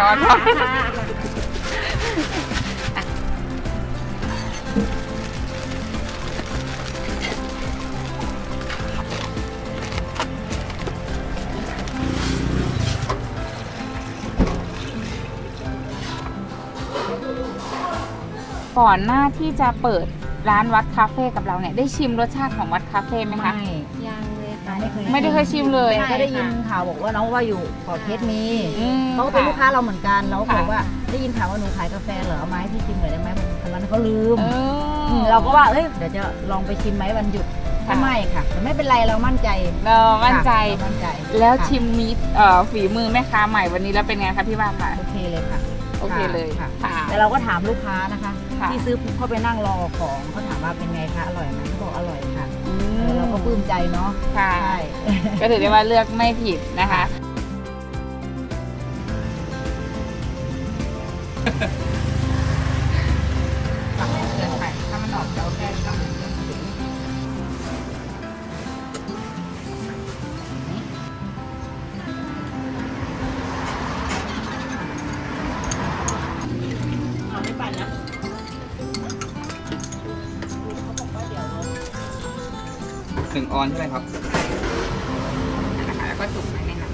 ก่อนหน้าที่จะเปิดร้านวัดคาเฟ่กับเราเนี่ยได้ชิมรสชาติของวัดคาเฟ่ไหมคะยังเลยค่ะไม่ได้เคยชิมเลยก็ได้ยินข่าวบอกว่าน้องว่าอยู่ขอเพชรมีเขาเป็นลูกค้าเราเหมือนกันเราบอกว่าได้ยินข่าวว่าหนูขายกาแฟเหรอเอาไหมพี่ชิมหน่อยได้ไหมตอนนั้นเขาลืมเราก็ว่าเดี๋ยวจะลองไปชิมไหมวันหยุดถ้าไม่ค่ะแต่ไม่เป็นไรเรามั่นใจแล้วชิมมีฝีมือแม่ค้าใหม่วันนี้แล้วเป็นไงคะพี่บ้านค่ะโอเคเลยค่ะโอเคเลยค่ะแต่เราก็ถามลูกค้านะคะที่ซื้อเข้าไปนั่งรอของเขาถามว่าเป็นไงคะอร่อยไหมเขาบอกอร่อยค่ะเราก็ปลื้มใจเนาะใช่ก็ถือได้ว่าเลือกไม่ผิดนะคะถ้ามันออกจะแค่2 1 ออนใช่ไหมครับแล้วก็จุกไปในน้ำ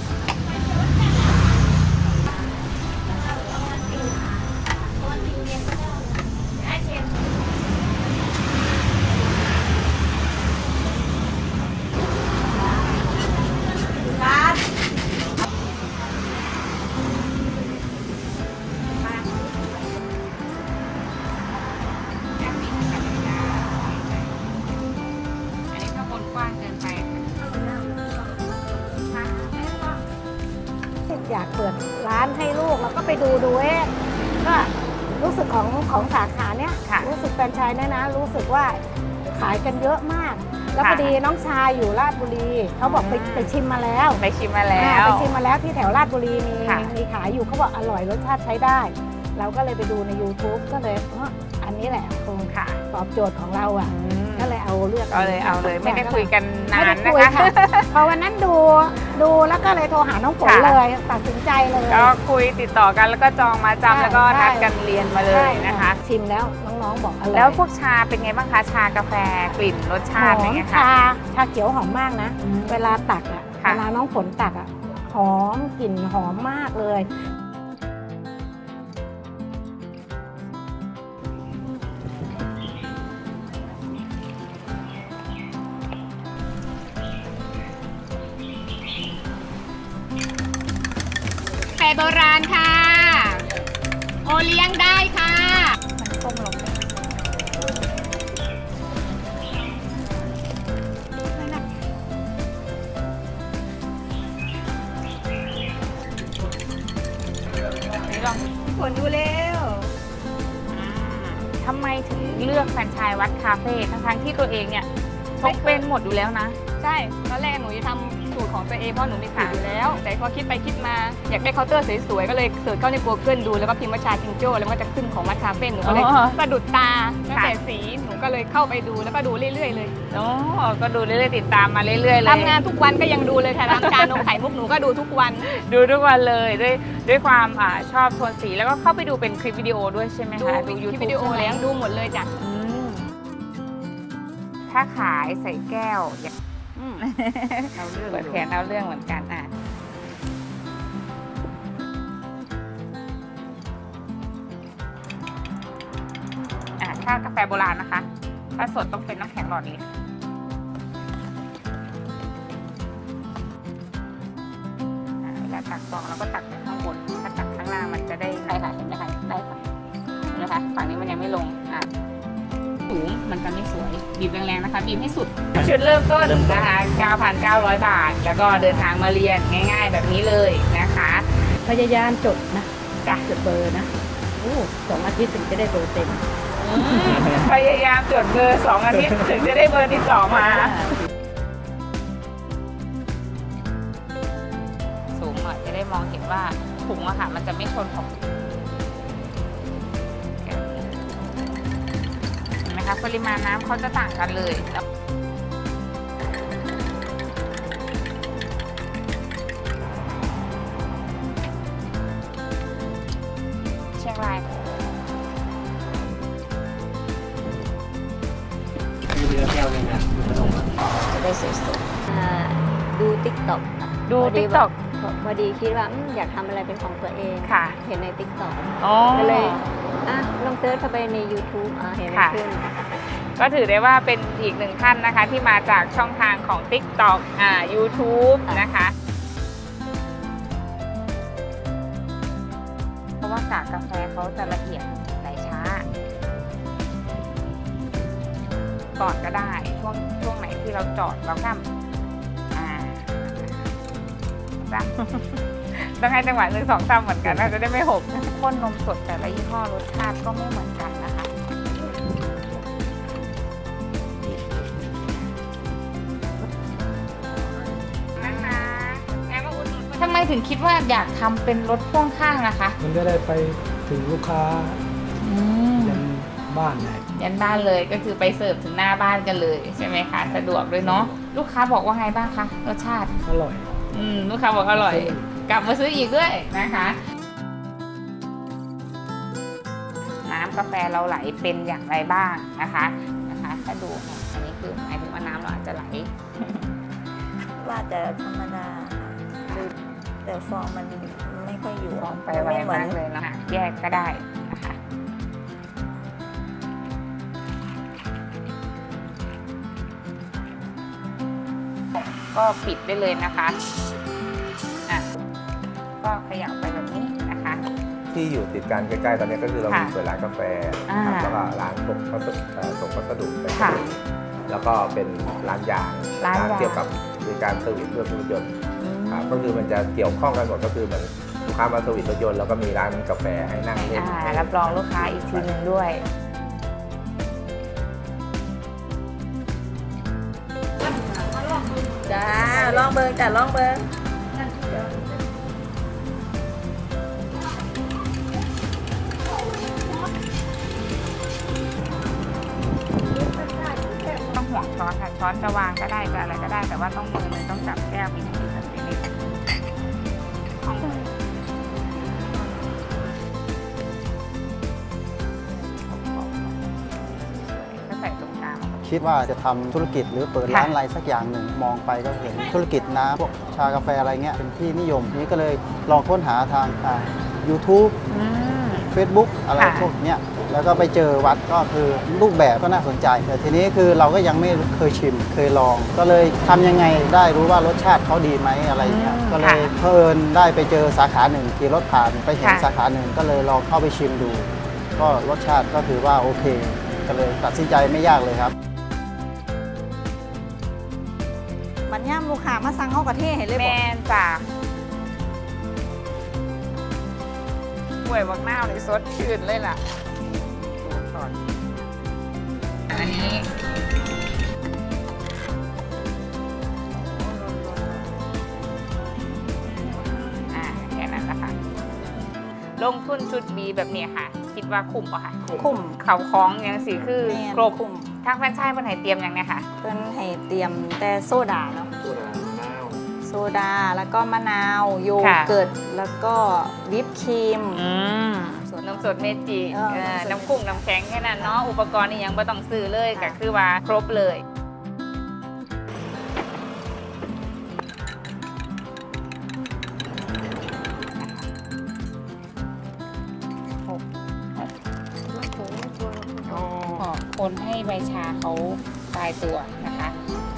อยากเปิดร้านให้ลูกแล้วก็ไปดูก็รู้สึกของสาขาเนี้ยรู้สึกแฟรนไชส์เนี่ยนะรู้สึกว่าขายกันเยอะมากแล้วพอดีน้องชายอยู่ราชบุรีเขาบอกไปชิมมาแล้วที่แถวราชบุรีมีขายอยู่เขาบอกอร่อยรสชาติใช้ได้เราก็เลยไปดูใน YouTube ก็เลยอันนี้แหละคงค่ะตอบโจทย์ของเราอ่ะก็เลยเอาเลยไม่ได้คุยกันนานนะคะพอวันนั้นดูแล้วก็เลยโทรหาน้องฝนเลยตัดสินใจเลยก็คุยติดต่อกันแล้วก็จองมาจำแล้วก็นัดกันเรียนมาเลยนะคะชิมแล้วน้องๆบอกอร่อยแล้วพวกชาเป็นไงบ้างคะชากาแฟกลิ่นรสชาติเป็นไงคะชาเขียวหอมมากนะเวลาตักอ่ะเวลาน้องฝนตักอ่ะหอมกลิ่นหอมมากเลยโบราณค่ะโอเลี้ยงได้ค่ะมันต้มลงไปลองฝนดูเร็วทำไมถึงเลือกแฟรนไชส์วัดคาเฟ่ทั้งที่ตัวเองเนี่ยชกเป็นหมดอยู่แล้วนะใช่ตอนแรกหนูจะทำสูตรของตัวเองเพราะหนูมีสูตรอยู่แล้วแต่พอคิดไปคิดมาอยากได้เคาน์เตอร์สวยๆก็เลยเสิร์ชเข้าใน Google ดูแล้วก็พิมพ์ว่าชาจิงโจ้แล้วก็จะขึ้นของวัดคาเฟ่หนูก็เลยสะดุดตาตั้งแต่สีหนูก็เลยเข้าไปดูแล้วก็ดูเรื่อยๆเลยก็ดูเรื่อยๆติดตามมาเรื่อยๆเลยทำงานทุกวันก็ยังดูเลยค่ะทำการนมไข่มุกหนูก็ดูทุกวันดูทุกวันเลยด้วยความชอบโทนสีแล้วก็เข้าไปดูเป็นคลิปวิดีโอด้วยใช่ไหมคะดูยูทูบวิดีโอแล้วดูหมดเลยจ้ะถ้าขายใส่แก้วเปิดแขนเอาเรื่องเหมือนกันถ้ากาแฟโบราณนะคะถ้าสดต้องเป็นน้ำแข็งหลอดนี้เวลาตักซองแล้วก็ตักไปข้างบนถ้าตักข้างล่างมันจะได้ค่ะเห็นไหมคะได้ค่ะนะคะฝั่งนี้มันยังไม่ลงสูงมันจะไม่สวยบีบแรงๆนะคะบีบให้สุดชุดเริ่มต้นนะคะ 9,900 บาทแล้วก็เดินทางมาเรียนง่ายๆแบบนี้เลยนะคะพยายามจดนะจดเบอร์นะ2 อาทิตย์ถึงจะได้เบอร์เต็มพยายามจดเบอร์2 อาทิตย์ถึงจะได้เบอร์ติดต่อมาสูงหน่อยจะได้มองเห็นว่าถุงอะค่ะมันจะไม่ชนของปริมาณน้ำเขาจะต่างกันเลยเชียงรายจะได้สวยๆดูTikTok พอดีคิดว่าอยากทำอะไรเป็นของตัวเองเห็นในTikTok ก็เลยลองเซิร์ชเข้าไปใน YouTube เห็นขึ้นก็ถือได้ว่าเป็นอีกหนึ่งท่านนะคะที่มาจากช่องทางของ TikTok YouTube นะคะเพราะว่ากากกาแฟเขาจะละเอียดไหลช้าก่อนก็ได้ช่วงไหนที่เราจอดเราก็ต้องให้จังหวะ1 2 3เหมือนกันจะได้ไม่หกข้นนมสดแต่ละยี่ห้อรสชาติก็ไม่เหมือนกันนะคะทำไมถึงคิดว่าอยากทำเป็นรถพ่วงข้างนะคะมันจะได้ไปถึงลูกค้ายันบ้านเลยยันบ้านเลยก็คือไปเสิร์ฟถึงหน้าบ้านกันเลยใช่ไหมคะสะดวกด้วยเนาะลูกค้าบอกว่าไงบ้างคะรสชาติอร่อยลูกค้าบอกอร่อยกลับมาซื้ออีกด้วยนะคะน้ำกาแฟเราไหลเป็นอย่างไรบ้างนะคะถ้าดูอันนี้คือหมายถึงว่าน้ำเราอาจจะไหลว่าแต่ธรรมดาแต่ฟองมันไม่ค่อยอยู่ฟองไปไวมากเลยนะคะแยกก็ได้นะคะก็ปิดได้เลยนะคะก็ขยับไปแบบนี้นะคะที่อยู่ติดกันใกล้ๆตอนนี้ก็คือเรามีเปิดร้านกาแฟแล้วก็ร้านส่งพัสดุไปแล้วก็เป็นร้านยางเกี่ยวกับบริการเซอร์วิสเรื่องรถยนต์ก็คือมันจะเกี่ยวข้องกันหมดก็คือเหมือนลูกค้ามาเซอร์วิสรถยนต์แล้วก็มีร้านกาแฟให้นั่งเล่นรับรองลูกค้าอีกทีหนึ่งด้วยจ้าลองเบิร์จ้าลองเบิร์ต้องห่วงช้อนค่ะช้อนจะวางก็ได้จะอะไรก็ได้แต่ว่าต้องมือนึงต้องจับแก้วมีสักนิดคิดว่าจะทำธุรกิจหรือเปิดร้านอะไรสักอย่างหนึ่งมองไปก็เห็นธุรกิจน้ำพวกชากาแฟอะไรเงี้ยเป็นที่นิยมนี้ก็เลยลองค้นหาทางYouTube Facebook อะไรพวกเนี้ยแล้วก็ไปเจอวัดก็คือรูปแบบก็น่าสนใจแต่ทีนี้คือเราก็ยังไม่เคยชิมเคยลองก็เลยทำยังไงได้รู้ว่ารสชาติเขาดีไหมอะไรเงี้ยก็เลยเพิ่นได้ไปเจอสาขาหนึ่งขี่รถผ่านไปเห็นสาขาหนึ่งก็เลยลองเข้าไปชิมดูก็รสชาติก็ถือว่าโอเคก็เลยตัดสินใจไม่ยากเลยครับบัดย่ำลูกค้ามาสั่งเข้ากระเทศเห็นเลยบอกแม่นจ้ะกล้วยบักนาวเลยสดชื่นเลยล่ะอันนี้แค่นั้นนะคะลงทุนชุดบีแบบนี้ค่ะคิดว่าคุ้มป่ะคะคุ้มเขาคล้องยังสีคือครบทางแฟรนไชส์เพิ่นให้เตรียมยังไงคะเพิ่นให้เตรียมแต่โซดาเนาะโซดาแล้วก็มะนาวโยเกิร์ตแล้วก็วิปครีมน้ำสดเมจิน้ำกุ้งน้ำแข็งแค่นั้นเนาะอุปกรณ์นี่ยังไม่ต้องซื้อเลยก็คือว่าครบเลยคนให้ใบชาเขาตายตัวนะคะ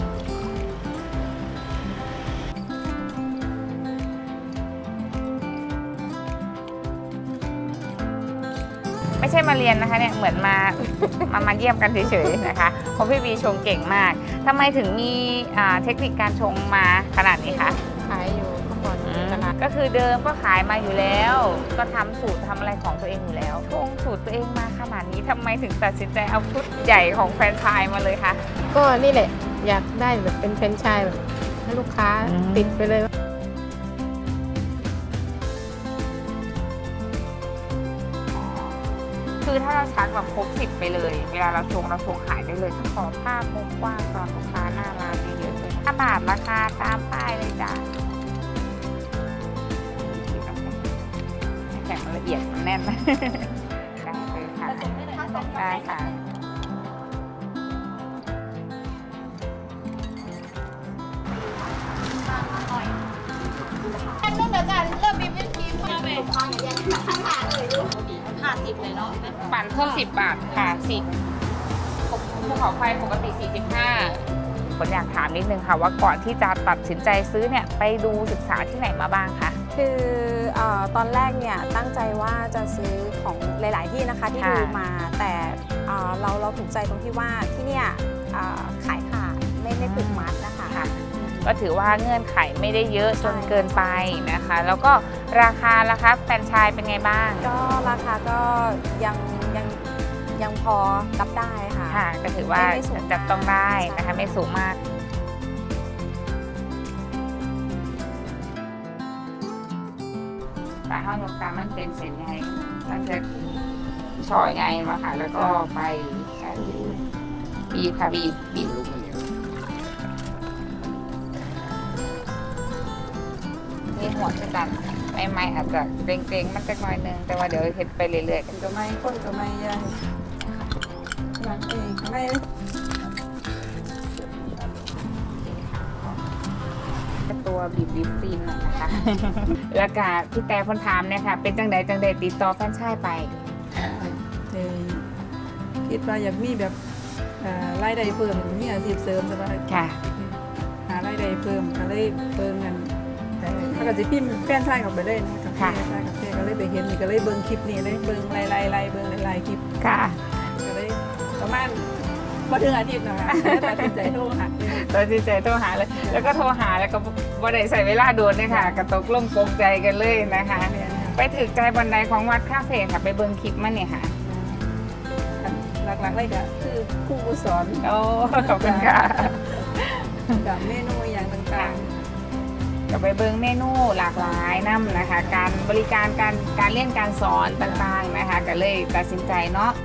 ไม่ใช่มาเรียนนะคะเนี่ยเหมือนมาเยี่ยมกันเฉยๆนะคะเพราะพี่บีชงเก่งมากทำไมถึงมีเทคนิคการชงมาขนาดนี้คะขายอยู่เมื่อก่อนก็คือเดิมก็ขายมาอยู่แล้วก็ทำสูตรทำอะไรของตัวเองอยู่แล้วชงสูตรตัวเองมาขนาดนี้ทำไมถึงตัดสินใจเอาชุดใหญ่ของแฟรนไชส์มาเลยคะก็นี่แหละอยากได้แบบเป็นแฟรนไชส์แบบให้ลูกค้าติดไปเลยคือถ้าเราชักแบบครบ10ไปเลยเวลาเราชงขายได้เลยขอภาพมุมกว้างตอนลูกค้าหน้าร้านเยอะๆเลย5 บาทราคาตามป้ายเลยจ้ะแข็งละเอียดมันแน่นได้เลยค่ะได้ค่ะนู่นเดี๋ยวจะเริ่มมีวิธีมาเลย50เลยเนาะปั่นเพิ่ม10 บาทค่ะภูเขาไฟปกติ45ผมอยากถามนิดนึงค่ะว่าก่อนที่จะตัดสินใจซื้อเนี่ยไปดูศึกษาที่ไหนมาบ้างคะคือตอนแรกเนี่ยตั้งใจว่าจะซื้อของหลายๆที่นะคะที่ดูมาแต่เราถูกใจตรงที่ว่าที่เนี่ยขายขาดไม่ผูกมัดนะคะก็ถือว่าเงื่อนไขไม่ได้เยอะจนเกินไปนะคะแล้วก็ราคาล่ะคะแฟรนไชส์เป็นไงบ้างก็ราคาก็ยังพอรับได้ค่ะก็ถือว่าจับต้องได้นะคะไม่สูงมากแต่ห้องน้ำตามันเป็นเส้นใหญ่มันจะช่อยไงมาค่ะแล้วก็ไปบีบค่ะบีบลูกมันเหนียวนี่หัวจะดันไม่อาจจะเกรงๆมันจะน้อยนึงแต่ว่าเดี๋ยวเห็นไปเรื่อยๆกันก็ไม่คนก็ไม่ยังมันเองไม่ตัวบีบฟิล์มหน่อยนะคะแล้วก็พี่แต่คนถามเนี่ยค่ะเป็นจังใดติดต่อแฟรนไชส์ไปคิดว่าอยากมีแบบรายได้เพิ่มมีอาชีพเสริมใช่ไหมค่ะหารายได้เพิ่มก็เลยเพิ่มเงินถ้าเกิดจะพิมพ์แฟรนไชส์เข้าไปเลยนะกับแฟรนไชส์ก็เลยไปเห็นนี่ก็เลยเบิ่งคลิปนี้เลยเบิ่งไล่เบิ่งหลายคลิปค่ะก็เลยประมาณมาถึงอาทิตย์นะคะตัดสินใจโทรหาเลยแล้วก็โทรหาแล้วก็บ่ได้ใส่เวลาโดนเลยค่ะกระตกลงปงใจกันเลยนะคะไปถึงใจบันไดของวัดคาเฟ่ค่ะไปเบิ่งคลิปมันเนี่ยค่ะหลักๆเลยก็คือครูสอนขอบคุณค่ะกับเมนูอย่างต่างๆกับไปเบิ่งเมนูหลากหลายน้ำนะคะการบริการการเรียนการสอนต่างๆนะคะก็เลยตัดสินใจเนาะ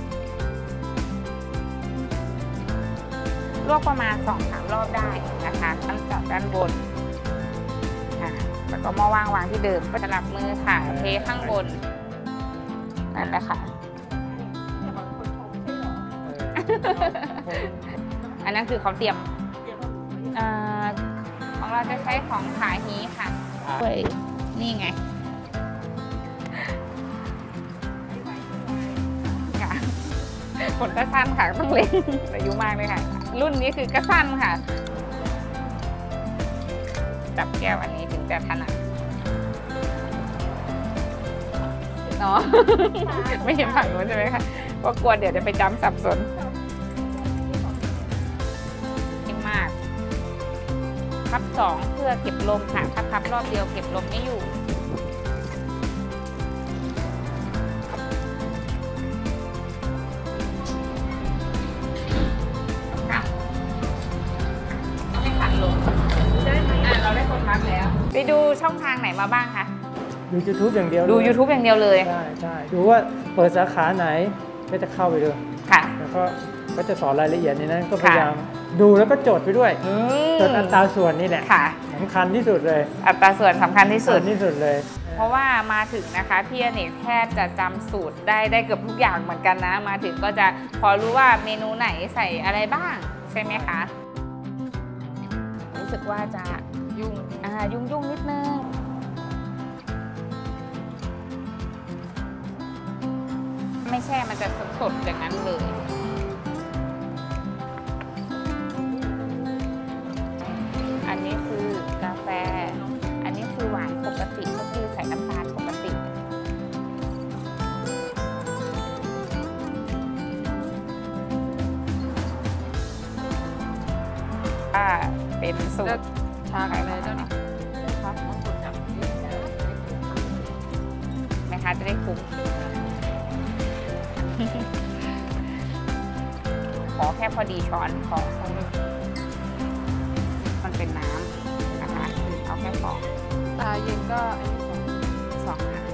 ลวกประมาณ 2-3 รอบได้นะคะตั้งจากด้านบนค่ะแล้วก็วางที่เดิมก็จะรับมือค่ะเทข้างบนนั่นแหละค่ะอันนั้นคือเขาเตรียมของเราจะใช้ของขายนี้ค่ะนี่ไงขนก็สั้นค่ะต้องเล็กอายุมากเลยค่ะรุ่นนี้คือกระสั้นค่ะจับแก้วอันนี้ถึงจะถนัดเนาะไม่เห็นฝั่งนู้นใช่ไหมคะเพราะกลัวเดี๋ยวจะไปจำสับสนนิ่มมากพับ2เพื่อเก็บลมค่ะถ้าพับรอบเดียวเก็บลมไม่อยู่ช่องทางไหนมาบ้างคะดู YouTube อย่างเดียวดู YouTube อย่างเดียวเลยใช่ดูว่าเปิดสาขาไหนก็จะเข้าไปดูค่ะแล้วก็จะสอนรายละเอียดในนั้นก็พยายามดูแล้วก็จดไปด้วยจดอัตราส่วนนี่แหละสำคัญที่สุดเลยอัตราส่วนสำคัญที่สุดเลยเพราะว่ามาถึงนะคะพี่อเนกแทบจะจำสูตรได้เกือบทุกอย่างเหมือนกันนะมาถึงก็จะพอรู้ว่าเมนูไหนใส่อะไรบ้างใช่ไหมคะรู้สึกว่าจะยุ่งนิดนึงไม่แช่มันจะสดๆอย่างนั้นเลยอันนี้คือกาแฟอันนี้คือหวานปกติก็คือใส่น้ำตาลปกติเป็นสูตรชาอะไรเจ้าเนี่ยแม่ค้าจะได้คุ้มขอแค่พอดีช้อนพอมันเป็นน้ำนะคะเอาแค่พอเย็นก็อันนี้สองค่ะ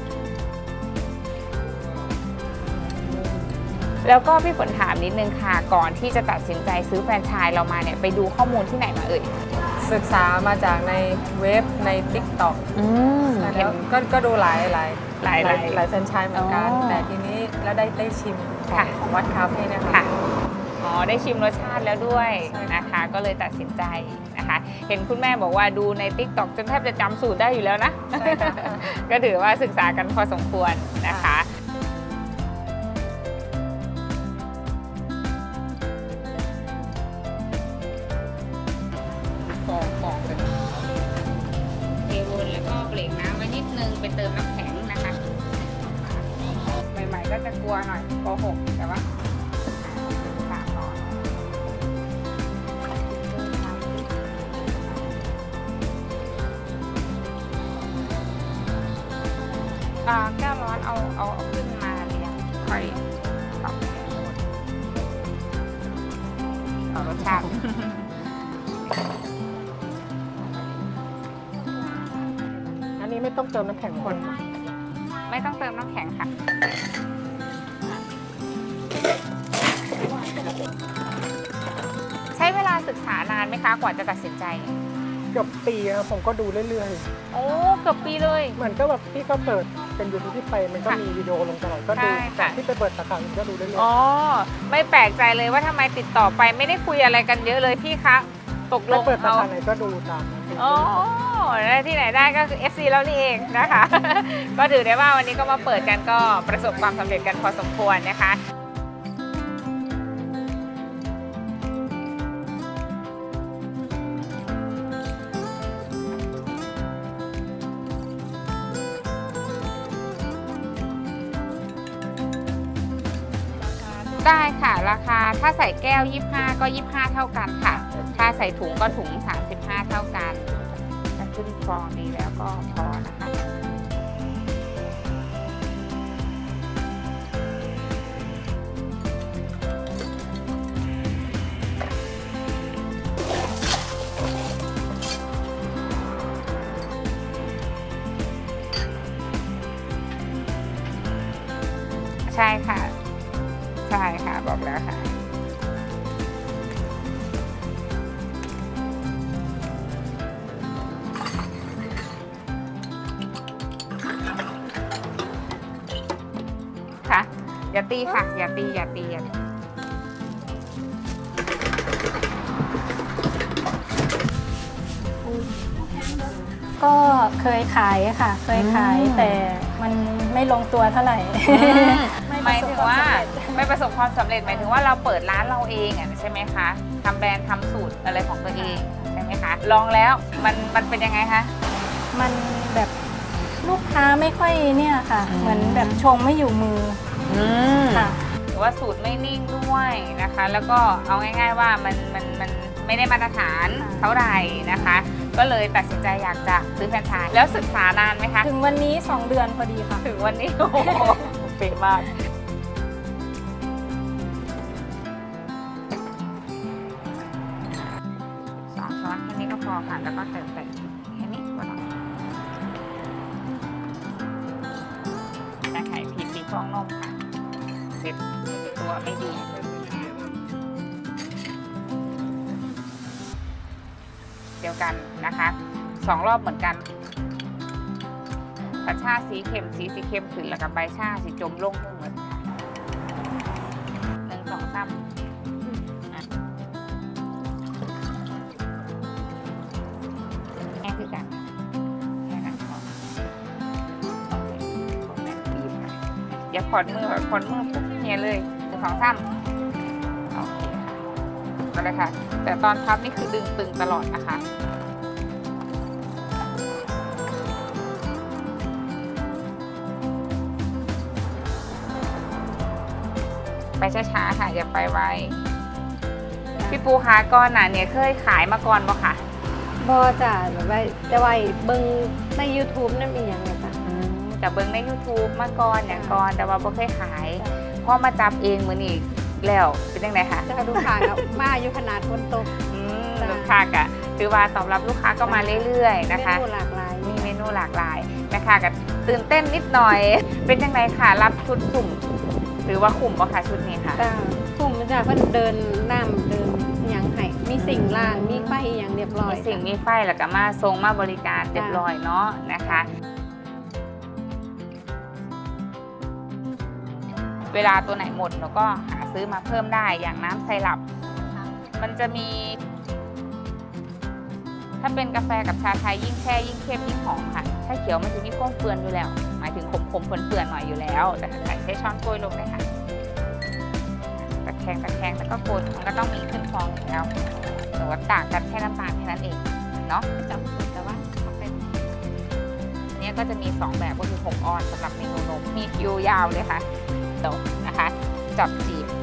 แล้วก็พี่ฝนถามนิดนึงค่ะก่อนที่จะตัดสินใจซื้อแฟรนไชส์เรามาเนี่ยไปดูข้อมูลที่ไหนมาเอ่ยศึกษามาจากในเว็บใน TikTok แล้วก็ดูหลายแฟรนไชส์เหมือนกันแต่ทีนี้แล้วได้ชิมของวัดคาเฟ่เนี่ยค่ะได้ชิมรสชาติแล้วด้วยนะคะก็เลยตัดสินใจนะคะเห็นคุณแม่บอกว่าดูใน TikTok จนแทบจะจำสูตรได้อยู่แล้วนะก็ถือว่าศึกษากันพอสมควรนะคะเทวนแล้วก็เบรกน้ำไว้นิดนึงไปเติมน้ำแข็งนะคะใหม่ๆก็จะกลัวหน่อยโกหกแต่ว่าแก้วร้อนเอาขึ้นมาเรียงค่อยปรับรสชาติอันนี้ไม่ต้องเติมน้ำแข็งคนไม่ต้องเติมน้ำแข็งค่ะใช้เวลาศึกษานานไหมคะกว่าจะตัดสินใจเกือบปีครับผมก็ดูเรื่อยๆโอ้เกือบปีเลยเหมือนก็แบบที่เขาเปิดเป็น YouTube ที่ไปมันก็มีวิดีโอลงตลอดก็ดูที่ไปเปิดสาขาก็ดูเรื่อยๆอ๋อไม่แปลกใจเลยว่าทำไมติดต่อไปไม่ได้คุยอะไรกันเยอะเลยพี่คะตกลงเปิดสาขาไหนก็ดูตามอ๋อที่ไหนได้ก็คือ FC แล้วนี่เองนะคะก็ถือได้ว่าวันนี้ก็มาเปิดกันก็ประสบความสำเร็จกันพอสมควรนะคะได้ค่ะราคาถ้าใส่แก้ว25ก็25เท่ากันค่ะถ้าใส่ถุงก็ถุง35เท่ากันถ้าขึ้นฟองดีแล้วก็พอนะคะใช่ค่ะใช่ค่ะบอกแล้วค่ะค่ะอย่าตีค่ะอย่าตีก็เคยขายค่ะเคยขายแต่มันไม่ลงตัวเท่าไหร่หมายถึงว่าไม่ประสบความสำเร็จหมายถึงว่าเราเปิดร้านเราเองใช่ไหมคะทำแบรนด์ทำสูตรอะไรของตัวเองใช่ไหมคะลองแล้วมันเป็นยังไงคะมันแบบลูกค้าไม่ค่อยเนี่ยค่ะเหมือนแบบชงไม่อยู่มือค่ะหรือว่าสูตรไม่นิ่งด้วยนะคะแล้วก็เอาง่ายๆว่ามันไม่ได้มาตรฐานเท่าไหร่นะคะก็เลยตัดสินใจอยากจะซื้อแฟรนไชส์แล้วศึกษานานไหมคะถึงวันนี้2เดือนพอดีค่ะถึงวันนี้โอ้โหเป๊ะมาก2 ช้อนแค่นี้ก็พอค่ะแล้วก็เติมแค่นี้ก็ได้องนมค่ะเสร็จตัวไม่ดีเดียวกันนะคะ2 รอบเหมือนกันผัดชาสีเข็มสีเข้มขึ้นแล้วกับใบชาสีจมลงนึ่งเหมือนค่ะ1 2 3แค่คือกันแค่นั้นพออย่าผ่อนมือปุ๊บเนี่ยเลย1 2 3โอเคค่ะก็เลยค่ะแต่ตอนพับนี่คือดึงตึงตลอดนะคะไปช้าๆค่ะอย่าไปไวพี่ปูคะก่อนหน้าเนี่ยเคยขายมาก่อนบ่ค่ะบ่จ้ะแบบว่าแต่ว่าเบิ่งใน YouTube นั่นเป็นอย่างไรจ้ะแต่เบิ่งใน YouTube มาก่อนอย่างก่อนแต่ว่าบ่เคยขายพอมาจับเองมื้อนี้แล้วเป็นยังไงคะจ้ะลูกค้าก็มาอยู่ขนาดฝนตกลูกค้าก็ถือว่าตอบรับลูกค้าก็มาเรื่อยๆนะคะเมนูหลากหลายมีเมนูหลากหลายนะคะก็ตื่นเต้นนิดหน่อยเป็นยังไงค่ะรับชุดสุ่มหรือว่าคุมบ่คะชุดนี้ค่ะจ้ะกลุ่มจ้ะเพิ่นเดินน้ำเดินหยังให้มีสิ่งล่างมีไฟอย่างเรียบร้อยมีสิ่งมีไฟแล้วก็มาทรงมาบริการเรียบร้อยเนาะนะคะเวลาตัวไหนหมดเราก็หาซื้อมาเพิ่มได้อย่างน้ำไซรัปมันจะมีถ้าเป็นกาแฟกับชาไทยยิ่งแช่ยิ่งเข้มยิ่งหอมค่ะชาเขียวมันจะมีก้นเปื้อนอยู่แล้วหมายถึงขมๆเปื้อนๆหน่อยอยู่แล้วแต่ใช้ช้อนโกยลงเลยค่ะตะแคงแล้วก็โกยมันก็ต้องมีขึ้นฟองอยู่แล้วหรือว่าต่างกันแค่น้ำตาลแค่นั้นเองเนาะจับแต่ว่าเป็นนี้ก็จะมี2แบบก็คือ6 ออนสำหรับเมนูนมมีคิวยาวเลยค่ะเดี๋ยวนะคะจับจีบ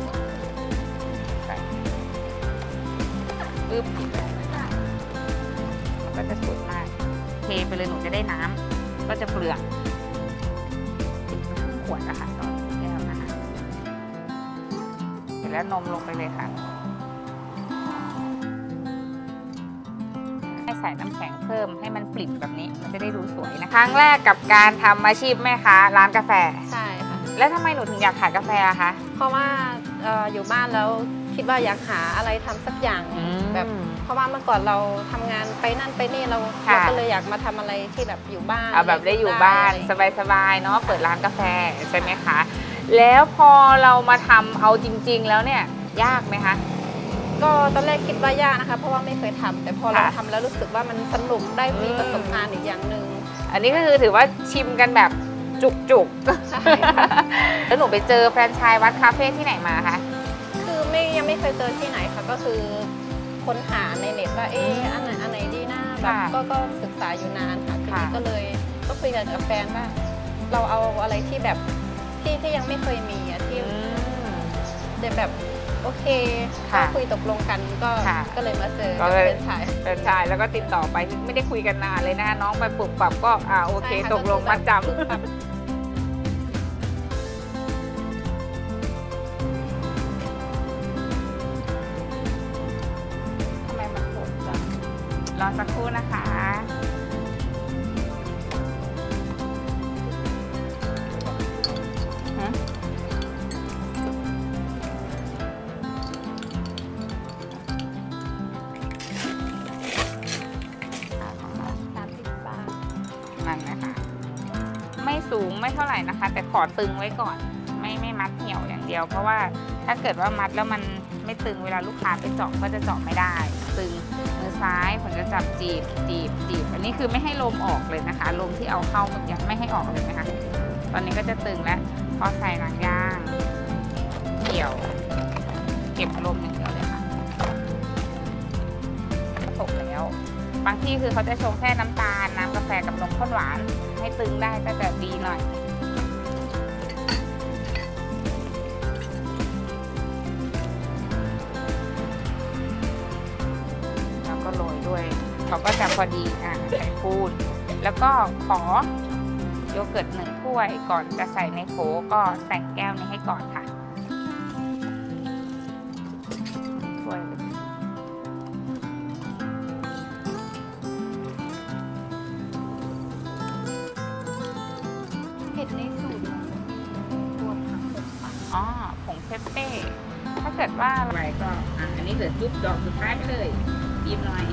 ปึ๊บก็จะสุดมากเทไปเลยหนูจะได้น้ำก็จะเปลืองครึ่งขวดนะคะต่อแก้วนะคะเสร็จแล้วนมลงไปเลยค่ะให้ใส่น้ำแข็งเพิ่มให้มันปริ่มแบบนี้มันจะได้ดูสวยนะครั้งแรกกับการทำอาชีพแม่ค้าร้านกาแฟใช่ค่ะแล้วทำไมหนูถึงอยากขายกาแฟอะคะเพราะว่าอยู่บ้านแล้วคิดว่าอยากหาอะไรทำสักอย่างแบบเพราะว่าเมื่อก่อนเราทำงานไปนั่นไปนี่เราก็เลยอยากมาทำอะไรที่แบบอยู่บ้านเอาแบบได้อยู่บ้านสบายๆเนาะเปิดร้านกาแฟใช่ไหมคะแล้วพอเรามาทำเอาจริงๆแล้วเนี่ยยากไหมคะก็ตอนแรกคิดว่ายากนะคะเพราะว่าไม่เคยทำแต่พอเราทำแล้วรู้สึกว่ามันสนุกได้มีประสบการณ์อีกอย่างหนึ่งอันนี้ก็คือถือว่าชิมกันแบบจุกๆใช่ค่ะแล้วหนูไปเจอแฟรนไชส์วัดคาเฟ่ที่ไหนมาคะคือยังไม่เคยเจอที่ไหนค่ะก็คือค้นหาในเน็ตว่าอันไหนดีนะแบบก็ศึกษาอยู่นานค่ะทีนี้ก็เลยก็คุยกันกับแฟนว่าเราเอาอะไรที่แบบที่ยังไม่เคยมีอะที่จะแบบโอเคก็คุยตกลงกันก็เลยมาเจอเป็นชายแล้วก็ติดต่อไปไม่ได้คุยกันนานเลยนะน้องไปปลูกปรับก็โอเคตกลงมาจำรอสักครู่นะคะนั่นนะคะไม่สูงไม่เท่าไหร่นะคะแต่ขอตึงไว้ก่อนไม่มัดเหี่ยวอย่างเดียวเพราะว่าถ้าเกิดว่ามัดแล้วมันไม่ตึงเวลาลูกค้าไปเจาะก็จะเจาะไม่ได้ตึงมือซ้ายผมจะจับจีบอันนี้คือไม่ให้ลมออกเลยนะคะลมที่เอาเข้ามันยังไม่ให้ออกเลยนะคะตอนนี้ก็จะตึงแล้วพอใส่หนังย่างเกี่ยวเก็บลมอย่างเดียวเลยค่ะตกแล้วบางที่คือเขาจะชงแค่น้ำตาลน้ำกาแฟกับนมข้นหวานให้ตึงได้ก็จะดีหน่อยโรยด้วยเขาก็จะพอดีใส่ปูนแล้วก็ขอโยเกิร์ต1 ถ้วยก่อนจะใส่ในโถก็แต่งแก้วนี้ให้ก่อนค่ะถ้วยเผ็ดในสูตรตัวเพปเป้ถ้าเกิดว่าอะไรก็อันนี้เหลือจุ๊บดอกสุดท้ายไปเลยยิ้มหน่อย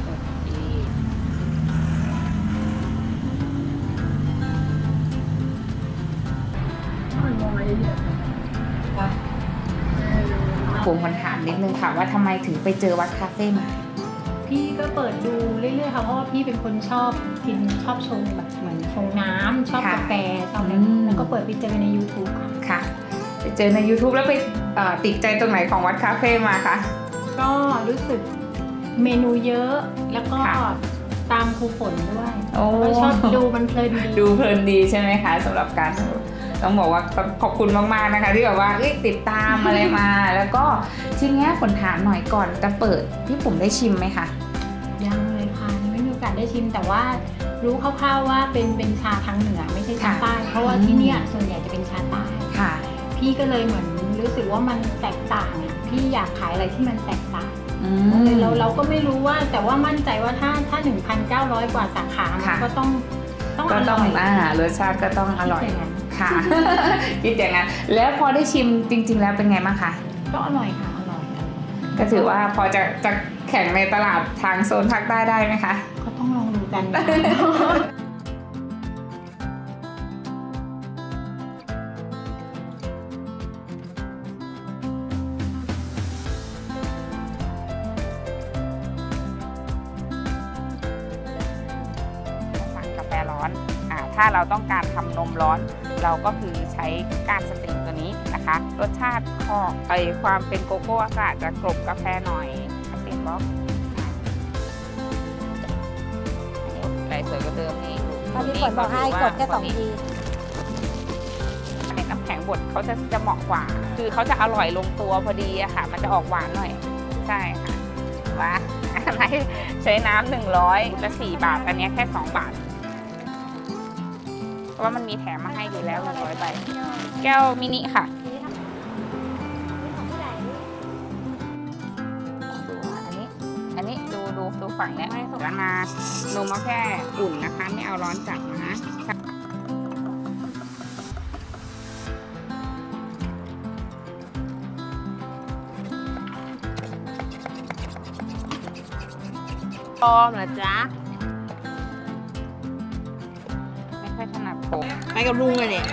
ผมคนถามนิดนึงค่ะว่าทำไมถึงไปเจอวัดคาเฟ่มาพี่ก็เปิดดูเรื่อยๆค่ะเพราะว่าพี่เป็นคนชอบกินชอบชงแบบเหมือนชงน้ำชอบกาแฟชอบอะไรแล้วก็เปิดไปเจอใน YouTube ค่ะไปเจอใน YouTube แล้วไปติดใจตรงไหนของวัดคาเฟ่มาคะก็รู้สึกเมนูเยอะแล้วก็ตามครูฝนด้วยแล้วชอบดูมันเพลินดีดูเพลินดีใช่ไหมคะสำหรับการต้องบอกว่าขอบคุณมากๆนะคะที่แบบว่าติดตามอะไรมา แล้วก็ทีเนี้ยฝนถามหน่อยก่อนจะเปิดพี่ปุ๋มได้ชิมไหมคะยังเลยค่ะยังไม่มีโอกาสได้ชิมแต่ว่ารู้คร่าวๆว่าเป็นชาทางเหนือไม่ใช่ชาใต้เพราะว่าที่เนี่ยส่วนใหญ่จะเป็นชาใต้ค่ะพี่ก็เลยเหมือนรู้สึกว่ามันแตกต่างพี่อยากขายอะไรที่มันแตกต่างเราก็ไม่รู้ว่าแต่ว่ามั่นใจว่าถ้า 1,900 กว่าสาขาก็ต้องอร่อยรสชาติก็ต้องอร่อยค่ะคิดอย่างนั้นแล้วพอได้ชิมจริงๆแล้วเป็นไงบ้างคะก็อร่อยค่ะอร่อยก็ถือว่าพอจะแข่งในตลาดทางโซนภาคใต้ได้ไหมคะก็ต้องลองดูกันถ้าเราต้องการทำนมร้อนเราก็คือใช้ก้านสตริงตัวนี้นะคะรสชาติของความเป็นโกโก้ก็อาจจะกลบกาแฟหน่อยสตริงบล็อกไหลสวยกว่าเดิมนี่ถ้าพี่ฝนบอกให้กดแค่2 ทีในน้ำแข็งบดเขาจะเหมาะกว่าคือเขาจะอร่อยลงตัวพอดีอะค่ะมันจะออกหวานหน่อยใช่ค่ะว่าอะไรใช้น้ำ100และ4 บาทอันนี้แค่2 บาทเพราะว่ามันมีแถมมาให้อยู่แล้ว100 ใบแก้วมินิค่ะอันนี้ดูฝั่งเนี้ยแล้วมานมมาแค่อุ่นนะคะไม่เอาร้อนจัดนะพอเหรอจ๊ะไปกับลุงเลยเนี่ย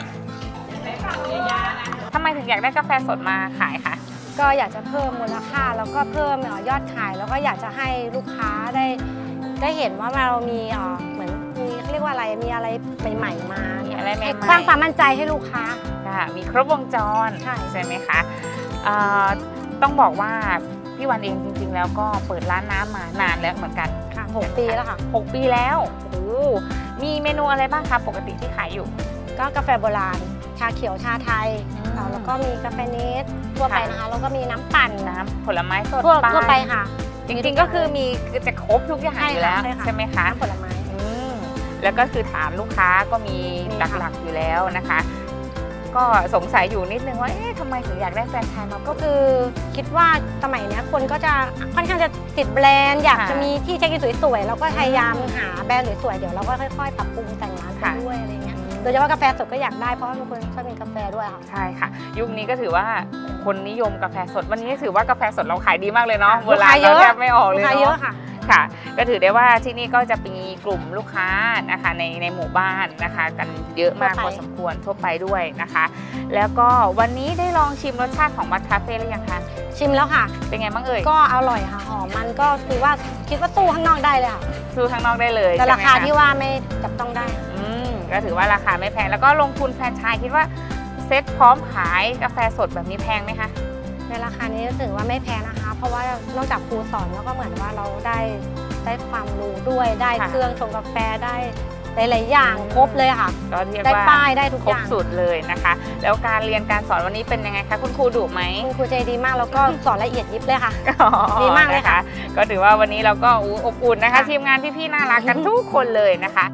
ทำไมถึงอยากได้กาแฟสดมาขายคะก็อยากจะเพิ่มมูลค่าแล้วก็เพิ่มยอดขายแล้วก็อยากจะให้ลูกค้าได้เห็นว่าเรามีเหมือนมีเรียกว่าอะไรมีอะไรใหม่ๆมาอะไรใหม่ๆสร้างความมั่นใจให้ลูกค้าค่ะมีครบวงจรใช่ไหมคะต้องบอกว่าพี่วันเองจริงๆแล้วก็เปิดร้านน้ำมานานแล้วเหมือนกันค่ะ6 ปีแล้วค่ะ 6 ปีแล้วโอ้มีเมนูอะไรบ้างคะปกติที่ขายอยู่ก็กาแฟโบราณชาเขียวชาไทยแล้วก็มีกาแฟเนสทั่วไปนะคะแล้วก็มีน้ำปั่นน้ำผลไม้สดทั่วไปค่ะจริงๆก็คือมีจะครบทุกอย่างอยู่แล้วใช่ไหมคะผลไม้แล้วก็คือฐานลูกค้าก็มีหลักๆอยู่แล้วนะคะก็สงสัยอยู่นิดนึงว่าทำไมถึงอยากได้แฟรนไชส์มาก็คือคิดว่าสมัยนี้คนก็จะค่อนข้างจะติดแบรนด์อยากจะมีที่เช็คอินสวยๆแล้วก็พยายามหาแบรนด์สวยๆเดี๋ยวเราก็ค่อยๆปรับปรุงแต่งร้านไปด้วยอะไรเงี้ยโดยเฉพาะกาแฟสดก็อยากได้เพราะว่าบางคนชอบกินกาแฟด้วยค่ะใช่ค่ะยุคนี้ก็ถือว่าคนนิยมกาแฟสดวันนี้ถือว่ากาแฟสดเราขายดีมากเลยเนาะเวลาเราแทบไม่ออกเลยเนาะค่ะก็ถือได้ว่าที่นี่ก็จะมีกลุ่มลูกค้านะคะในหมู่บ้านนะคะกันเยอะมากพอสมควรทั่วไปด้วยนะคะแล้วก็วันนี้ได้ลองชิมรสชาติของวัดคาเฟ่หรือยังคะชิมแล้วค่ะเป็นไงบ้างเอ่ยก็อร่อยค่ะหอมมันก็คือว่าคิดว่าสู้ข้างนอกได้เลยค่ะสู้ข้างนอกได้เลยแต่ราคาที่ว่าไม่จับต้องได้ก็ถือว่าราคาไม่แพงแล้วก็ลงทุนแฟรนไชส์คิดว่าเซ็ตพร้อมขายกาแฟสดแบบนี้แพงไหมคะในราคานี้ถือว่าไม่แพงนะคะเพราะว่านอกจากครูสอนแล้วก็เหมือนว่าเราได้ความรู้ด้วยได้เครื่องชงกาแฟได้หลายๆอย่างครบเลยค่ะก็เรียกว่าได้ป้ายได้ทุกอย่างครบสุดเลยนะคะแล้วการเรียนการสอนวันนี้เป็นยังไงคะคุณครูดุไหมคุณครูใจดีมากแล้วก็สอนละเอียดยิบเลยค่ะดีมากเลยค่ะก็ถือว่าวันนี้เราก็อบอุ่นนะคะทีมงานพี่ๆน่ารักกันทุกคนเลยนะคะ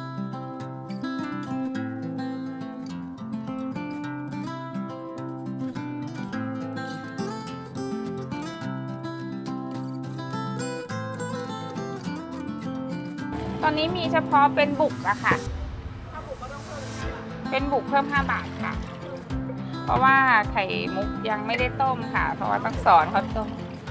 ตอนนี้มีเฉพาะเป็นบุกอะค่ะเป็นบุกเพิ่ม5 บาทค่ะราะว่าไข่มุกยังไม่ได้ต้มค่ะเพราะว่าต้องสอนเขาต้ม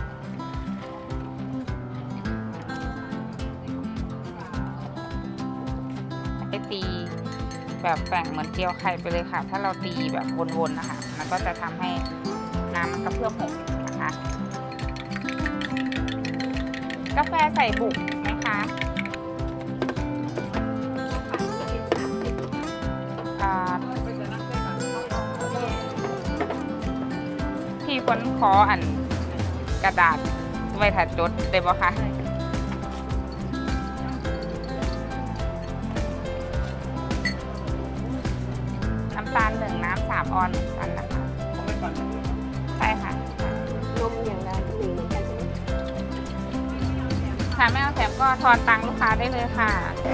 ให้ตีแบบแบ่งเหมือนเจียวไข่ไปเลยค่ะถ้าเราตีแบบวนๆนะคะมันก็จะทำให้น้ำกระเพื่อมหกนะคะกาแฟใส่บุกไหมคะพี่คนขออันกระดาษไว้ถัดจดได้ปะคะน้ำตาล1 น้ำ3 ออนกันนะคะใช่ค่ะนมอย่างไรก็มีเหมือนกันค่ะไม่เอาแถมก็ทอนตังค์ลูกค้าได้เลยค่ะ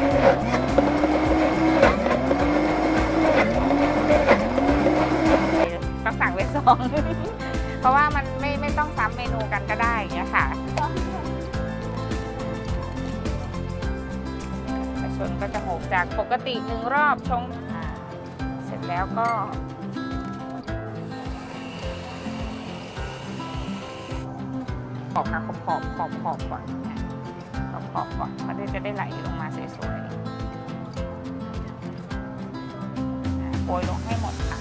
ต้องสั่งไว้2 เพราะว่ามันไม่ต้องซ้ำเมนูกันก็ได้อย่างเงี้ยค่ะชนก็จะโหกจากปกติ1 รอบชงเสร็จแล้วก็ขอบค่ะขอบก่อนขอบก่อนมันจะได้ไหลลงมาสวยๆโปรยลงให้หมดค่ะ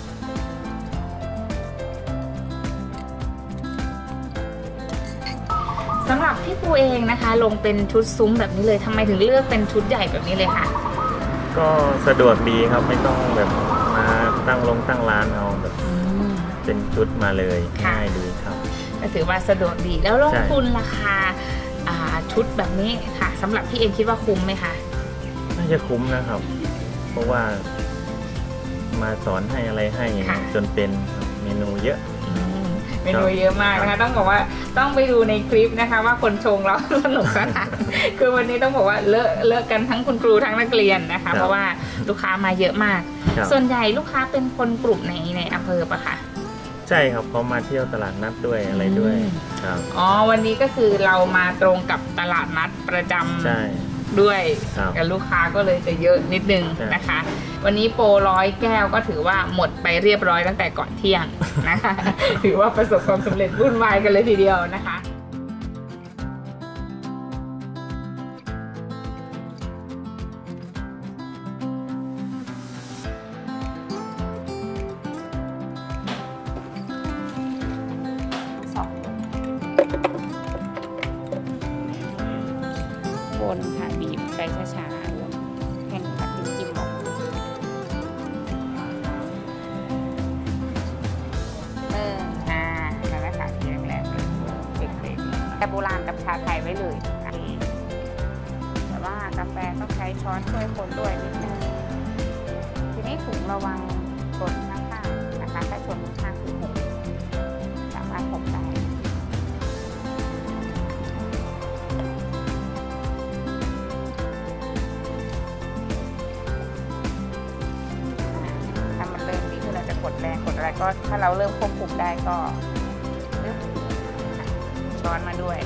สำหรับพี่ปูเองนะคะลงเป็นชุดซุ้มแบบนี้เลยทำไมถึงเลือกเป็นชุดใหญ่แบบนี้เลยค่ะก็สะดวกดีครับไม่ต้องแบบมาตั้งร้านเอาแบบเป็นชุดมาเลยง่ายดีครับก็ถือว่าสะดวกดีแล้วลงทุนราคาชุดแบบนี้ค่ะสำหรับพี่เองคิดว่าคุ้มไหมคะน่าจะคุ้มนะครับเพราะว่ามาสอนให้อะไรให้จนเป็นเมนูเยอะเมนูเยอะมากนะคะต้องบอกว่าต้องไปดูในคลิปนะคะว่าคนชงเราสนุกสนานคือวันนี้ต้องบอกว่าเลอะกันทั้งคุณครูทั้งนักเรียนนะคะเพราะว่าลูกค้ามาเยอะมากส่วนใหญ่ลูกค้าเป็นคนกลุ่มในอำเภอปะคะใช่ครับเขามาเที่ยวตลาดนัดด้วยอะไรด้วยครับอ๋อวันนี้ก็คือเรามาตรงกับตลาดนัดประจำด้วยกับลูกค้าก็เลยจะเยอะนิดนึงนะคะวันนี้โปร100 แก้วก็ถือว่าหมดไปเรียบร้อยตั้งแต่ก่อนเที่ยงนะคะถือว่าประสบความสำเร็จวุ่นวายกันเลยทีเดียวนะคะวนค่ะบีบไปช้าๆวนแค่นี้ค่ะจิ้มออกนั่นแหละค่ะที่แรกๆเลยเด็กๆแต่โบราณกับชาไทยไว้เลยแต่ว่ากาแฟต้องใช้ช้อนช่วยคนด้วยนิดนึงทีนี้ถุงระวังชนข้างๆนะคะถ้าชนข้างคือหกสามารถหกได้กดแรงกดอะไรก็ถ้าเราเริ่มควบคุมได้ก็ช้อนมาด้วย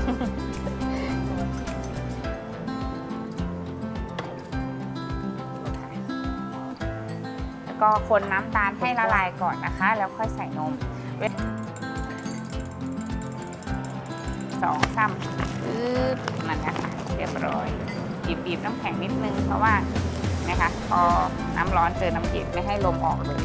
แล้วก็คนน้ำตาลให้ละลายก่อนนะคะแล้วค่อยใส่นม2 ซ้ำนั่นนะคะเรียบร้อยบีบน้ำแข็งนิดนึงเพราะว่านะคะพอน้ำร้อนเจอน้ำเย็นไม่ให้ลมออกเลย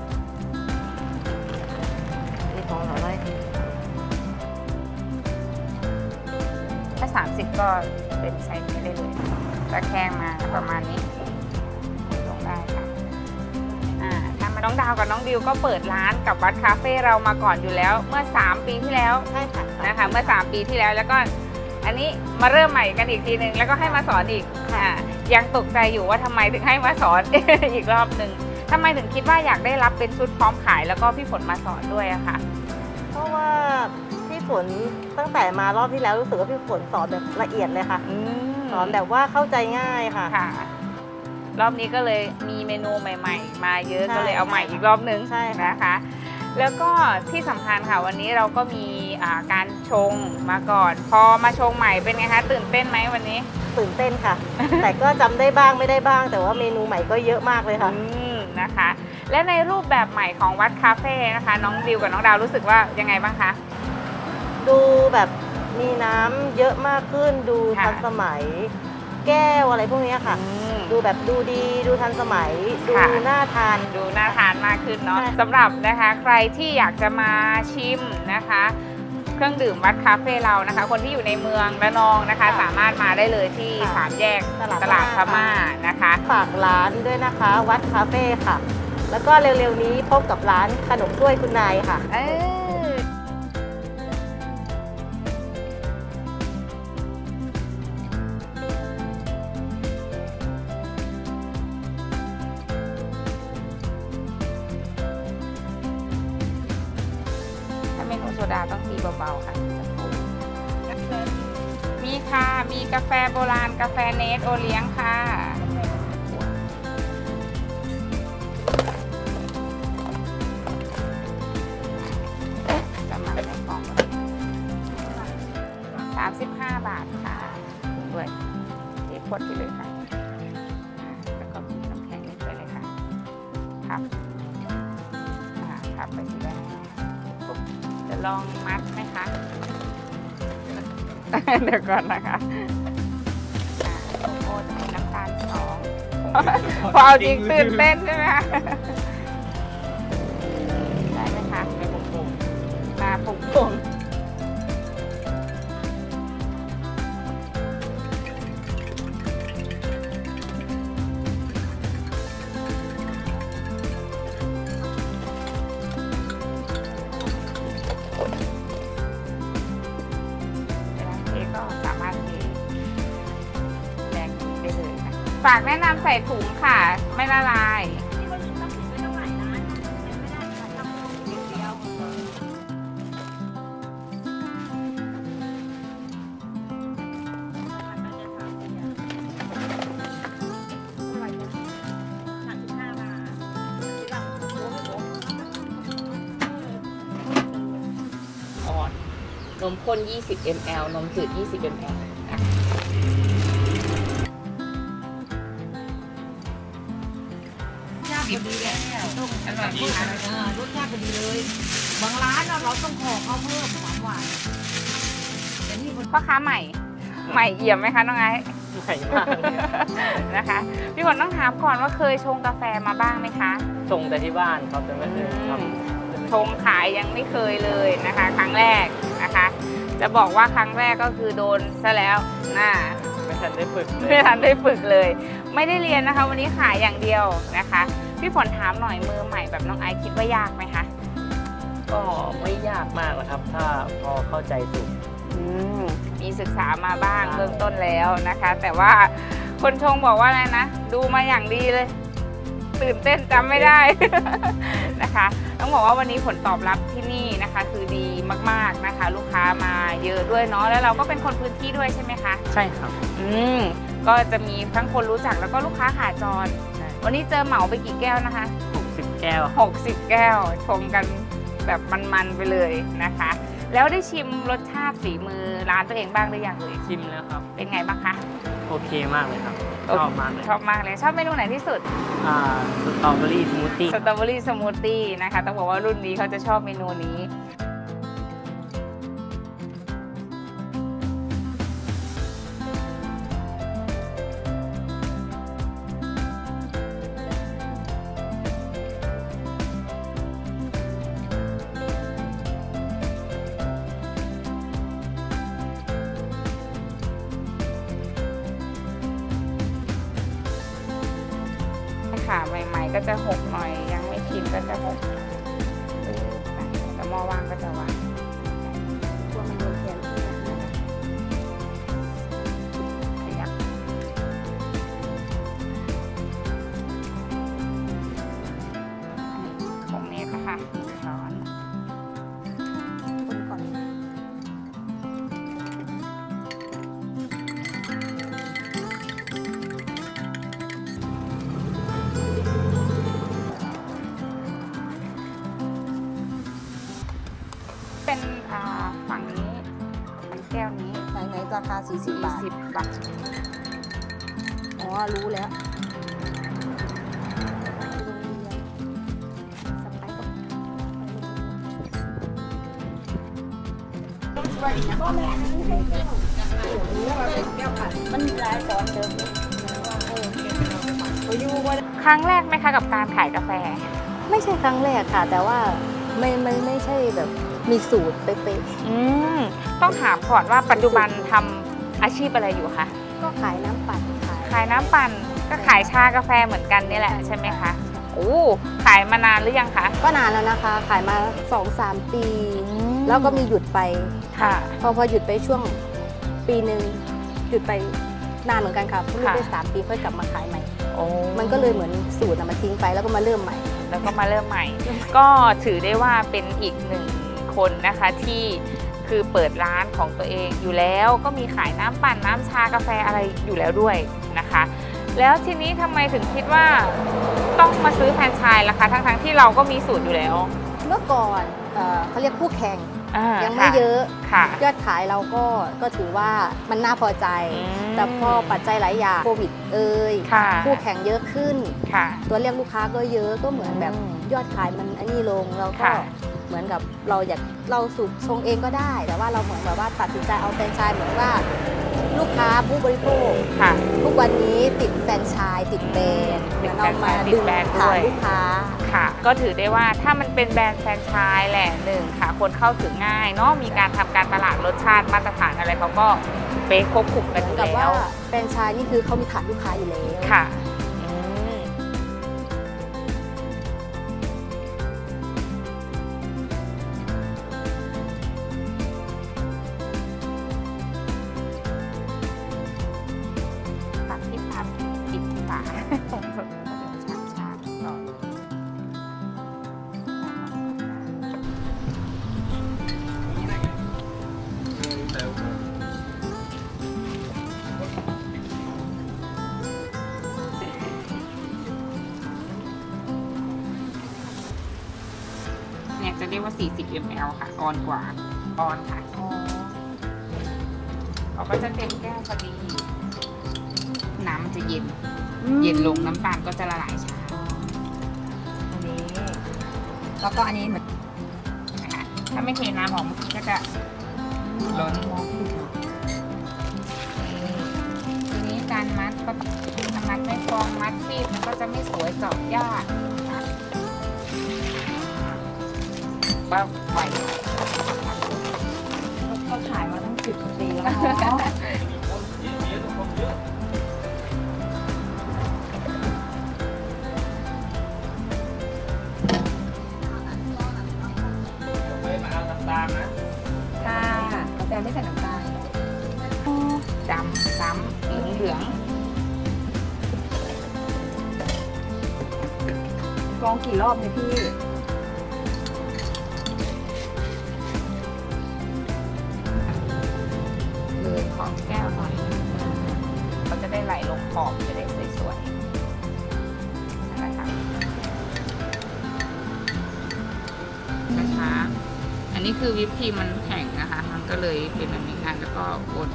ถ้า30ก็เป็นไซส์นี้ได้เลยตะแคงมาประมาณนี้ลงได้ค่ะถ้ามาน้องดาวกับน้องดิวก็เปิดร้านกับวัดคาเฟ่เรามาก่อนอยู่แล้วเมื่อ3 ปีที่แล้วใช่ค่ะนะคะเมื่อ3 ปีที่แล้วแล้วก็อันนี้มาเริ่มใหม่กันอีกทีนึงแล้วก็ให้มาสอนอีกยังตกใจอยู่ว่าทำไมถึงให้มาสอน อีกรอบหนึ่งทำไมถึงคิดว่าอยากได้รับเป็นชุดพร้อมขายแล้วก็พี่ฝนมาสอนด้วยอะค่ะเพราะว่าพี่ฝนตั้งแต่มารอบที่แล้วรู้สึกว่าพี่ฝนสอนแบบละเอียดเลยค่ะสอนแบบว่าเข้าใจง่ายค่ะรอบนี้ก็เลยมีเมนูใหม่ๆมาเยอะก็เลยเอาใหม่อีกรอบนึงนะคะ แล้วก็ที่สำคัญค่ะวันนี้เราก็มีการชงมาก่อนพอมาชงใหม่เป็นไงคะตื่นเต้นไหมวันนี้ตื่นเต้นค่ะ แต่ก็จำได้บ้างไม่ได้บ้างแต่ว่าเมนูใหม่ก็เยอะมากเลยค่ะนะคะและในรูปแบบใหม่ของวัดคาเฟ่นะคะน้องดิวกับน้องดาวรู้สึกว่ายังไงบ้างคะดูแบบมีน้ำเยอะมากขึ้นดูทันสมัยแก้วอะไรพวกนี้ค่ะดูแบบดูดีดูทันสมัยดูน่าทานมากขึ้นเนาะสำหรับนะคะใครที่อยากจะมาชิมนะคะเครื่องดื่มวัดคาเฟ่เรานะคะคนที่อยู่ในเมืองระนองนะคะสามารถมาได้เลยที่3 แยกตลาดพม่านะคะฝากร้านด้วยนะคะวัดคาเฟ่ค่ะแล้วก็เร็วๆนี้พบกับร้านขนมถ้วยคุณนายค่ะเมนูโซดาต้องมีเบาๆค่ะมีค่ะมีกาแฟโบราณกาแฟเนสโอเลี้ยงค่ะจะมาในกล่อง35 บาทค่ะด้วยที่พดไปเลยค่ะแล้วก็มีน้ำแข็งนิดไปเลยค่ะครับไปที่แรกจะลองมัดไหมคะ เดี๋ยวก่อนนะคะโกโก้จะมีน้ำตาล2พอเอาจริงตื่นเต้นใช่ไหมคะได้ไหมคะมาปุ่งฝากแนะนำใส่ถุงค่ะไม่ละลายนมข้น20 ml นมจืด20 mlพอดีเลยต้องอร่อยมากรสชาติพอดีเลยบางร้านเราต้องขอเขาเพิ่มหวานแต่นี่พ่อค้าใหม่เอี่ยมไหมคะน้องไอซ์ใหม่มากนะคะพี่ฝนต้องถามก่อนว่าเคยชงกาแฟมาบ้างไหมคะชงแต่ที่บ้านครับแต่ไม่เคยทำชงขายยังไม่เคยเลยนะคะครั้งแรกนะคะจะบอกว่าครั้งแรกก็คือโดนซะแล้วไม่ทันได้ฝึกเลย ไม่ได้เรียนนะคะวันนี้ขายอย่างเดียวนะคะพี่ฝนถามหน่อยมือใหม่แบบน้องไอซ์คิดว่ายากไหมคะก็ไม่ยากมากนะครับถ้าพอเข้าใจสูตรมีศึกษามาบ้างเบื้องต้นแล้วนะคะแต่ว่าคนชงบอกว่าอะไรนะดูมาอย่างดีเลยตื่นเต้นจำไม่ได้นะคะต้องบอกว่าวันนี้ผลตอบรับที่นี่นะคะคือดีมากๆนะคะลูกค้ามาเยอะด้วยเนาะแล้วเราก็เป็นคนพื้นที่ด้วยใช่ไหมคะใช่ครับก็จะมีทั้งคนรู้จักแล้วก็ลูกค้าขาจรวันนี้เจอเหมาไปกี่แก้วนะคะ 60 แก้ว 60 แก้วชมกันแบบมันๆไปเลยนะคะแล้วได้ชิมรสชาติฝีมือร้านตัวเองบ้างหรือยังเลยชิมแล้วครับเป็นไงบ้างคะโอเคมากเลยครับชอบมากเลยชอบเมนูไหนที่สุดสตรอเบอรี่สมูทตี้นะคะต้องบอกว่ารุ่นนี้เขาจะชอบเมนูนี้ค่ะใหม่ๆก็จะ6หน่อยยังไม่ชินก็จะ6แล้วหม้อว่างก็จะวางตัวมันโดนเทียนขยับของเนสนะคะช้อนคนก่อนเป็นฝั่งนี้มันแก้วนี้ไหนราคา40 บาทอ๋อรู้แล้วครั้งแรกไหมคะกับการขายกาแฟไม่ใช่ครั้งแรกค่ะ แต่ว่าไม่ใช่แบบมีสูตรเป๊ะๆต้องถามก่อนว่าปัจจุบันทำอาชีพอะไรอยู่คะก็ขายน้ำปั่นขายน้ำปั่นก็ขายชากาแฟเหมือนกันนี่แหละใช่ไหมคะโอ้ขายมานานหรือยังคะก็นานแล้วนะคะขายมา 2-3 ปีแล้วก็มีหยุดไปค่ะพอหยุดไปช่วงปีหนึ่งหยุดไปนานเหมือนกันค่ะเพิ่งได้3 ปีค่อยกลับมาขายใหม่มันก็เลยเหมือนสูตรมาทิ้งไปแล้วก็มาเริ่มใหม่ก็ถือได้ว่าเป็นอีกหนึ่งคนนะคะที่คือเปิดร้านของตัวเองอยู่แล้วก็มีขายน้ำปั่นน้ำชากาแฟอะไรอยู่แล้วด้วยนะคะแล้วทีนี้ทำไมถึงคิดว่าต้องมาซื้อแฟรนไชส์ล่ะคะทั้งที่เราก็มีสูตรอยู่แล้วเมื่อก่อนเขาเรียกคู่แข่งยังไม่เยอะยอดขายเราก็ถือว่ามันน่าพอใจแต่พอปัจจัยหลายอย่างโควิดคู่แข่งเยอะขึ้นตัวเรียกลูกค้าก็เยอะก็เหมือนแบบยอดขายมันอันนี้ลงเราก็เหมือนกับเราสูตรชงเองก็ได้แต่ว่าเราเหมือนแบบว่าตัดสินใจเอาแฟรนไชส์เหมือนว่าลูกค้าผู้บริโภคทุกวันนี้ติดแฟรนไชส์ติดแบรนด์เรามาดึงฐานลูกค้าค่ะก็ถือได้ว่าถ้ามันเป็นแบรนด์แฟรนไชส์แหละหนึ่งค่ะคนเข้าถึงง่ายเนาะมีการทำการตลาดรสชาติมาตรฐานอะไรเขาก็เป๊ะครบคลุมกันอยู่แล้วแฟรนไชส์นี่คือเขามีฐานลูกค้าอยู่แล้วค่ะจะเรียกว่า40 ml ค่ะออนกว่าออนค่ะเราก็จะเต็มแก้วพอดีน้ำมันจะเย็นลงน้ำตาลก็จะละลายช้าอันนี้แล้วก็อันนี้เหมือนนะคะถ้าไม่เทน้ำออกมันก็จะล้นทีนี้การมัดก็มัดไม่ฟองมัดฟีบมันก็จะไม่สวยเจาะยากว่าไหวเขาขายมาตั้ง10 กว่าปีแล้วเนาะค่ะกาแฟไม่ใส่น้ำตาลซ้ำเหลืองกรองกี่รอบเนี่ยพี่ของแก้วหน่อยเขาจะได้ไหลลงขอบจะได้สวยๆนะคะช้าอันนี้คือวิปครีมมันแข็งนะคะมันก็เลยเป็นแบบนี้แล้วก็วน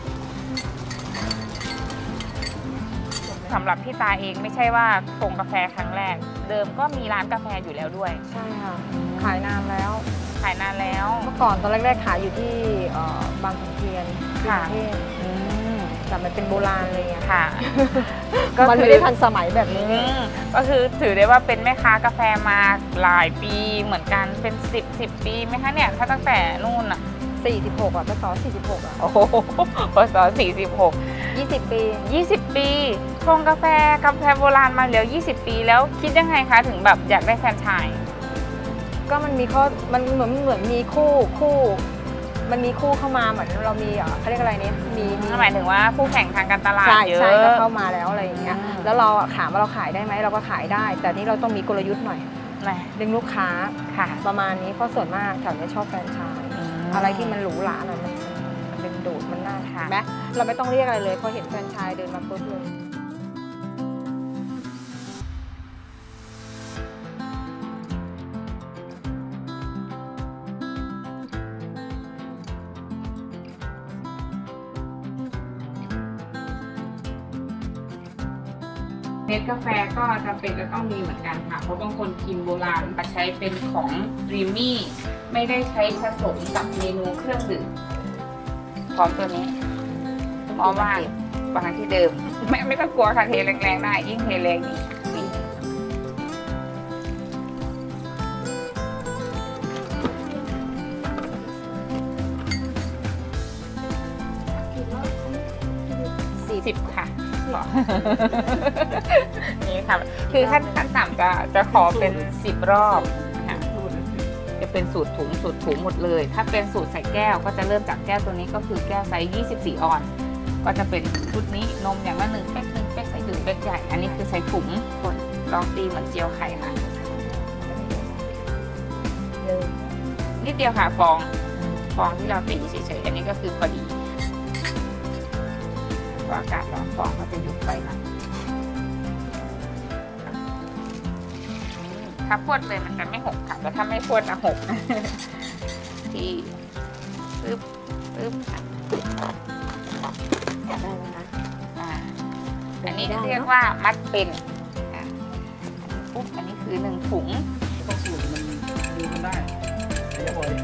สำหรับพี่ตาเองไม่ใช่ว่าชงกาแฟครั้งแรกเดิมก็มีร้านกาแฟอยู่แล้วด้วยใช่ค่ะขายนานแล้วเมื่อก่อนตอนแรกๆขายอยู่ที่บางขุนเทียนกรุงเทพแต่มันเป็นโบราณเลยอะค่ะมันไม่ได้ทันสมัยแบบนี้ก็คือถือได้ว่าเป็นแม่ค้ากาแฟมาหลายปีเหมือนกันเป็น10 ปีไหมคะเนี่ยถ้าตั้งแต่นู่นอะ 46อะพศ46อะโอ้โหพศ46 20 ปี 20 ปีชงกาแฟโบราณมาแล้ว20 ปีแล้วคิดยังไงคะถึงแบบอยากได้แฟรนไชส์ก็มันมีมันเหมือนมีคู่มันมีคู่เข้ามาเหมือนเรามีเขาเรียกอะไรเนี่ยมีหมายถึงว่าคู่แข่งทางการตลาดเยอะใช่เข้ามาแล้วอะไรอย่างเงี้ยแล้วเราถามว่าเราขายได้ไหมเราก็ขายได้แต่นี่เราต้องมีกลยุทธ์หน่อยดึงลูกค้าค่ะประมาณนี้เพราะส่วนมากแถวนี้ชอบแฟรนไชส์อะไรที่มันหรูหราหน่อยมันดึงดูดมันน่าทานไหมเราไม่ต้องเรียกอะไรเลยพอเห็นแฟรนไชส์เดินมาปุ๊บเลยเม็ดกาแฟก็จำเป็นจะต้องมีเหมือนกันค่ะเพราะบางคนกินโบราณใช้เป็นของดรีมมี่ไม่ได้ใช้ผสมกับเมนูเครื่องดื่มพร้อมตัวนี้พร้อมวางที่เดิมไม่ต้องกลัวค่ะเทแรงๆได้ยิ่งเทแรงนี่10 ค่ะนี่ค่ะคือขั้นต่ำจะขอเป็น10 รอบค่ะจะเป็นสูตรถุงหมดเลยถ้าเป็นสูตรใส่แก้วก็จะเริ่มจากแก้วตัวนี้ก็คือแก้วไซส์24 ออนซ์ก็จะเป็นชุดนี้นมอย่างละ1 เป๊ก 1 เป๊กใส่ถึงเป๊กใหญ่อันนี้คือใส่ถุงคนลองตีเหมือนเจียวไข่ค่ะนิดเดียวค่ะฟองที่เราตีเฉยๆอันนี้ก็คือพอดีอากาศร้อนฟองก็จะหยุดไปนะถ้าพวดเลยมันจะไม่หกค่ะแต่ถ้าไม่พวดจะหกที่ปึ๊บได้ไหมคะอันนี้เรียกว่ามัดเป็นปุ๊บอันนี้คือ1 ถุงต้องสูตรมันดูมันได้ใช้บ่อย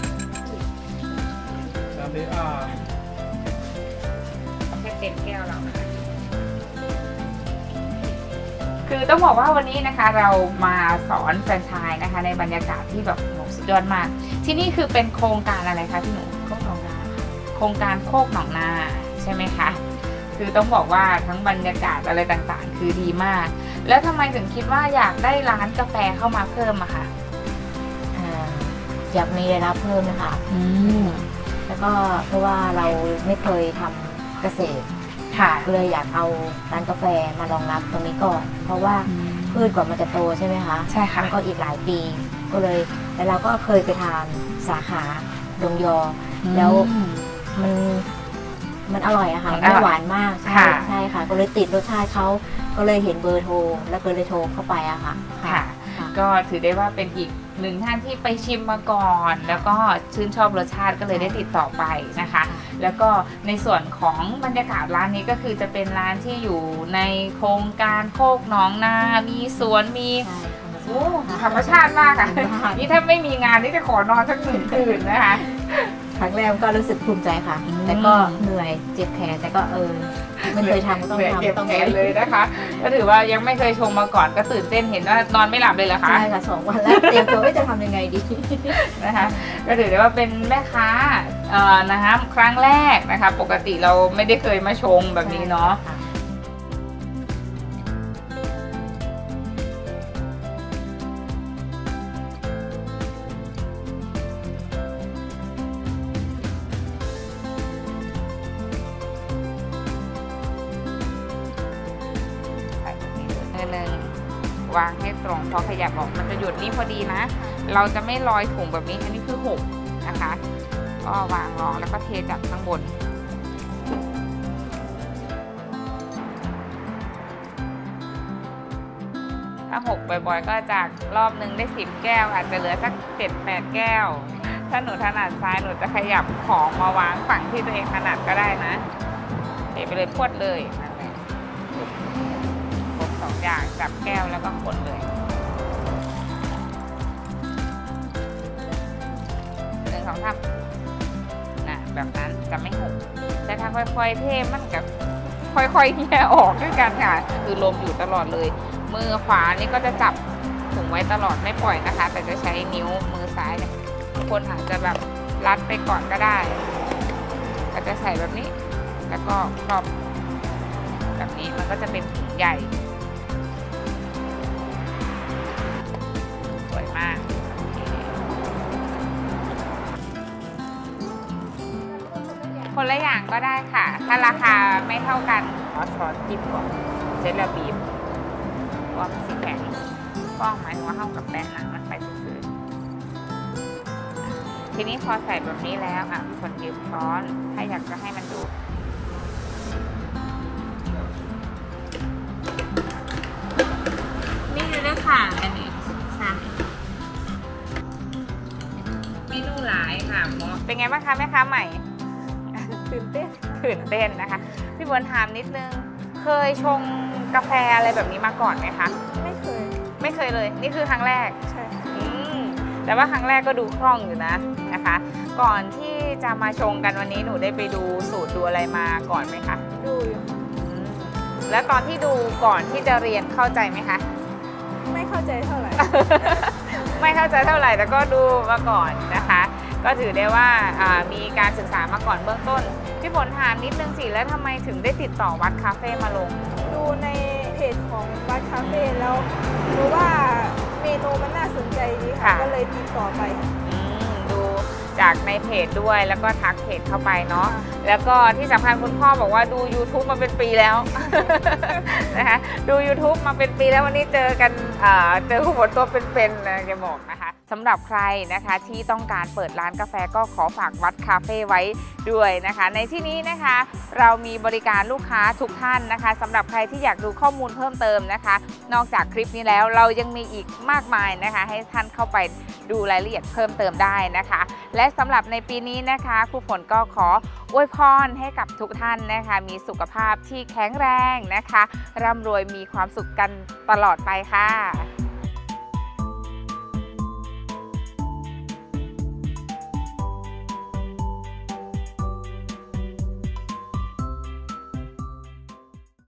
ตามนี้เต็มแก้วเราคือต้องบอกว่าวันนี้นะคะเรามาสอนแฟรนไชส์นะคะในบรรยากาศที่แบบสุดยอดมากที่นี่คือเป็นโครงการอะไรคะพี่หนูโคกหนองนาโครงการโคกหนองนาใช่ไหมคะคือต้องบอกว่าทั้งบรรยากาศอะไรต่างๆคือดีมากแล้วทำไมถึงคิดว่าอยากได้ร้านกาแฟเข้ามาเพิ่มอะคะอยากมีรายรับเพิ่มนะคะแล้วก็เพราะว่าเราไม่เคยทำเกษตรก็เลยอยากเอาร้านกาแฟมารองรับตรงนี้ก่อนเพราะว่าพืชกว่ามันจะโตใช่ไหมคะใช่ค่ะมันก็อีกหลายปีก็เลยแล้วเราก็เคยไปทานสาขาดงยอแล้วมันอร่อยอะค่ะไม่หวานมากใช่ค่ะก็เลยติดรสชาติเขาก็เลยเห็นเบอร์โทรแล้วก็เลยโทรเข้าไปอะค่ะก็ถือได้ว่าเป็นอีก1 ท่านที่ไปชิมมาก่อนแล้วก็ชื่นชอบรสชาติก็เลยได้ติดต่อไปนะคะแล้วก็ในส่วนของบรรยากาศร้านนี้ก็คือจะเป็นร้านที่อยู่ในโครงการโคกหนองนามีสวนมีธรรมชาติมากค่ะนี่ถ้าไม่มีงานนี่จะขอนอนสัก1 คืนนะคะครั้งแรกก็รู้สึกภูมิใจค่ะแต่ก็เหนื่อยเจ็บแขนแต่ก็ไม่เคยทำก็ต้องทำต้องแขนเลยนะคะก็ถือว่ายังไม่เคยชมมาก่อนก็ตื่นเต้นเห็นว่านอนไม่หลับเลยเหรอคะใช่ค่ะ2 วันแล้วเตรียมตัวว่าจะทำยังไงดีนะคะก็ถือได้ว่าเป็นแม่ค้านะคะครั้งแรกนะคะปกติเราไม่ได้เคยมาชมแบบนี้เนาะวางให้ตรงพอขยับออกมันจะหยุดนี่พอดีนะเราจะไม่ลอยถุงแบบนี้อันนี้คือ6นะคะก็วางรองแล้วก็เทจากข้างบนถ้า6บ่อยๆก็จากรอบนึงได้10 แก้วอาจจะเหลือสัก7-8 แก้วถ้าหนูถนัดซ้ายหนูจะขยับของมาวางฝั่งที่ตัวเองถนัดก็ได้นะเทไปเลยพวดเลย2 อย่างจับแก้วแล้วก็คนเลย1 2 3นะแบบนั้นจะไม่หกแต่ถ้าค่อยๆเทมันกับค่อยๆแย่ออกด้วยกันค่ะคือลมอยู่ตลอดเลยมือขวานี่ก็จะจับถุงไว้ตลอดไม่ปล่อยนะคะแต่จะใช้นิ้วมือซ้ายเนี่ยบางคนอาจจะแบบรัดไปก่อนก็ได้ก็จะใส่แบบนี้แล้วก็ครอบแบบนี้มันก็จะเป็นถุงใหญ่สวยมากคนละอย่างก็ได้ค่ะถ้าราคาไม่เท่ากันช้อนจิ้มก่อนเสร็จแล้วบีบว่ามันสีแข็งฟ้องหมายถึงว่าเข้ากับแป้งนะมันไปซื่อๆทีนี้พอใส่แบบนี้แล้วพี่คนยืมช้อนถ้าอยากจะให้มันดูนี่เลยค่ะอันนี้เมนูหลายค่ะเป็นไงบ้างคะแม่ค้าใหม่ตื่นเต้นนะคะพี่บวนถามนิดนึงเคยชงกาแฟอะไรแบบนี้มาก่อนไหมคะไม่เคยเลยนี่คือครั้งแรกใช่แต่ว่าครั้งแรกก็ดูคล่องอยู่นะคะก่อนที่จะมาชงกันวันนี้หนูได้ไปดูสูตรดูอะไรมาก่อนไหมคะดูแล้วตอนที่ดูก่อนที่จะเรียนเข้าใจไหมคะไม่เข้าใจเท่าไหร่ไม่เข้าใจเท่าไหร่แต่ก็ดูมาก่อนนะคะก็ถือได้ว่ามีการศึกษามาก่อนเบื้องต้นพี่ฝนถามนิดนึงสิแล้วทำไมถึงได้ติดต่อวัดคาเฟ่มาลงดูในเพจของวัดคาเฟ่แล้วรู้ว่าเมนูมันน่าสนใจดีค่ะก็เลยติดต่อไปดูจากในเพจด้วยแล้วก็ทักเพจเข้าไปเนาะแล้วก็ที่สำคัญคุณพ่อบอกว่าดู YouTube มาเป็นปีแล้วนะคะดู YouTube มาเป็นปีแล้ววันนี้เจอกันเจอคุณฝนตัวเป็นๆนะแกบอกนะคะสำหรับใครนะคะที่ต้องการเปิดร้านกาแฟก็ขอฝากวัดคาเฟ่ไว้ด้วยนะคะในที่นี้นะคะเรามีบริการลูกค้าทุกท่านนะคะสำหรับใครที่อยากดูข้อมูลเพิ่มเติมนะคะนอกจากคลิปนี้แล้วเรายังมีอีกมากมายนะคะให้ท่านเข้าไปดูรายละเอียดเพิ่มเติมได้นะคะและสำหรับในปีนี้นะคะครูฝนก็ขออวยพรให้กับทุกท่านนะคะมีสุขภาพที่แข็งแรงนะคะร่ำรวยมีความสุขกันตลอดไปค่ะ